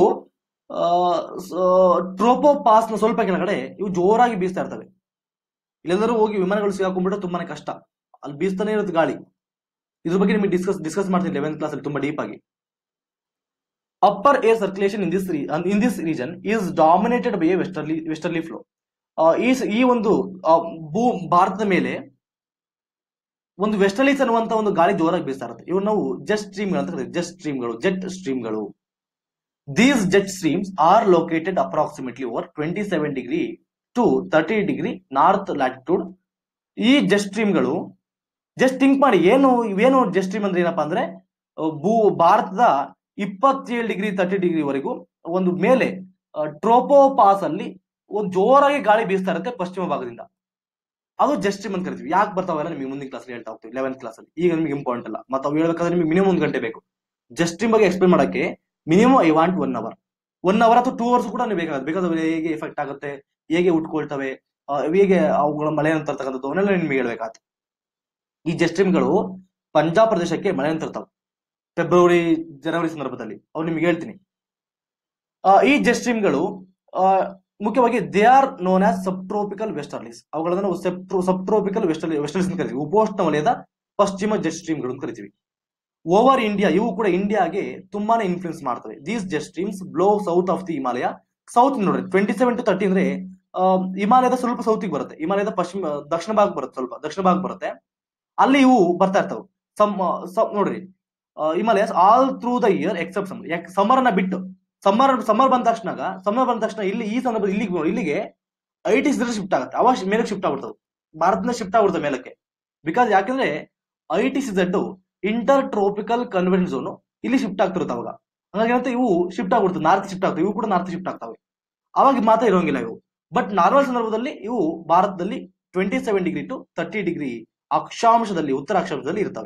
ಟ್ರೋಪೋಪಾಸ್ ನ ಸ್ವಲ್ಪ ಕೆಳಗಡೆ ಇವು ಜೋರಾಗಿ ಬೀಸ್ತಾ ಇರ್ತವೆ. ಇಲ್ಲೆಲ್ಲರೂ ಹೋಗಿ ವಿಮಾನಗಳು ಸಿಗಾಕೊಂಡ್ಬಿಟ್ರೆ ತುಂಬಾನೇ ಕಷ್ಟ, ಅಲ್ಲಿ ಬೀಸ್ತಾನೆ ಇರುತ್ತೆ ಗಾಳಿ. ಇದ್ರ ಬಗ್ಗೆ ನಿಮಗೆ ಡಿಸ್ಕಸ್ ಮಾಡ್ತೀನಿ 11th ಕ್ಲಾಸ್ ಅಲ್ಲಿ ತುಂಬಾ ಡೀಪ್ ಆಗಿ. Upper air circulation in this region is dominated by a westerly flow. ಈ ಒಂದು ಭಾರತದ ಮೇಲೆ ಒಂದು ವೆಸ್ಟರ್ಲೀಸ್ ಅನ್ನುವಂತ ಒಂದು ಗಾಳಿ ಜೋರಾಗಿ ಬೀಸ್ತಾ ಇರುತ್ತೆ. ಇವು ನಾವು ಜೆಟ್ ಸ್ಟ್ರೀಮ್ಗಳು ಅಂತ ಕರಿತೀವಿ, ಜೆಟ್ ಸ್ಟ್ರೀಮ್ಗಳು. These jet streams are located approximately over 27 degree to 30 degree north latitude. ಈ ಜೆಟ್ ಸ್ಟ್ರೀಮ್ಗಳು ಜಸ್ಟ್ ಥಿಂಕ್ ಮಾಡಿ, ಇವೇನು ಜೆಟ್ ಸ್ಟ್ರೀಮ್ ಅಂದ್ರೆ ಏನಪ್ಪಾ ಅಂದ್ರೆ ಭಾರತದ 27 ಡಿಗ್ರಿ 30 ಡಿಗ್ರಿ ವರೆಗೂ ಒಂದು ಮೇಲೆ ಟ್ರೋಪೋಪಾಸ್ ಅಲ್ಲಿ ಒಂದು ಜೋರಾಗಿ ಗಾಳಿ ಬೀಸ್ತಾ ಇರುತ್ತೆ ಪಶ್ಚಿಮ ಭಾಗದಿಂದ. ಅದು ಜೆಟ್ ಸ್ಟ್ರೀಮ್ ಅಂತ ಕರಿತೀವಿ. ಯಾಕೆ ಬರ್ತಾವೆಲ್ಲ ನಿಮಗೆ ಮುಂದಿನ ಕ್ಲಾಸ್ ಹೇಳ್ತಾ ಹೋಗ್ತೀವಿ 11th ಕ್ಲಾಸ್ ಅಲ್ಲಿ. ಈಗ ನಿಮಗೆ ಇಂಪಾರ್ಟೆಂಟ್ ಅಲ್ಲ, ಮತ್ತೆ ಅವು ಹೇಳ್ಬೇಕಾದ್ರೆ ನಿಮಗೆ ಮಿನಿಮಮ್ 1 ಗಂಟೆ ಬೇಕು. ಜೆಟ್ ಸ್ಟ್ರೀಮ್ ಬಗ್ಗೆ ಎಕ್ಸ್ಪ್ಲೇನ್ ಮಾಡಕ್ಕೆ minimum I want 1 hour, 1 hour ಅಥವಾ 2 ಅವರ್ಸ್ ಕೂಡ ನೀವು ಬೇಕಾಗುತ್ತೆ. ಬೇಕಾದ್ರೆ ಹೇಗೆ ಎಫೆಕ್ಟ್ ಆಗುತ್ತೆ, ಹೇಗೆ ಉಟ್ಕೊಳ್ತವೆ, ಹೇಗೆ ಅವುಗಳ ಮಳೆಯನ್ನು ತರ್ತಕ್ಕಂಥದ್ದು ಅವನ್ನೆಲ್ಲ ನಿಮ್ಗೆ ಹೇಳ್ಬೇಕಾಗುತ್ತೆ. ಈ ಜೆಟ್ ಸ್ಟ್ರೀಮ್ಗಳು ಪಂಜಾಬ್ ಪ್ರದೇಶಕ್ಕೆ ಮಳೆಯನ್ನು ತರ್ತಾವೆ ಫೆಬ್ರವರಿ ಜನವರಿ ಸಂದರ್ಭದಲ್ಲಿ, ಅವ್ರು ನಿಮ್ಗೆ ಹೇಳ್ತೀನಿ. ಈ ಜೆಟ್ ಸ್ಟ್ರೀಮ್ಗಳು ಮುಖ್ಯವಾಗಿ they are known as sub tropical westerlies. ಅವುಗಳನ್ನು ನಾವು ಸಬ್ ಟ್ರೋಪಿಕಲ್ ವೆಸ್ಟರ್ಲೀಸ್ ಅಂತ ಕರಿತೀವಿ. ಉಪೋಷ್ಣ ವಲಯದ ಪಶ್ಚಿಮ ಜೆಟ್ ಸ್ಟ್ರೀಮ್ಗಳು ಅಂತ ಕರಿತೀವಿ. ಓವರ್ ಇಂಡಿಯಾ, ಇವು ಕೂಡ ಇಂಡಿಯಾಗೆ ತುಂಬಾನೇ ಇನ್ಫ್ಲೂಯೆನ್ಸ್ ಮಾಡ್ತವೆ. These jet streams blow south of the Himalaya. South ನೋಡ್ರಿ 27 to 30 ಅಂದ್ರೆ ಹಿಮಾಲಯದ ಸ್ವಲ್ಪ ಸೌತಿಗೆ ಬರುತ್ತೆ, ಹಿಮಾಲಯದ ದಕ್ಷಿಣ ಭಾಗ ಬರುತ್ತೆ, ಸ್ವಲ್ಪ ದಕ್ಷಿಣ ಭಾಗ ಬರುತ್ತೆ. ಅಲ್ಲಿ ಇವು ಬರ್ತಾ ಇರ್ತವೆ. ನೋಡ್ರಿ Himalayas all through the year except summer ಅನ್ನ ಬಿಟ್ಟು. ಸಮ್ಮರ್ ಬಂದ ತಕ್ಷಣ ಇಲ್ಲಿ ಈ ಸಂದರ್ಭದಲ್ಲಿ ಇಲ್ಲಿಗೆ 80 ಶಿಫ್ಟ್ ಆಗುತ್ತೆ. ಅವಾಗ ಮೇಲಕ್ಕೆ ಶಿಫ್ಟ್ ಆಗ್ಬಿಡ್ತವೆ, ಭಾರತದಿಂದ ಶಿಫ್ಟ್ ಆಗ್ಬಿಡ್ತವೆ ಮೇಲಕ್ಕೆ. ಬಿಕಾಸ್ ಯಾಕಂದ್ರೆ ITCZ inter tropical convention zone ಇಲ್ಲಿ ಶಿಫ್ಟ್ ಆಗ್ತಿರುತ್ತೆ. ಅವಾಗ ಹಾಗಾಗಿ ಏನಂತ ಇವು ಶಿಫ್ಟ್ ಆಗ್ಬಿಡ್ತವೆ, ನಾರ್ತ್ ಶಿಫ್ಟ್ ಆಗ್ತವೆ. ಇವು ಕೂಡ ನಾರ್ತ್ ಶಿಫ್ಟ್ ಆಗ್ತವೆ, ಅವಾಗ ಮಾತ್ರ ಇರೋಂಗಿಲ್ಲ ಇವು. ಬಟ್ ನಾರ್ಮಲ್ ಸಂದರ್ಭದಲ್ಲಿ ಇವು ಭಾರತದಲ್ಲಿ 27 ಡಿಗ್ರಿ ಟು 30 ಡಿಗ್ರಿ ಅಕ್ಷಾಂಶದಲ್ಲಿ, ಉತ್ತರ ಅಕ್ಷಾಂಶದಲ್ಲಿ ಇರ್ತವೆ.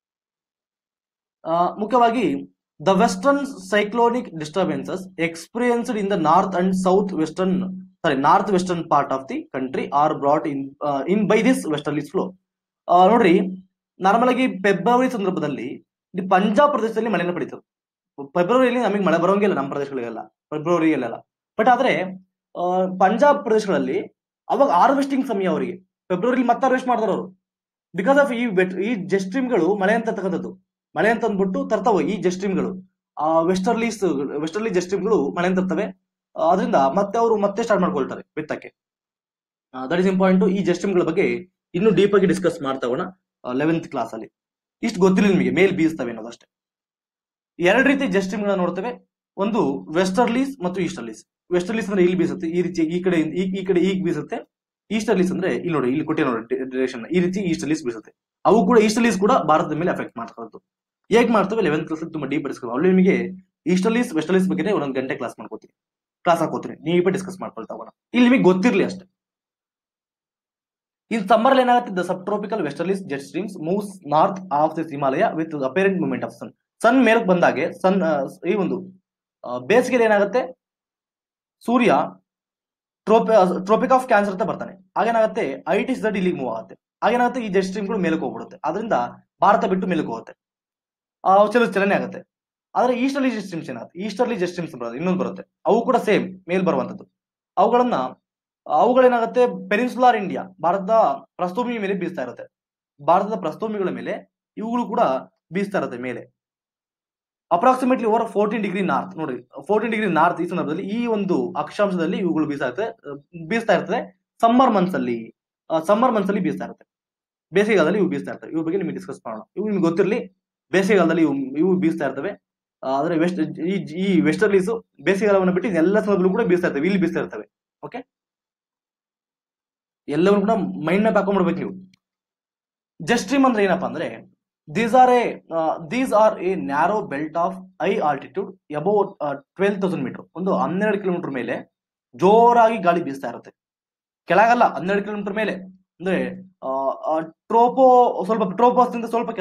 ಮುಖ್ಯವಾಗಿ the western cyclonic disturbances experienced in the north and north western part of the country are brought in by this westerly flow. ನೋಡ್ರಿ, ನಾರ್ಮಲ್ ಆಗಿ ಫೆಬ್ರವರಿ ಸಂದರ್ಭದಲ್ಲಿ ಪಂಜಾಬ್ ಪ್ರದೇಶದಲ್ಲಿ ಮಳೆಯನ್ನು ಪಡಿತದೆ. ಫೆಬ್ರವರಿಯಲ್ಲಿ ನಮಗೆ ಮಳೆ ಬರೋಂಗಿಲ್ಲ ನಮ್ಮ ಪ್ರದೇಶಗಳಿಗೆಲ್ಲ, ಫೆಬ್ರವರಿಯಲ್ಲೆಲ್ಲ. ಬಟ್ ಆದ್ರೆ ಪಂಜಾಬ್ ಪ್ರದೇಶಗಳಲ್ಲಿ ಅವಾಗ ಹಾರ್ವೆಸ್ಟಿಂಗ್ ಸಮಯ ಅವರಿಗೆ. ಫೆಬ್ರವರಿ ಮತ್ತೆ ಹಾರ್ವೆಸ್ಟ್ ಮಾಡ್ತಾರೆ ಅವರು. ಬಿಕಾಸ್ ಆಫ್ ಈ ಜೆಟ್ ಸ್ಟ್ರೀಮ್ಗಳು ಮಳೆ ಅಂತ ತಕ್ಕಂಥದ್ದು, ಮಳೆ ಅಂತ ಅಂದ್ಬಿಟ್ಟು ತರ್ತಾವೆ ಈ ಜೆಟ್ ಸ್ಟ್ರೀಮ್ಗಳು. ವೆಸ್ಟರ್ಲಿ ಜೆಟ್ ಸ್ಟ್ರೀಮ್ಗಳು ಮಳೆ ಅಂತ ತರ್ತವೆ. ಅದರಿಂದ ಮತ್ತೆ ಸ್ಟಾರ್ಟ್ ಮಾಡ್ಕೊಳ್ತಾರೆ ಬಿತ್ತಕ್ಕೆ. That is important. ಈ ಜೆಟ್ ಸ್ಟ್ರೀಮ್ಗಳ ಬಗ್ಗೆ ಇನ್ನೂ ಡೀಪ್ ಆಗಿ ಡಿಸ್ಕಸ್ ಮಾಡ್ತಾ ಹೋಗೋಣ 11th ಕ್ಲಾಸ್ ಅಲ್ಲಿ. ಇಷ್ಟು ಗೊತ್ತಿಲ್ಲ ನಿಮಗೆ, ಮೇಲ್ ಬೀಸ್ತವೆ ಅನ್ನೋದಷ್ಟೇ. 2 ರೀತಿ ಜೆಟ್ ಸ್ಟ್ರೀಮ್ಗಳನ್ನ ನೋಡ್ತೇವೆ. ಒಂದು ವೆಸ್ಟರ್ಲೀಸ್ ಮತ್ತು ಈಸ್ಟರ್ಲೀಸ್. ವೆಸ್ಟರ್ಲೀಸ್ ಅಂದ್ರೆ ಇಲ್ಲಿ ಬೀಸುತ್ತೆ, ಈ ರೀತಿ ಈ ಕಡೆ ಈಗ ಬೀಸುತ್ತೆ. ಈಸ್ಟರ್ಲೀಸ್ ಅಂದ್ರೆ ಇಲ್ಲಿ ನೋಡಿ, ಇಲ್ಲಿ ಕೊಟ್ಟೆ ನೋಡಿ ಡೈರೆಕ್ಷನ್, ಈ ರೀತಿ ಈಸ್ಟರ್ಲೀಸ್ ಬೀಸುತ್ತೆ. ಅವು ಕೂಡ ಈಸ್ಟರ್ಲೀಸ್ ಕೂಡ ಭಾರತದ ಮೇಲೆ ಅಫೆಕ್ಟ್ ಮಾಡ್ಕೊಳ್ಳೋದು. ಹೇಗೆ ಮಾಡ್ತವೆ 11th ಕ್ಲಾಸ್ ತುಂಬಾ ಡೀಪ್ ಡಿಸ್ಕಸ್. ಅಲ್ಲಿ ನಿಮಗೆ ಈಸ್ಟರ್ಲೀಸ್ ವೆಸ್ಟರ್ಲೀಸ್ ಬಗ್ಗೆ 1 ಗಂಟೆ ಕ್ಲಾಸ್ ಹಾಕೋತೀನಿ, ನೀವು ಡಿಸ್ಕಸ್ ಮಾಡ್ಕೊಳ್ತಾ ಹೋಗೋಣ. ಇಲ್ಲಿ ನಿಮಗೆ ಗೊತ್ತಿರ್ಲಿ ಅಷ್ಟೇ. In summer ಏನಾಗುತ್ತೆ, the sub tropical westerlies jet streams moves north of this Himalaya with apparent movement of sun ಮೇಲಕ್ಕೆ ಬಂದಾಗೆ ಈ ಒಂದು ಬೇಸಿಗೆಯಲ್ಲಿ ಏನಾಗುತ್ತೆ, ಸೂರ್ಯ ಟ್ರೋಪಿಕ್ ಆಫ್ ಕ್ಯಾನ್ಸರ್ ಅಂತ ಬರ್ತಾನೆ. ಆಗೇನಾಗುತ್ತೆ ITCZ ಇಲ್ಲಿಗೆ ಮೂವ್ ಆಗುತ್ತೆ. ಆಗೇನಾಗುತ್ತೆ ಈ ಜೆಟ್ ಸ್ಟ್ರೀಮ್ಗಳು ಮೇಲಕ್ಕೆ ಹೋಗ್ಬಿಡುತ್ತೆ. ಅದರಿಂದ ಭಾರತ ಬಿಟ್ಟು ಮೇಲಕ್ಕೆ ಹೋಗುತ್ತೆ. ಚಲನೆ ಆಗುತ್ತೆ. ಆದ್ರೆ ಈಸ್ಟರ್ಲಿ ಜೆಟ್ ಏನಾಗುತ್ತೆ, ಈಸ್ಟರ್ಲಿ ಜೆಟ್ ಇನ್ನೊಂದು ಬರುತ್ತೆ, ಅವು ಕೂಡ ಸೇಮ್ ಮೇಲ್ ಬರುವಂತದ್ದು. ಅವುಗಳೇನಾಗುತ್ತೆ, ಪೆನಿನ್ಸುಲಾರ್ ಇಂಡಿಯಾ, ಭಾರತದ ಪ್ರಸ್ಥಭೂಮಿ ಮೇಲೆ ಬೀಸ್ತಾ ಇರುತ್ತೆ. ಭಾರತದ ಪ್ರಸ್ಥಭೂಮಿಗಳ ಮೇಲೆ ಇವುಗಳು ಕೂಡ ಬೀಸ್ತಾ ಇರುತ್ತೆ ಮೇಲೆ. ಅಪ್ರಾಕ್ಸಿಮೇಟ್ಲಿ ಓವರ್ 14 ಡಿಗ್ರಿ ನಾರ್ತ್, ನೋಡ್ರಿ 14 ಡಿಗ್ರಿ ನಾರ್ತ್ ಈ ಸಂದರ್ಭದಲ್ಲಿ ಈ ಒಂದು ಅಕ್ಷಾಂಶದಲ್ಲಿ ಇವುಗಳು ಬೀಸ್ತಾ ಇರ್ತದೆ ಸಮ್ಮರ್ ಮಂತ್ಸ್ ಅಲ್ಲಿ ಬೀಸ್ತಾ ಇರುತ್ತೆ. ಬೇಸಿಗೆಗಾಲದಲ್ಲಿ ಇವು ಬೀಸ್ತಾ ಇರ್ತವೆ. ಇವ್ರ ಬಗ್ಗೆ ನಿಮಗೆ ಡಿಸ್ಕಸ್ ಮಾಡೋಣ. ಇವು ನಿಮ್ಗೆ ಗೊತ್ತಿರಲಿ, ಬೇಸಿಗೆಗಾಲದಲ್ಲಿ ಇವು ಬೀಸ್ತಾ ಇರ್ತವೆ. ಆದ್ರೆ ಈ ವೆಸ್ಟರ್ಲೀಸ್ ಬೇಸಿಗೆಗಾಲವನ್ನು ಬಿಟ್ಟು ಎಲ್ಲ ಸಂದರ್ಭದಲ್ಲೂ ಕೂಡ ಬೀಸ್ತಾ ಇರ್ತವೆ, ಇಲ್ಲಿ ಬೀಸ್ತಾ ಇರ್ತವೆ. ಓಕೆ, ಎಲ್ಲವನ್ನು ಕೂಡ ಮೈಂಡ್ ಮ್ಯಾಪ್ ಹಾಕೊಂಡ್ಬಿಡ್ಬೇಕು ನೀವು. ಜೆಟ್ ಸ್ಟ್ರೀಮ್ ಅಂದ್ರೆ ಏನಪ್ಪಾ ಅಂದ್ರೆ, these are a narrow belt of high altitude about 12,000 metre. ಒಂದು 12 ಕಿಲೋಮೀಟರ್ ಮೇಲೆ ಜೋರಾಗಿ ಗಾಳಿ ಬೀಸ್ತಾ ಇರುತ್ತೆ. ಕೆಳಗಲ್ಲ, 12 ಕಿಲೋಮೀಟರ್ ಮೇಲೆ ಅಂದ್ರೆ ಟ್ರೋಪೋಸ್ನಿಂದ ಸ್ವಲ್ಪ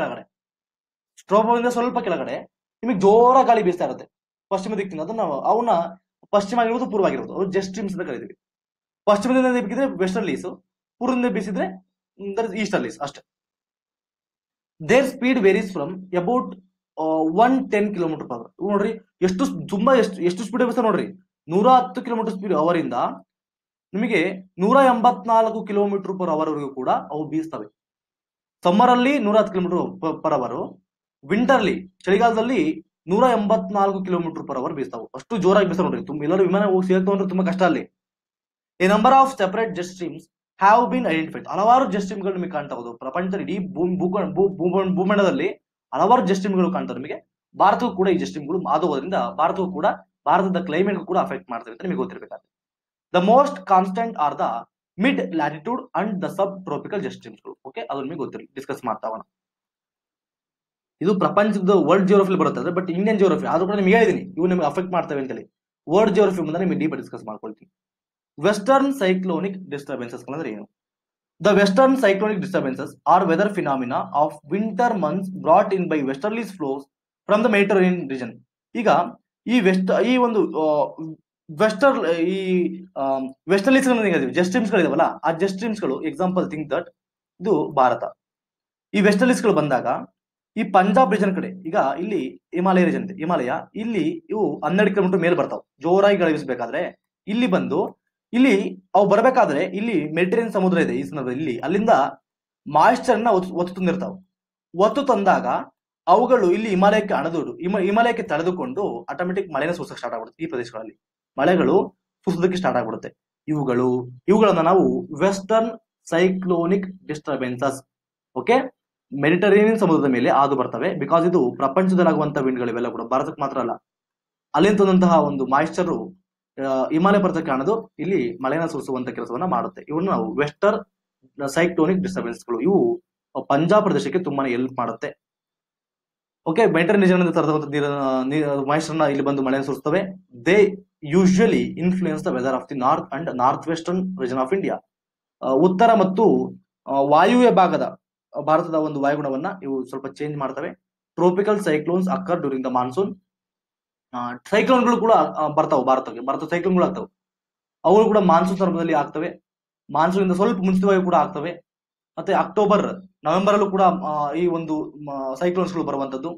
ಕೆಳಗಡೆ ನಿಮಗೆ ಜೋರ ಗಾಳಿ ಬೀಸ್ತಾ ಇರುತ್ತೆ ಪಶ್ಚಿಮ ದಿಕ್ಕಿನ. ಅದನ್ನ ಅವನ್ನ ಪಶ್ಚಿಮ ಆಗಿರ್ಬೋದು, ಪೂರ್ವ ಆಗಿರ್ಬೋದು, ಅವ್ರು ಜೆಟ್ ಸ್ಟ್ರೀಮ್ಸ್ ಅಂತ ಕರಿತೀವಿ. ಪಶ್ಚಿಮದಿಂದ ಬೀಸಿದ್ರೆ ವೆಸ್ಟರ್ಲೀಸ್, ಪೂರ್ವದಿಂದ ಬೀಸಿದ್ರೆ ಈಸ್ಟರ್ಲೀಸ್ ಅಷ್ಟೇ. Their speed varies from about 110 kilometre per hour. ನೋಡ್ರಿ ಎಷ್ಟು ಸ್ಪೀಡ್ ಬೀಸ್ತಾ ನೋಡ್ರಿ, 110 ಕಿಲೋಮೀಟರ್ ಸ್ಪೀಡ್ ಅವರಿಂದ ನಿಮಗೆ 184 ಕಿಲೋಮೀಟರ್ ಪರ್ ಅವರ್ ವರೆಗೂ ಕೂಡ ಅವು ಬೀಸ್ತವೆ. ಸಮ್ಮರ್ ಅಲ್ಲಿ 110 ಕಿಲೋಮೀಟರ್ ಪರ್ ಅವರ್, ವಿಂಟರ್ಲಿ ಚಳಿಗಾಲದಲ್ಲಿ 184 ಕಿಲೋಮೀಟರ್ ಪರ್ ಅವರ್ ಬೀಸ್ತಾವೆ. ಅಷ್ಟು ಜೋರಾಗಿ ಬೀಸ್ತಾವೆ ನೋಡ್ರಿ. ಎಲ್ಲರೂ ವಿಮಾನ ಹೋಗಿ ಸೇರ್ತು ಅಂದ್ರೆ ತುಂಬಾ ಕಷ್ಟ ಅಲ್ಲಿ. A number of separate jet streams have been identified. ಹಲವಾರು ಜೆಟ್ ಸ್ಟ್ರೀಮ್ಗಳು ನಿಮಗೆ ಕಾಣ್ತಾ ಹೋದು ಪ್ರಪಂಚದ ಇಡೀ ಭೂಮಂಡಲದಲ್ಲಿ ಹಲವಾರು ಜೆಟ್ ಸ್ಟ್ರೀಮ್ಗಳು ಕಾಣ್ತಾವೆ ನಿಮಗೆ. ಭಾರತಕ್ಕೂ ಕೂಡ ಈ ಜೆಟ್ ಸ್ಟ್ರೀಮ್ಗಳು ಆದೋದ್ರಿಂದ ಭಾರತದ ಕ್ಲೈಮೇಟ್ ಕೂಡ ಅಫೆಕ್ಟ್ ಮಾಡ್ತವೆ ಅಂತ ನಿಮಗೆ ಗೊತ್ತಿರಬೇಕಾಗುತ್ತೆ. The most constant are the mid latitude and the sub tropical jet ಸ್ಟ್ರೀಮ್ಸ್ಗಳು. ಓಕೆ, ಅದು ನಿಮಗೆ ಗೊತ್ತಿರಲಿ, ಡಿಸ್ಕಸ್ ಮಾಡ್ತಾವಣ. ಇದು ಪ್ರಪಂಚದ ವರ್ಲ್ಡ್ ಜಿಯೋಗ್ರಫಿ ಬರುತ್ತೆ, ಬಟ್ ಇಂಡಿಯನ್ ಜಿಯೋಗ್ರಫಿ ಆದ್ರೂ ಕೂಡ ನಿಮ್ಗೆ ಹೇಳಿದೀನಿ ಇವು ನಿಮಗೆ ಅಫೆಕ್ಟ್ ಮಾಡ್ತವೆ ಅಂತೇಳಿ. ವರ್ಲ್ಡ್ ಜಿಯೋಗ್ರಫಿ ಮುಂದೆ ನಿಮಗೆ ಡೀಪ್ ಡಿಸ್ಕಸ್ ಮಾಡ್ಕೊಳ್ತೀನಿ. ವೆಸ್ಟರ್ನ್ ಸೈಕ್ಲೋನಿಕ್ ಡಿಸ್ಟರ್ಬೆನ್ಸಸ್ ಅಂದ್ರೆ ಏನು? The western cyclonic disturbances are weather phenomena of winter months brought in by westerly flows from the Mediterranean region. ಈಗ ಈ ಒಂದು ವೆಸ್ಟರ್ಲೀಸ್ ಜೆಟ್ ಸ್ಟ್ರೀಮ್ಸ್ ಗಳಿದಾವಲ್ಲ, ಆ ಜೆಟ್ ಸ್ಟ್ರೀಮ್ಸ್ ಗಳು ಎಕ್ಸಾಂಪಲ್ ಥಿಂಕ್ ದಟ್ ಇದು ಭಾರತ. ಈ ವೆಸ್ಟರ್ಲೀಸ್ ಗಳು ಬಂದಾಗ ಈ ಪಂಜಾಬ್ ರೀಜನ್ ಕಡೆ, ಈಗ ಇಲ್ಲಿ ಹಿಮಾಲಯ ರೀಜನ್ ಇದೆ, ಹಿಮಾಲಯ ಇಲ್ಲಿ ಇವು 12 ಕಿಲೋಮೀಟರ್ ಮೇಲೆ ಬರ್ತಾವ ಜೋರಾಗಿ ಗಾಳಿ ಬೀಸಬೇಕಾದ್ರೆ. ಇಲ್ಲಿ ಅವು ಬರಬೇಕಾದ್ರೆ ಇಲ್ಲಿ ಮೆಡಿಟರೇನಿಯನ್ ಸಮುದ್ರ ಇದೆ ಈ ಸಂದರ್ಭದಲ್ಲಿ, ಅಲ್ಲಿಂದ ಮಾಯಿಶ್ಚರ್ ನ ಒತ್ತು ತಂದಾಗ ಅವುಗಳು ಇಲ್ಲಿ ಹಿಮಾಲಯಕ್ಕೆ ತಡೆದುಕೊಂಡು ಆಟೋಮೆಟಿಕ್ ಮಳೆನ ಸುರಿಸಕ್ಕೆ ಸ್ಟಾರ್ಟ್ ಆಗ್ಬಿಡುತ್ತೆ. ಈ ಪ್ರದೇಶಗಳಲ್ಲಿ ಮಳೆಗಳು ಸುರಿಸೋದಕ್ಕೆ ಸ್ಟಾರ್ಟ್ ಆಗ್ಬಿಡುತ್ತೆ. ಇವುಗಳನ್ನ ನಾವು western cyclonic disturbances, okay, Mediterranean ಸಮುದ್ರದ ಮೇಲೆ ಹಾದು ಬರ್ತವೆ. ಬಿಕಾಸ್ ಇದು ಪ್ರಪಂಚದಲ್ಲಾಗುವಂತಹ ವಿಂಡ್ಗಳು ಇವೆಲ್ಲ ಕೂಡ ಭಾರತಕ್ಕೆ ಮಾತ್ರ ಅಲ್ಲ, ಅಲ್ಲಿಂದ ತಂದಂತಹ ಒಂದು ಮಾಯಿಶ್ಚರ್ ಹಿಮಾಲಯ ಪರ್ವತಕ್ಕೆ ಕಾಣೋದು ಇಲ್ಲಿ ಮಳೆನ ಸುರಿಸುವಂತ ಕೆಲಸವನ್ನ ಮಾಡುತ್ತೆ. ಇವನ್ನ ನಾವು ವೆಸ್ಟರ್ನ್ ಸೈಕ್ಲೋನಿಕ್ ಡಿಸ್ಟರ್ಬೆನ್ಸ್ಗಳು. ಇವು ಪಂಜಾಬ್ ಪ್ರದೇಶಕ್ಕೆ ತುಂಬಾನೇ ಹೆಲ್ಪ್ ಮಾಡುತ್ತೆ. ಓಕೆ, ಮೆಡಿಟರೇನಿಯನ್ ತರದಂತ ಮಾಯಿಶ್ಚರ್ನ ಇಲ್ಲಿ ಬಂದು ಮಳೆಯನ್ನು ಸುರಿಸ್ತವೆ. They usually influence the weather of the north and north western region of India. ಉತ್ತರ ಮತ್ತು ವಾಯುವ್ಯ ಭಾಗದ ಭಾರತದ ಒಂದು ವಾಯುಗುಣವನ್ನ ಇವು ಸ್ವಲ್ಪ ಚೇಂಜ್ ಮಾಡ್ತವೆ. Tropical cyclones occur during the monsoon. ಸೈಕ್ಲೋನ್ಗಳು ಕೂಡ ಬರ್ತಾವೆ ಭಾರತ ಸೈಕ್ಲೋನ್ಗಳು ಆಗ್ತವೆ. ಅವು ಕೂಡ ಮಾನ್ಸೂನ್ ಸಂದರ್ಭದಲ್ಲಿ ಆಗ್ತವೆ. ಮಾನ್ಸೂನ್ ಇಂದ ಸ್ವಲ್ಪ ಮುಂಚಿತವಾಗಿ ಕೂಡ ಆಗ್ತವೆ. ಮತ್ತೆ ಅಕ್ಟೋಬರ್ ನವೆಂಬರ್ ಅಲ್ಲೂ ಕೂಡ ಈ ಒಂದು ಸೈಕ್ಲೋನ್ಸ್ ಗಳು ಬರುವಂತದ್ದು.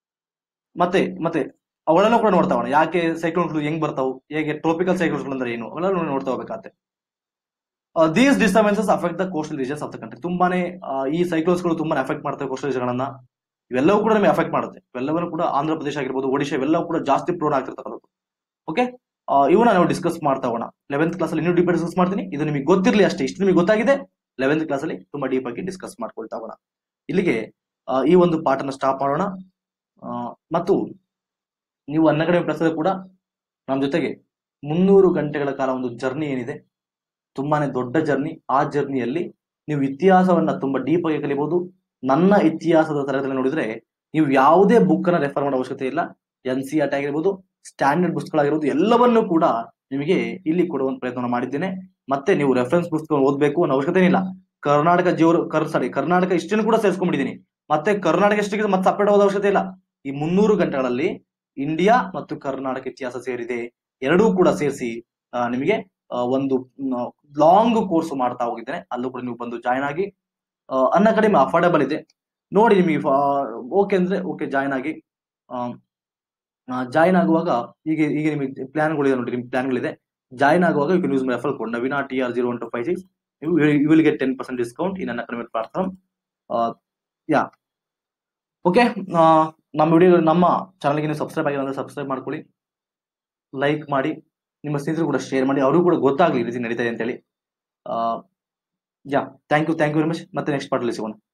ಮತ್ತೆ ಅವೆಲ್ಲ ಕೂಡ ನೋಡ್ತಾವ, ಯಾಕೆ ಸೈಕ್ಲೋನ್ಸ್ ಗಳು ಹೆಂಗ್ ಬರ್ತಾವ್, ಹೇಗೆ ಟ್ರೋಪಿಕಲ್ ಸೈಕ್ಲೋನ್ಸ್ ಗಳು ಅಂದ್ರೆ ಏನು, ಅವೆಲ್ಲ ನೋಡ್ತಾ ಹೋಗ್ಬೇಕಾಗತ್ತೆ. These disturbances affect the coastal regions of the country. ತುಂಬಾನೇ ಈ ಸೈಕ್ಲೋನ್ಸ್ ಗಳು ತುಂಬಾನೇ ಅಫೆಕ್ಟ್ ಮಾಡ್ತವೆ ಕೋಸ್ಟಲ್ ರೀಜನ್ ಗಳನ್ನ. ಇವೆಲ್ಲವೂ ಕೂಡ ನಮಗೆ ಅಫೆಕ್ಟ್ ಮಾಡುತ್ತೆ. ಇವೆಲ್ಲವೂ ಕೂಡ ಆಂಧ್ರ ಪ್ರದೇಶ ಆಗಿರ್ಬೋದು, ಒಡಿಶಾ, ಇವೆಲ್ಲವೂ ಕೂಡ ಜಾಸ್ತಿ ಪ್ರೋನ್ ಆಗ್ತಿರ್ತಕ್ಕಂಥದ್ದು. ಓಕೆ, ಇವನ್ನ ನಾವು ಡಿಸ್ಕಸ್ ಮಾಡ್ತಾ ಹೋಗೋಣ. 11th ಕ್ಲಾಸ್ ಅಲ್ಲಿ ಇನ್ನೂ ಡೀಪ್ ಡಿಸ್ಕಸ್ ಮಾಡ್ತೀನಿ. ಇದು ನಿಮಗೆ ಗೊತ್ತಿರಲಿ ಅಷ್ಟೇ, ಇಷ್ಟು ನಿಮಗೆ ಗೊತ್ತಾಗಿದೆ. 11th ಕ್ಲಾಸ್ ಅಲ್ಲಿ ತುಂಬಾ ಡೀಪ್ ಆಗಿ ಡಿಸ್ಕಸ್ ಮಾಡ್ಕೊಳ್ತಾ ಹೋಗೋಣ. ಇಲ್ಲಿಗೆ ಈ ಒಂದು ಪಾಠನ ಸ್ಟಾಪ್ ಮಾಡೋಣ. ಮತ್ತು ನೀವು ಅನ್ಅಕಾಡೆಮಿ ಪ್ಲಸ್ ಕೂಡ ನಮ್ಮ ಜೊತೆಗೆ 300 ಗಂಟೆಗಳ ಕಾಲ ಒಂದು ಜರ್ನಿ ಏನಿದೆ, ತುಂಬಾನೇ ದೊಡ್ಡ ಜರ್ನಿ. ಆ ಜರ್ನಿಯಲ್ಲಿ ನೀವು ಇತಿಹಾಸವನ್ನ ತುಂಬಾ ಡೀಪ್ ಆಗಿ ಕಲಿಬಹುದು. ನನ್ನ ಇತಿಹಾಸದ ತರಗತಿಯಲ್ಲಿ ನೋಡಿದ್ರೆ ನೀವು ಯಾವುದೇ ಬುಕ್ ಅನ್ನ ರೆಫರ್ ಮಾಡೋ ಅವಶ್ಯಕತೆ ಇಲ್ಲ. NCERT ಆಗಿರ್ಬೋದು, ಸ್ಟ್ಯಾಂಡರ್ಡ್ ಬುಕ್ಸ್ ಗಳಾಗಿರ್ಬೋದು, ಎಲ್ಲವನ್ನೂ ಕೂಡ ನಿಮಗೆ ಇಲ್ಲಿ ಕೊಡುವಂತ ಪ್ರಯತ್ನ ಮಾಡಿದ್ದೇನೆ. ಮತ್ತೆ ನೀವು ರೆಫರೆನ್ಸ್ ಬುಕ್ಸ್ ಓದಬೇಕು ಅನ್ನೋ ಅವಶ್ಯಕತೆ ಇಲ್ಲ. ಕರ್ನಾಟಕ ಹಿಸ್ಟ್ರಿಯನ್ನು ಕೂಡ ಸೇರಿಸ್ಕೊಂಡ್ಬಿಟ್ಟಿದ್ದೀನಿ. ಮತ್ತೆ ಕರ್ನಾಟಕ ಹಿಸ್ಟ್ರಿಗೆ ಮತ್ತೆ ಸಪರೇಟ್ ಓದೋ ಅವಶ್ಯಕತೆ ಇಲ್ಲ. ಈ 300 ಗಂಟೆಗಳಲ್ಲಿ ಇಂಡಿಯಾ ಮತ್ತು ಕರ್ನಾಟಕ ಇತಿಹಾಸ ಸೇರಿದೆ. ಎರಡೂ ಕೂಡ ಸೇರಿಸಿ ನಿಮಗೆ ಒಂದು ಲಾಂಗ್ ಕೋರ್ಸ್ ಮಾಡ್ತಾ ಹೋಗಿದ್ದೇನೆ. ಅಲ್ಲೂ ಕೂಡ ನೀವು ಬಂದು ಜಾಯ್ನ್ ಆಗಿ. ಅನ್ಅಕಾಡೆಮಿ ಅಫೋರ್ಡಬಲ್ ಇದೆ. ನೋಡಿ ನಿಮಗೆ ಓಕೆ ಅಂದ್ರೆ ಓಕೆ ಜಾಯ್ನ್ ಆಗಿ. ಜಾಯ್ನ್ ಆಗುವಾಗ ಈಗ ನಿಮಗೆ ಪ್ಲಾನ್ಗಳಿದೆ ನೋಡಿ, ನಿಮ್ಗೆ ಪ್ಲಾನ್ಗಳಿದೆ. ಜಾಯ್ನ್ ಆಗುವಾಗ you can use my referral code Naveena TR01256. You will get 10% discount in an academic platform. Yeah okay. ನಮ್ಮ ವಿಡಿಯೋ ನಮ್ಮ ಚಾನಲ್ಗೆ ನೀವು ಸಬ್ಸ್ಕ್ರೈಬ್ ಆಗಿಲ್ಲ ಅಂದ್ರೆ ಸಬ್ಸ್ಕ್ರೈಬ್ ಮಾಡ್ಕೊಳ್ಳಿ, ಲೈಕ್ ಮಾಡಿ, ನಿಮ್ಮ ಸ್ನೇಹಿತರು ಕೂಡ ಶೇರ್ ಮಾಡಿ, ಅವ್ರಿಗೂ ಕೂಡ ಗೊತ್ತಾಗ್ಲಿ ಈ ರೀತಿ ನಡೀತಾ ಇದೆ ಅಂತೇಳಿ. Yeah thank you very much. ಮತ್ತೆ ನೆಕ್ಸ್ಟ್ ಪಾರ್ಟಲ್ಲಿ ಸಿಗೋಣ.